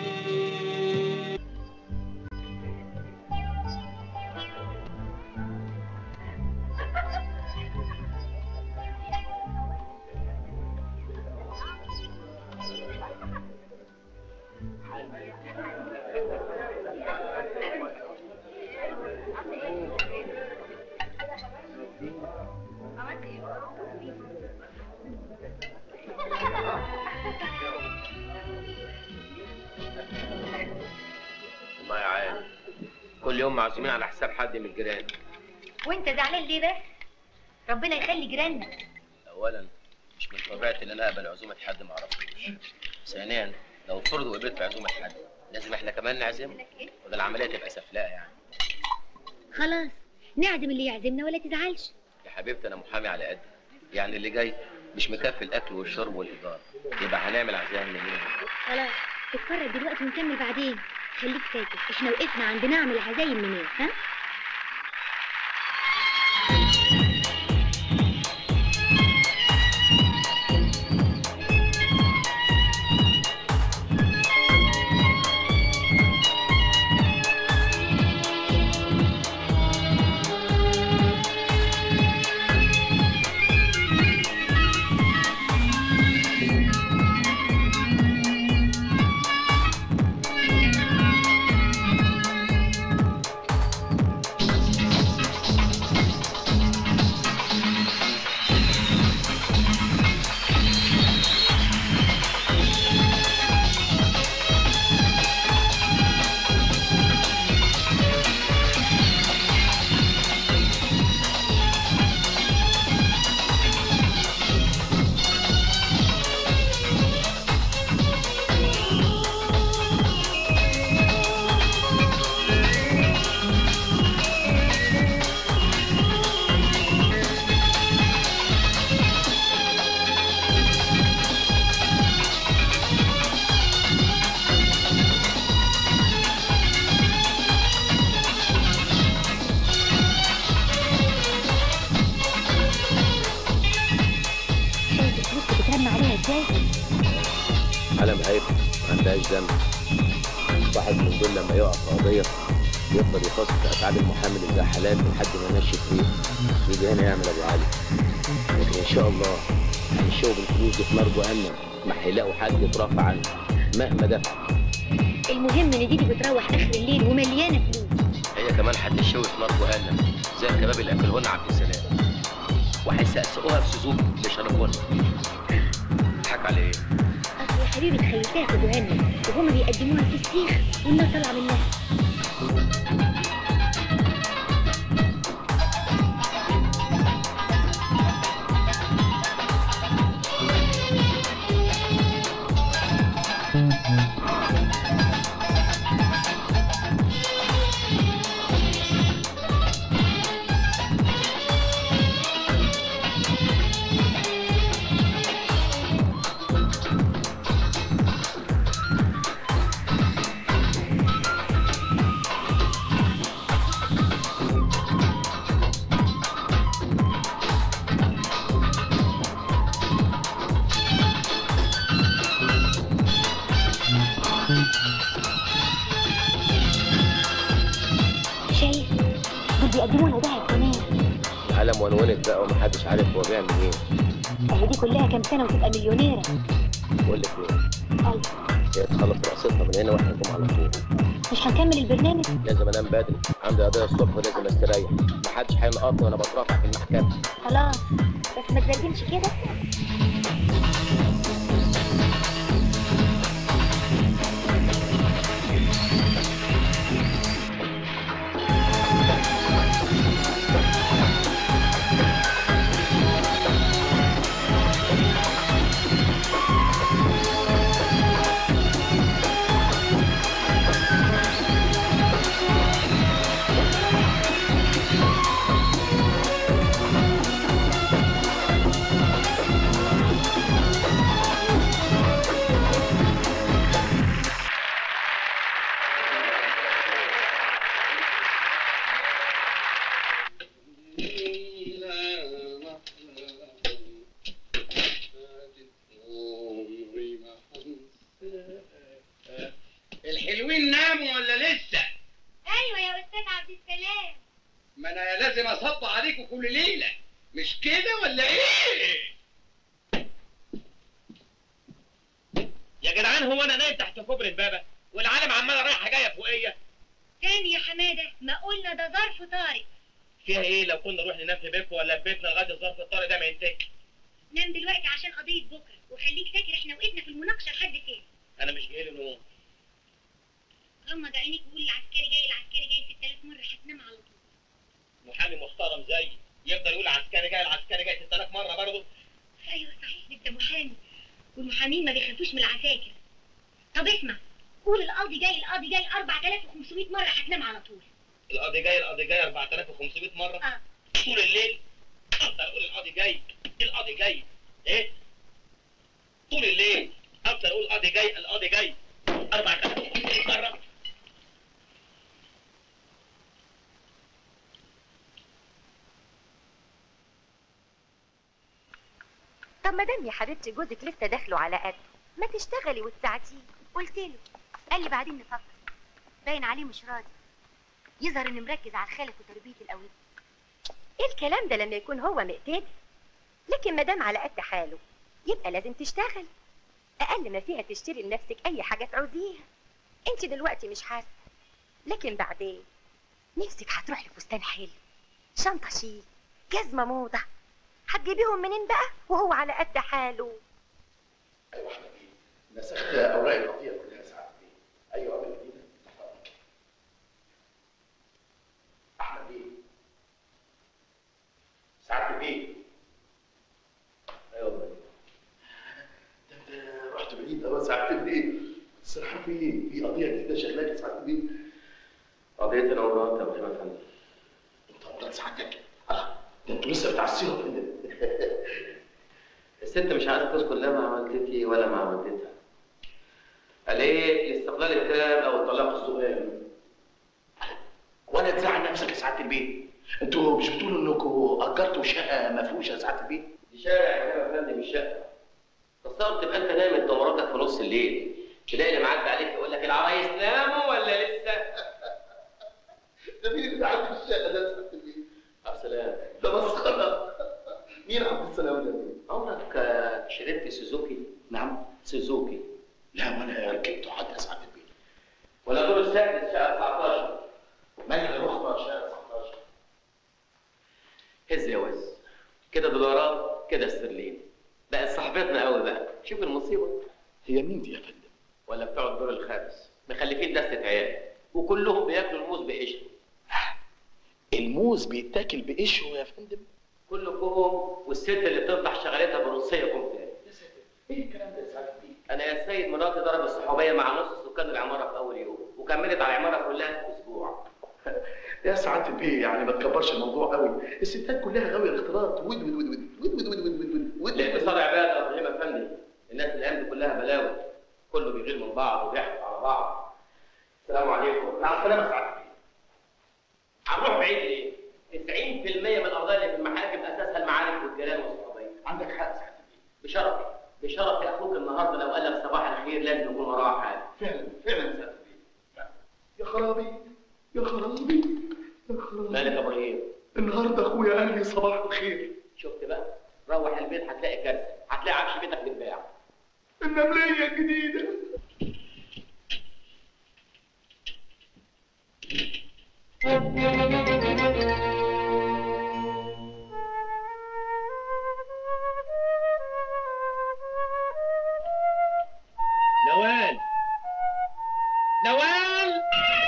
والله يا عالم كل يوم معزومين على حساب حد من الجيران. وانت زعلان ليه بس؟ ربنا يخلي جيراننا. اولا مش من طبيعتي ان انا اقبل عزومه حد ما اعرفوش. ثانيا لو فرضوا قبلت في عزومه حد لازم احنا كمان نعزمه، ولا العمليه تبقى سفلاء يعني. خلاص نعزم اللي يعزمنا ولا تزعلش. يا حبيبتي انا محامي على قدي، يعني اللي جاي مش مكفي الاكل والشرب والايجار، يبقى هنعمل عزايم منين؟ خلاص اتفرج دلوقتي ونكمل بعدين. خليك فاكر احنا وقفنا عند نعمل عزايم منين، ها؟ علم هيبة ما عندهاش ذنب. واحد من دول لما يقع في قضية يفضل يخصص في أفعال المحامي اللي زي حالات لحد ما ينشف فيه، يجي هنا يعمل أبو علي. لكن إن شاء الله هنشوف الفلوس دي في نار جهنم، ما هيلاقوا حد يترافع عنه مهما دفع. المهم ان دي بتروح اخر الليل ومليانه فلوس. هي كمان هتشوي في نار جهنم زي الكباب اللي اكلهن عبد السلام، وهيسقسقوها بسوزوك اللي شربونا. تضحك على ايه؟ اصل يا حبيبي تخيلتها في جهنم وهما بيقدموها في السيخ والنار طالعه منها. العالم ونونت بقى ومحدش عارف هو بيعمل ايه. اهي دي كلها كام سنه وتبقى مليونيره. بقول لك ايه؟ ايوه. هي تخلص رقصتنا من هنا واحنا نقوم على طول. مش هنكمل البرنامج؟ لازم انام بدري، عندي قضيه الصبح ولازم استريح، محدش هينقطني وانا بترافع في المحكمه. خلاص بس ما تزرجمش كده. الحلوين ناموا ولا لسه؟ ايوه يا استاذ عبد السلام. ما انا لازم اصب عليكم كل ليله، مش كده ولا ايه؟ يا جدعان هو انا نايم تحت كوبري امبابه والعالم عماله رايحه جايه فوقيه؟ تاني يا حماده، ما قلنا ده ظرف طارئ. فيها ايه لو كنا نروح ننام في بيتكم ولا في بيتنا لغايه الظرف الطارئ ده ما ينتهي؟ نام دلوقتي عشان قضيه بكره، وخليك فاكر احنا وقفنا في المناقشه لحد فين. انا مش جاي لي نوم. غمض عينيك وقول العسكري جاي العسكري جاي ست آلاف مره هتنام على طول. محامي محترم زيي يفضل يقول عسكري جاي العسكري جاي ست آلاف مره برضه؟ ايوه صحيح انت محامي، والمحامين ما بيخافوش من العساكر. طب اسمع، قول القاضي جاي القاضي جاي أربعة آلاف وخمسمية مره هتنام على طول. القاضي جاي القاضي جاي أربعة آلاف وخمسمية مره؟ اه طول الليل افضل اقول القاضي جاي القاضي جاي ايه؟ طول الليل افضل اقول القاضي جاي القاضي جاي أربعة آلاف وخمسمية مره. طب ما دام يا حبيبتي جوزك لسه داخله على قد ما تشتغلي وتساعديه. قلت له، قال لي بعدين نفكر. باين عليه مش راضي، يظهر انه مركز على الخلف وتربيه الاولاد. ايه الكلام ده لما يكون هو مقتدر؟ لكن ما دام على قد حاله يبقى لازم تشتغل، اقل ما فيها تشتري لنفسك اي حاجه تعوزيها. انت دلوقتي مش حاسه، لكن بعدين نفسك هتروح لفستان حلو، شنطه شيك، جزمه موضه، هتجيبيهم منين بقى وهو على قد حاله؟ ايوه احمد بيه، نسخت اوراق القضيه كلها ساعات بيه. اي اوامر جديده تحت امرك. احمد بيه، ساعات بيه. ايوه بيه. ده انت رحت بعيد قوي ساعات بيه. الصراحه في في قضيه جديده شغلاك ساعات بيه. قضيه انا ومراتي يا ابراهيم افندي. انت ومرات سعادتك؟ اه ده انتوا لسه بتعسيروا يا فندم. الست مش عايزه تذكر لا مع والدتي ولا مع والدتها. قال ايه الاستقلال التام او الطلاق الصغير. ولا تزعل نفسك يا سعاده البيت. انتوا مش بتقولوا انكم اجرتوا شقه مفروشه يا سعاده البيت؟ دي شارع يا فندم مش شقه. تصور تبقى انت نايم انت ومراتك في نص الليل تلاقي اللي معدي عليك يقول لك العرايس ناموا ولا لسه؟ ده مين اللي بيعدي في الشقه ده يا سعاده البيت؟ عبد السلام. ده مسخره. مين عبد السلام ده؟ عمرك شربت سوزوكي؟ نعم سوزوكي. لا وانا ركبته حتى يا سعاده البيت. ولا دور السادس شقه تسعتاشر. مالها رخصه شقه تسعتاشر. هز يا وز. كده دولارات كده استرلين. بقت صاحبتنا قوي بقى. شوف المصيبه. هي مين دي يا فندم؟ ولا بتوع الدور الخامس مخلفين دستة عيال وكلهم بياكلوا الموز بقشره. الموز بيتاكل بقشره يا فندم؟ كلكم والست اللي بتنطح شغلتها بروسيكم تاني. يا ساتر ايه الكلام ده يا سعاده البيت؟ انا يا سيد مراتي ضرب الصحوبيه مع نص سكان العماره في اول يوم وكملت على العماره كلها في اسبوع. يا سعاده البيه يعني ما تكبرش الموضوع قوي، الستات كلها غاويه الاختلاط. ود ود ود ود ود ود ود ود ود الاقتصاد عباده يا ابراهيم افندي. الناس الايام دي كلها بلاوي، كله بيغير من بعض وبيحكوا على بعض. السلام عليكم. مع السلامه يا سعاده البيه. هنروح بعيد ليه؟ تسعين في المية من القضايا اللي في المحاكم اساسها المعارك والجيران والصحوبيه. عندك حق يا سعاده البيه. بشرفي بشرفي اخوك النهارده لو قال لك صباح الخير لازم يكون وراه حاجه. فعلا فعلا يا سعاده البيه. يا خرابي يا خرابي يا خرابي. مالك يا ابراهيم؟ النهارده اخويا قال لي صباح الخير. شفت بقى؟ روح البيت هتلاقي كارثه، هتلاقي عفش بيتك بيتباع. النمليه الجديده. نوال نوال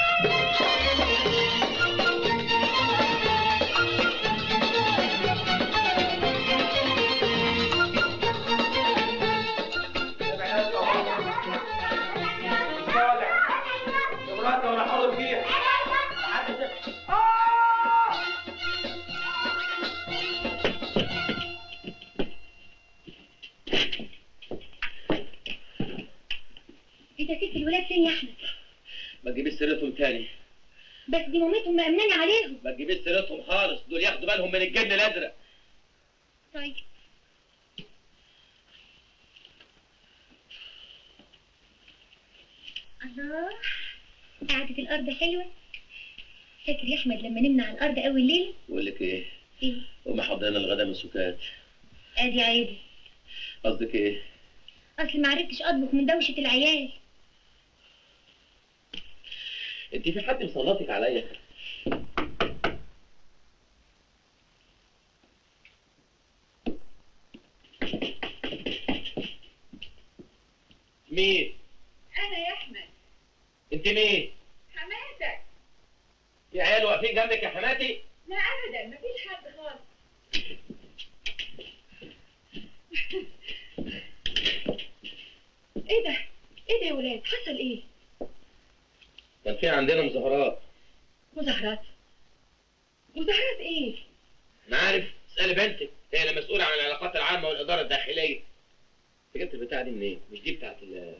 انت سبت الولاد فين يا احمد؟ ما تجيبيش سيرتهم تاني. بس دي مامتهم مأمناني عليهم. ما تجيبيش سيرتهم خالص، دول ياخدوا بالهم من الجن الازرق. طيب. الله، قعدة الأرض حلوة. فاكر يا أحمد لما نمنا على الأرض أول ليلة؟ بقول لك ايه؟ إيه؟ قومي حضرنا الغدا من سكات. أدي عيبي. قصدك ايه؟ أصل ما عرفتش أطبخ من دوشة العيال. انت في حد مسلطك عليا؟ مين؟ أنا يا أحمد. انت مين؟ حماتك. في عيال واقفين جنبك يا حماتي؟ لا أبدا، مفيش حد خالص. إيه ده؟ إيه ده يا ولاد؟ حصل إيه؟ كان في عندنا مظاهرات. مظاهرات؟ مظاهرات إيه؟ انا عارف، اسالي بنتك، هي اللي مسؤوله عن العلاقات العامه والاداره الداخليه. انت جبت البتاعه دي منين؟ مش دي بتاعت ال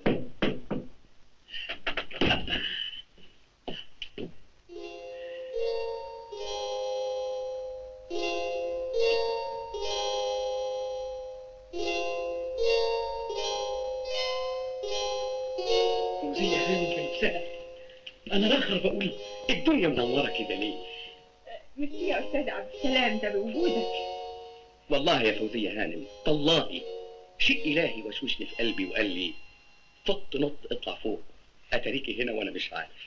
فوزية هاني كانت سأل. أنا راخر بقول الدنيا منورة كده ليه؟ ميرسي يا أستاذ عبد السلام، ده بوجودك. والله يا فوزية هانم، طلائي شيء إلهي وشوشني في قلبي وقال لي فط نط اطلع فوق، أتاريكي هنا وأنا مش عارف.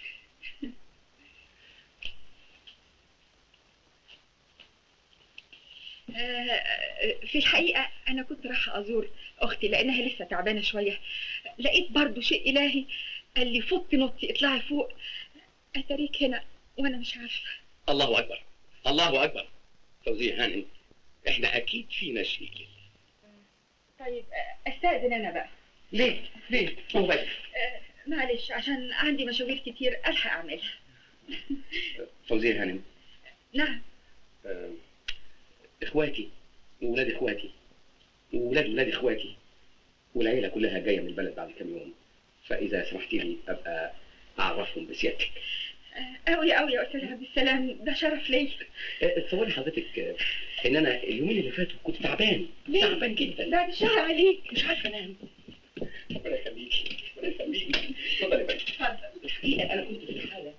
في الحقيقة أنا كنت رايحة أزور أختي لأنها لسه تعبانة شوية. لقيت برضو شيء إلهي قال لي فطي نطي اطلعي فوق، أتاريك هنا وأنا مش عارفة. الله أكبر، الله أكبر. فوزية هانم، إحنا أكيد فينا شيء كده. طيب أستأذن أنا بقى. ليه؟ ليه؟ هو بس. معلش عشان عندي مشاوير كتير ألحق أعملها. فوزية هانم. نعم. آه، إخواتي وولاد إخواتي وولاد ولاد إخواتي والعيلة كلها جاية من البلد بعد كام يوم، فإذا سمحتي لي أبقى أعرفهم بسيادتك. أوي أوي يا أستاذ عبد السلام، ده شرف ليا. تصوري حضرتك آه، إن أنا اليومين اللي فاتوا كنت تعبان، تعبان جدا. بعد الشهر عليك. مش عارفة أنام. ربنا يخليكي، ربنا يخليكي. اتفضلي يا باشا. اتفضل. الحقيقة أنا كنت في حالة.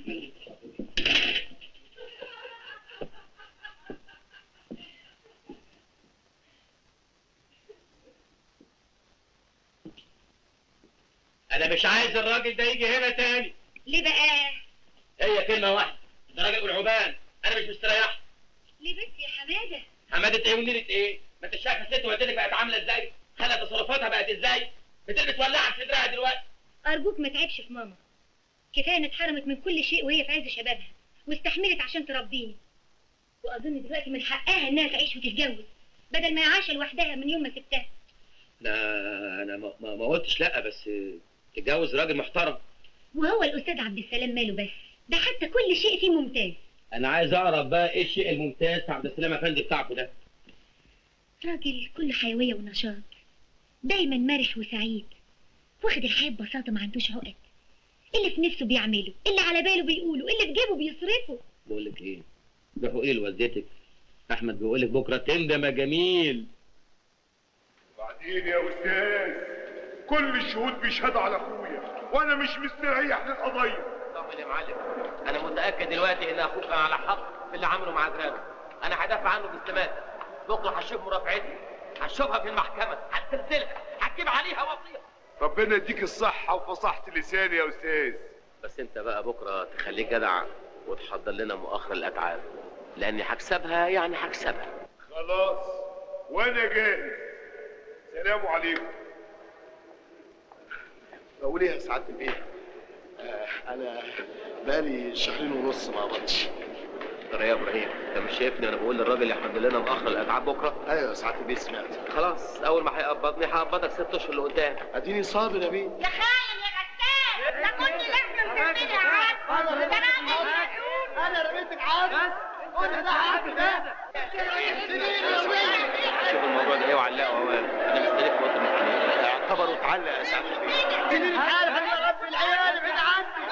انا مش عايز الراجل ده يجي هنا تاني. ليه بقى؟ هي كلمه واحده، ده راجل والعبان، انا مش مستريح. ليه بس يا حماده؟ حماده ايه ونيره ايه؟ ما انت شايف الست والدتك بقت عامله ازاي؟ خلى تصرفاتها بقت ازاي؟ بتلبس ولاعه في صدرها دلوقتي. ارجوك ما تعبش في ماما. كفايه ان اتحرمت من كل شيء وهي في عز شبابها، واستحملت عشان تربيني. واظن دلوقتي من حقها انها تعيش وتتجوز بدل ما هي عايشه لوحدها من يوم ما سبتها. لا انا ما, ما, ما قلتش لا، بس تتجوز راجل محترم. وهو الاستاذ عبد السلام ماله بس؟ ده حتى كل شيء فيه ممتاز. انا عايز اعرف بقى ايه الشيء الممتاز في عبد السلام افندي بتاعكم ده؟ راجل كله حيويه ونشاط، دايما مرح وسعيد، واخد الحياه ببساطه، ما عندوش عقد. اللي في نفسه بيعمله، اللي على باله بيقوله، اللي في جيبه بيصرفه. بقول لك ايه؟ روحوا ايه لوالدتك؟ احمد بيقول لك بكره تندم يا جميل. بعدين يا استاذ كل الشهود بيشهدوا على اخويا وانا مش مستريح للقضيه. طمن يا معلم، انا متاكد دلوقتي ان اخوك كان على حق في اللي عمله مع دراجة. انا هدافع عنه باستماتة. بكره هشوف مرافعتي، هشوفها في المحكمه، هتسلسلها، هتجيب عليها وصيه. ربنا يديك الصحة وفصاحة اللسان يا أستاذ. بس انت بقى بكره تخليك جدع وتحضر لنا مؤخر الاتعاب، لاني هكسبها يعني هكسبها. خلاص وأنا جاهز. سلام عليكم. بقول ايه يا سعاده البيه؟ آه انا بقالي شهرين ونص ما قبضتش. ترى يا ابراهيم انت مش شايفني انا بقول للراجل يحضر لنا مؤخر الاتعاب بكره؟ ايوه يا سعاده البيه سمعت. خلاص اول ما هيقبضني هقبضك ست اشهر لقدام. اديني صابر يا بيه. يا خاين يا غسان، ده كل لحمه مسميني يا عاد. انا رميتك عاد. قول ده عاد ده. شوف الموضوع ده ايه وعلقه اوام. انا مستنيك في وقت المحامي. اعتبر وتعلق يا سعاده البيه. اديني عارف انا رب العيال ابعد عني.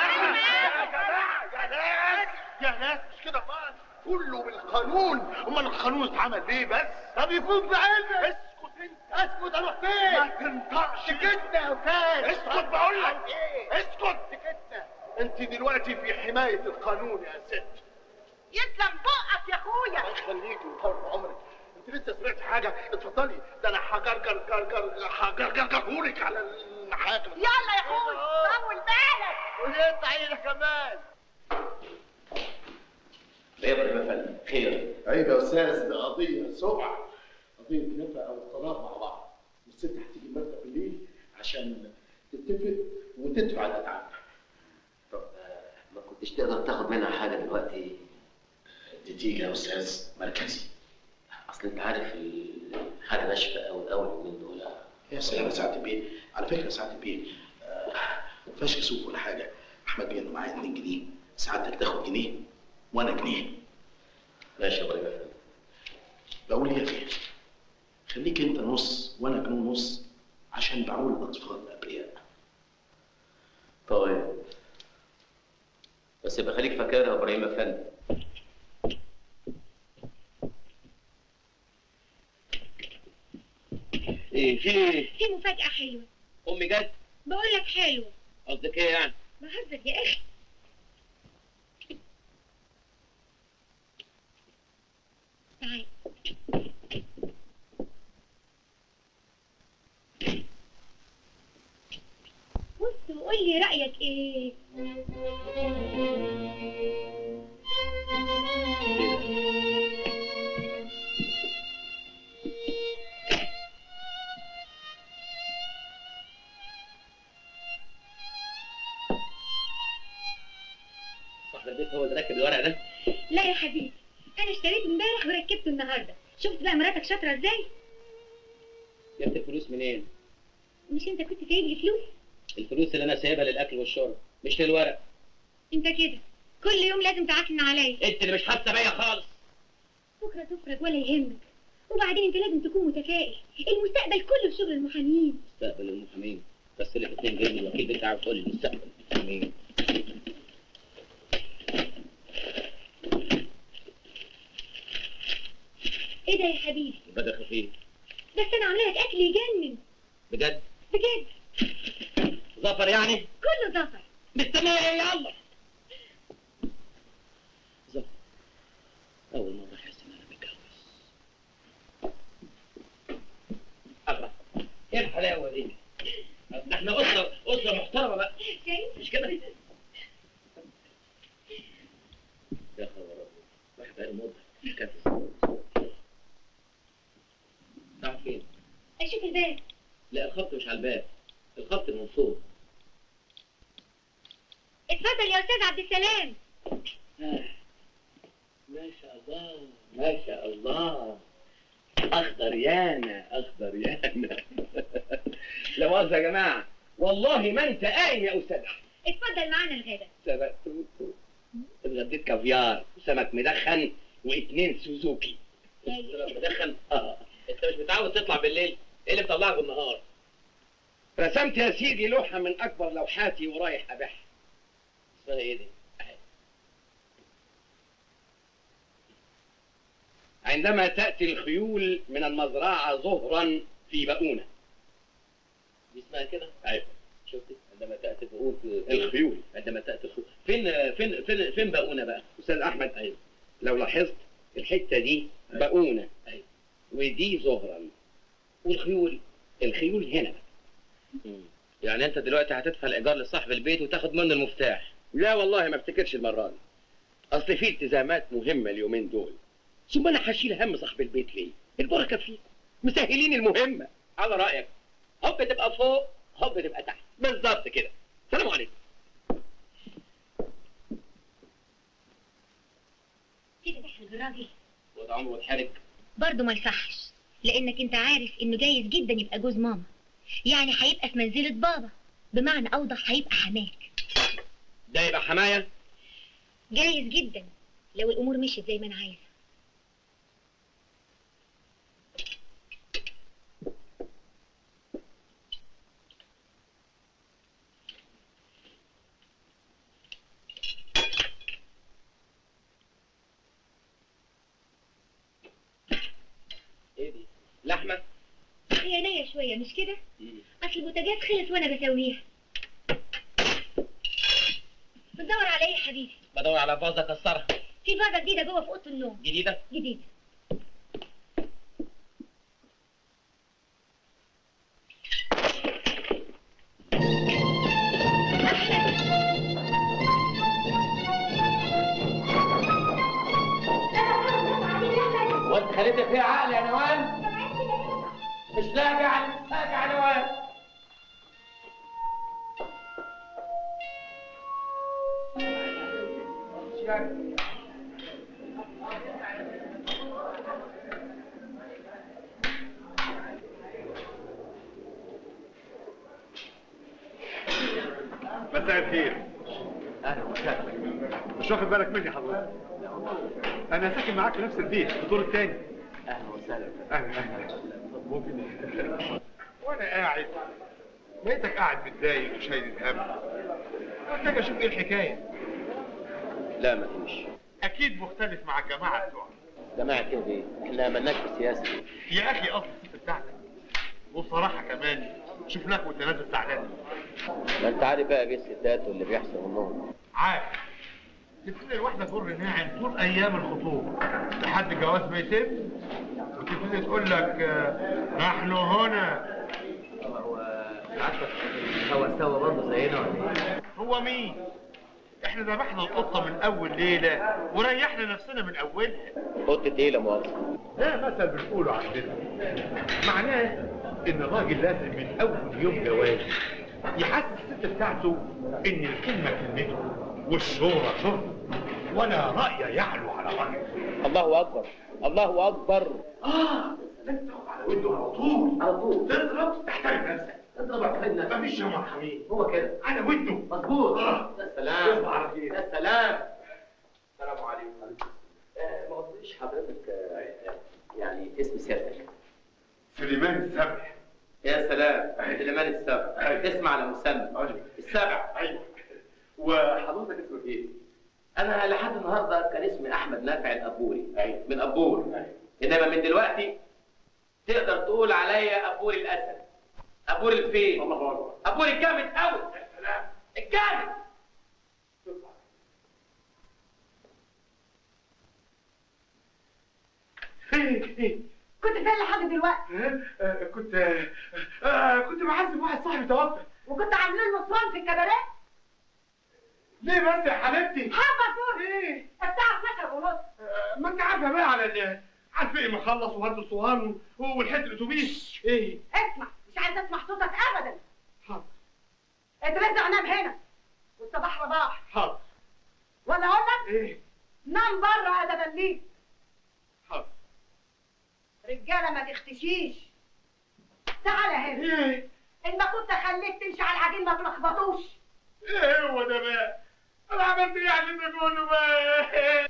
يا ناس مش كده بقى، كله بالقانون. امال القانون اتعمل ليه بس؟ طب يكون بعلمك. اسكت انت. اسكت اروح فين؟ ما تنطقش. سكتنا يا استاذ. اسكت بقول لك. ايه؟ اسكت. سكتنا. انت دلوقتي في حمايه القانون يا ست. يسلم بقك يا اخويا. الله يخليكي ويطول عمرك. انت لسه سمعت حاجه؟ اتفضلي، ده انا هجرجر جرجر هجرجرهولك على المحاكم. يلا يا اخويا طول بالك. ونقطع ايدك كمان. ايه يا ابراهيم يا فندم؟ خير. عيب يا استاذ، ده قضيه سبعه، قضيه نفقه او طلاق مع بعض. والست هتيجي المكتب بالليل عشان تتفق وتدفع الاتعاب. طب ما كنتش تقدر تاخد منها حاجه دلوقتي؟ دي تيجي يا استاذ مركزي. اصل انت عارف الحاجه ناشفه قوي الاول من دول. يا سلام يا سعاده البيه، على فكره يا سعاده البيه ما فيهاش كسوف ولا حاجه. احمد بيه انه معايا اتنين جنيه، سعادتك تاخد جنيه وانا جنيه. ماشي يا ابراهيم يا فندم. بقول ايه يا فيه؟ خليك انت نص وانا جنيه ونص عشان بعول الاطفال الابرياء. طيب بس يبقى خليك فاكرها يا ابراهيم يا فندم. ايه في ايه؟ في مفاجأة حلوة. امي جت؟ بقول لك حلوة. قصدك ايه يعني؟ بهزر يا اخي. تعال. بص وقول لي رأيك ايه؟ صاحب البيت هو اللي راكب الورق ده؟ لا يا حبيبي، انا اشتريته امبارح وركبته النهارده. شفت بقى مراتك شاطره ازاي؟ جبت الفلوس منين؟ مش انت كنت سايب لي فلوس؟ الفلوس اللي انا سايبها للاكل والشرب مش للورق. انت كده كل يوم لازم تعكن عليا. انت اللي مش حاسه بيا خالص. بكره تفرج ولا يهمك. وبعدين انت لازم تكون متفائل، المستقبل كله في شغل المحامين. مستقبل المحامين؟ بس اللي اتنين جنيه الوكيل بتاعه تقول لي مستقبل المحامين. ايه ده يا حبيبي؟ بدأ خفيف. بس انا عامله لك اكل يجنن. بجد؟ بجد. ظفر يعني؟ كله ظفر. مستنيه ايه يلا؟ ظفر اول مره احس ان انا متجوز. الله ايه الحلاوه دي؟ ده احنا اسره اسره محترمه بقى. مش كده؟ يا خبر ابيض، واحد بقاله مده كانت تعرف فين؟ اشوف الباب. لا الخط مش على الباب، الخط من فوق. اتفضل يا استاذ عبد السلام. آه. ما شاء الله ما شاء الله، اخضر يانا اخضر يانا. لا مؤاخذة يا جماعه، والله ما انت قايم يا استاذ احمد. اتفضل معانا الغدا. سبقتوكوا، اتغديت كافيار وسمك مدخن واتنين سوزوكي. سمك مدخن؟ اه. انت مش متعود تطلع بالليل؟ ايه اللي مطلعك بالنهار؟ رسمت يا سيدي لوحه من اكبر لوحاتي ورايح ابيعها. اسمها ايه دي؟ عندما تأتي الخيول من المزرعة ظهرا في بؤونة. دي اسمها كده؟ أيوة. شفتي؟ عندما تأتي بؤونة الخيول، عندما تأتي الخيول. فين فين فين فين بؤونة بقى؟ أستاذ أحمد. أيوة. لو لاحظت الحته دي بقونه ودي زهرا، والخيول الخيول هنا. يعني انت دلوقتي هتدفع الايجار لصاحب البيت وتاخد منه المفتاح؟ لا والله ما افتكرش المره دي، اصل في التزامات مهمه اليومين دول، ثم انا هشيل هم صاحب البيت ليه؟ البركه فيكم مسهلين المهمه. على رايك هوب تبقى فوق هوب تبقى تحت بالظبط كده. سلام عليكم. كده تحرج الراجل وده عمره اتحرج؟ برضه ما يصحش، لانك انت عارف انه جايز جدا يبقى جوز ماما، يعني هيبقى في منزلة بابا، بمعنى اوضح هيبقى حماك. ده يبقى حمايه؟ جايز جدا لو الامور مشيت زي ما انا عايزه. ايه دي؟ لحمه؟ هي نية شوية مش كده؟ اصل البوتاجاز خلص وانا بسويها. بتدور على ايه يا حبيبي؟ بدور على فازه اكسرها. في فازة جديدة جوه في اوضة النوم. جديده؟ جديدة. وانت خليتك فيها عقل يا نوال؟ مش لاقي على لاقي على نوال. مساء الخير. اهلا وسهلا. مش واخد بالك مني حضرتك؟ انا ساكن معاك في نفس البيت في الدور الثاني. اهلا وسهلا. اهلا اهلا. ممكن وانا قاعد لقيتك قاعد متضايق وشايل الهم، قلت اجي اشوف ايه الحكايه. لا ما فيش. اكيد مختلف مع الجماعه بتوعك. جماعه كده ايه؟ احنا مالناش في السياسه. يا اخي اصل الست بتاعتك، وبصراحه كمان شفناك وانت نازل زعلان. ما انت عارف بقى بيه الستات واللي بيحصل منهم. عارف. تبتدي الواحده تجر ناعم طول ايام الخطوبه لحد الجواز ما يتم، وتبتدي تقول لك آه، نحن هنا. هو عارفك هو سوا برضه زينا ولا ايه؟ هو مين؟ احنا ذبحنا القطه من اول ليله وريحنا نفسنا من اولها. قطه ايه لا مؤاخذه؟ ده مثل بنقوله عندنا، معناه ان الراجل لازم من اول يوم جواز يحسس الست بتاعته ان الكلمه كلمته والشورى شرطه ولا راي يعلو على رايه. الله اكبر الله اكبر. اه انت على وده على طول على طول تضرب تحترم نفسك. اضرب احترم نفسك. مفيش يا مرحمين. هو كده على وده مظبوط. اه يا سلام تصبح على خير. يا سلام. السلام عليكم. آه ما قلتليش حضرتك آه يعني اسم سيادتك؟ سليمان السبع. يا سلام سليمان السبع. تسمع على مسمى السبع. ايوه. وحضرتك اسمك ايه؟ انا لحد النهارده كان اسمي احمد نافع الابوري. ايوه من ابور. ايوه انما من دلوقتي تقدر تقول عليا ابور الاسد. ابور الفيل. الله اكبر. ابور الجامد قوي. يا سلام. الجامد. كنت فين لحد دلوقتي؟ آه كنت آه آه كنت بعزم واحد صاحبي توفى. وكنت عاملين نصران في الكباريه؟ ليه بس يا حبيبتي؟ حبه فول. ايه؟ الساعه اتناشر ونص. آه ما انت عارفه بقى على ال على الفقي ما خلص وهد الصهان والحته الاتوبيس. ايه؟ اسمع مش عايز اسمع صوتك ابدا. حاضر. اترزع نام هنا والصباح رباح. حاضر. ولا اقول لك؟ ايه؟ نام بره يا دبليك. حاضر. رجاله ما تختشيش. تعالى هنا. ايه؟ ان ما كنت خليك تمشي على العجين ما تلخبطوش. ايه هو ده بقى؟ انا عملت ايه عشان ده كله بقى؟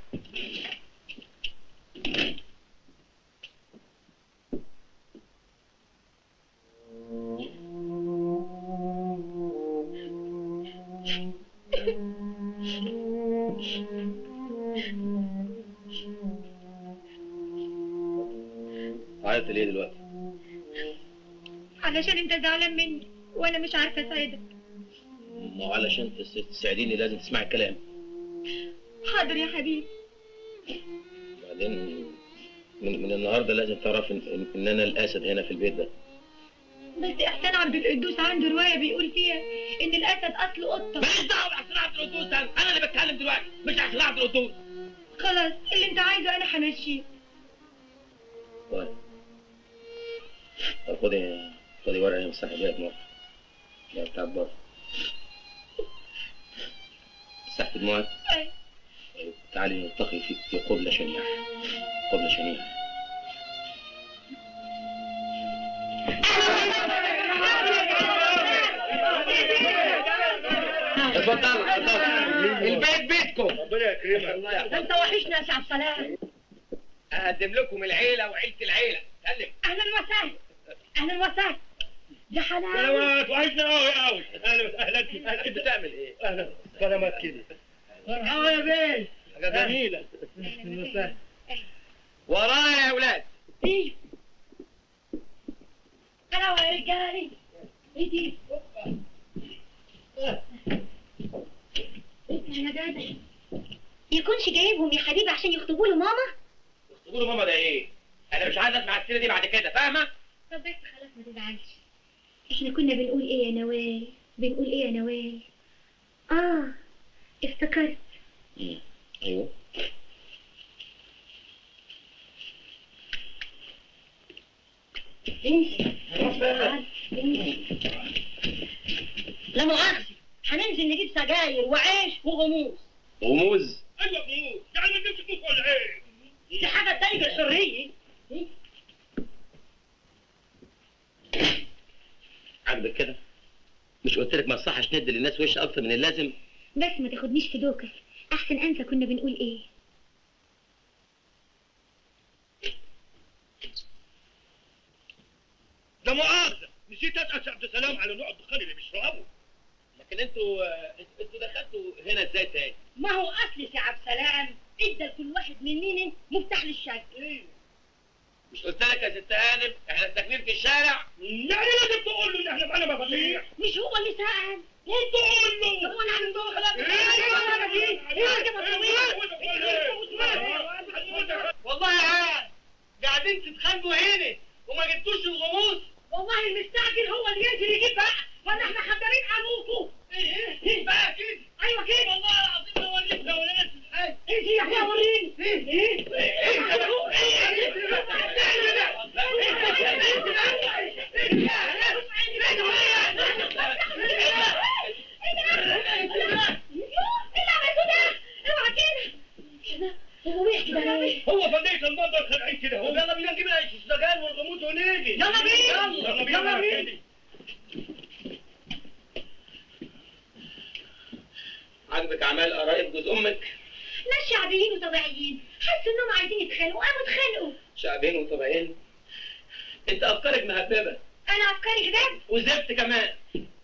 عيطت ليه دلوقتي؟ علشان انت زعلان مني وانا مش عارفه اساعدك. ما هو علشان تس- تساعديني لازم تسمعي الكلام. حاضر يا حبيبي. بعدين من, من النهارده لازم تعرف ان, إن انا الاسد هنا في البيت ده. بس احسان عبد القدوس عنده روايه بيقول فيها ان الاسد اصله قطه. ماليش دعوه باحسان عبد القدوس ده، انا اللي بتكلم دلوقتي مش احسان عبد القدوس. خلاص اللي انت عايزه انا همشيه. طيب طب خدي خدي ورقه مسحي بيها دموعك. يا بتاع بره. مسحت دموعك؟ ايوه. طيب تعالي نلتقي في في قبله شنيعه. قبله شنيعه. اتفضلوا اتفضلوا، البيت بيتكم. ربنا يكرمك. الله يحفظك. ده انت وحشنا يا سي عبد السلام. اقدم لكم العيله وعيله العيله. سلم. اهلا وسهلا. اهلا وسهلا. يا حلاوه. سلامات، وحشنا قوي قوي. اهلا اهلا اهلا. بتعمل ايه؟ اهلا سلامات كده. مرحبا يا بيه. حاجه جميله. اهلا وسهلا. ورايا يا اولاد. ايه؟ حلاوه يا رجالي. ايه دي؟ يا جدع يكونش جايبهم يا حبيبي عشان يخطبوا له ماما؟ يخطبوا له ماما ده ايه؟ انا مش عايز اسمع السيره دي بعد كده، فاهمه؟ طب بس خلاص ما تزعلش. احنا كنا بنقول ايه يا نوال؟ بنقول ايه يا نوال؟ اه افتكرت. امم ايوه. انسي انسي. لا مؤاخذة هننزل نجيب سجاير وعيش وغموس. غموز؟ ايوه غموس، يعني ما نجيبش فلوس ولا ايه؟ دي حاجة تضايق الحرية. عندك كده؟ مش قلت لك ما يصحش ندي للناس وش اكتر من اللازم؟ بس ما تاخدنيش في دوكك، احسن انسى كنا بنقول ايه. لا مؤاخذة، نسيت اسال عبد السلام على نوع الدخان اللي بيشربه. لكن انتوا انتوا دخلتوا هنا ازاي تاني؟ ما هو اصلي يا عبد السلام ادى لكل واحد مننا مفتاح للشقة. ايه؟ مش قلت لك يا ست هانم احنا ساكنين في الشارع؟ يعني لازم تقول له ان احنا معانا مفاتيح. مش هو اللي سأل. وانت قول له. طب وانا عامل جوه خلاص. والله يا عيال قاعدين تتخانقوا هنا وما جبتوش الغموس. والله المستعجل هو اللي ينزل يجيب بقى، ولا احنا خدامين ابوكوا. ايه ايه بقى كده؟ ايوه كده. والله العظيم لو وريك لو ناس الحاج. ايه يا اخويا وريني. ايه ايه هو فنية المنظر خلعين كده. هو يلا بينا نجيب السجاير والغموس ونيجي. يلا بينا. يلا بينا. يلا بينا. عاجبك اعمال قرايب جوز امك؟ ناس شعبيين وطبيعيين، حسوا انهم عايزين يتخانقوا قاموا اتخانقوا. شعبين وطبيعين؟ انت افكارك مهببه. انا افكاري كده وزبت كمان.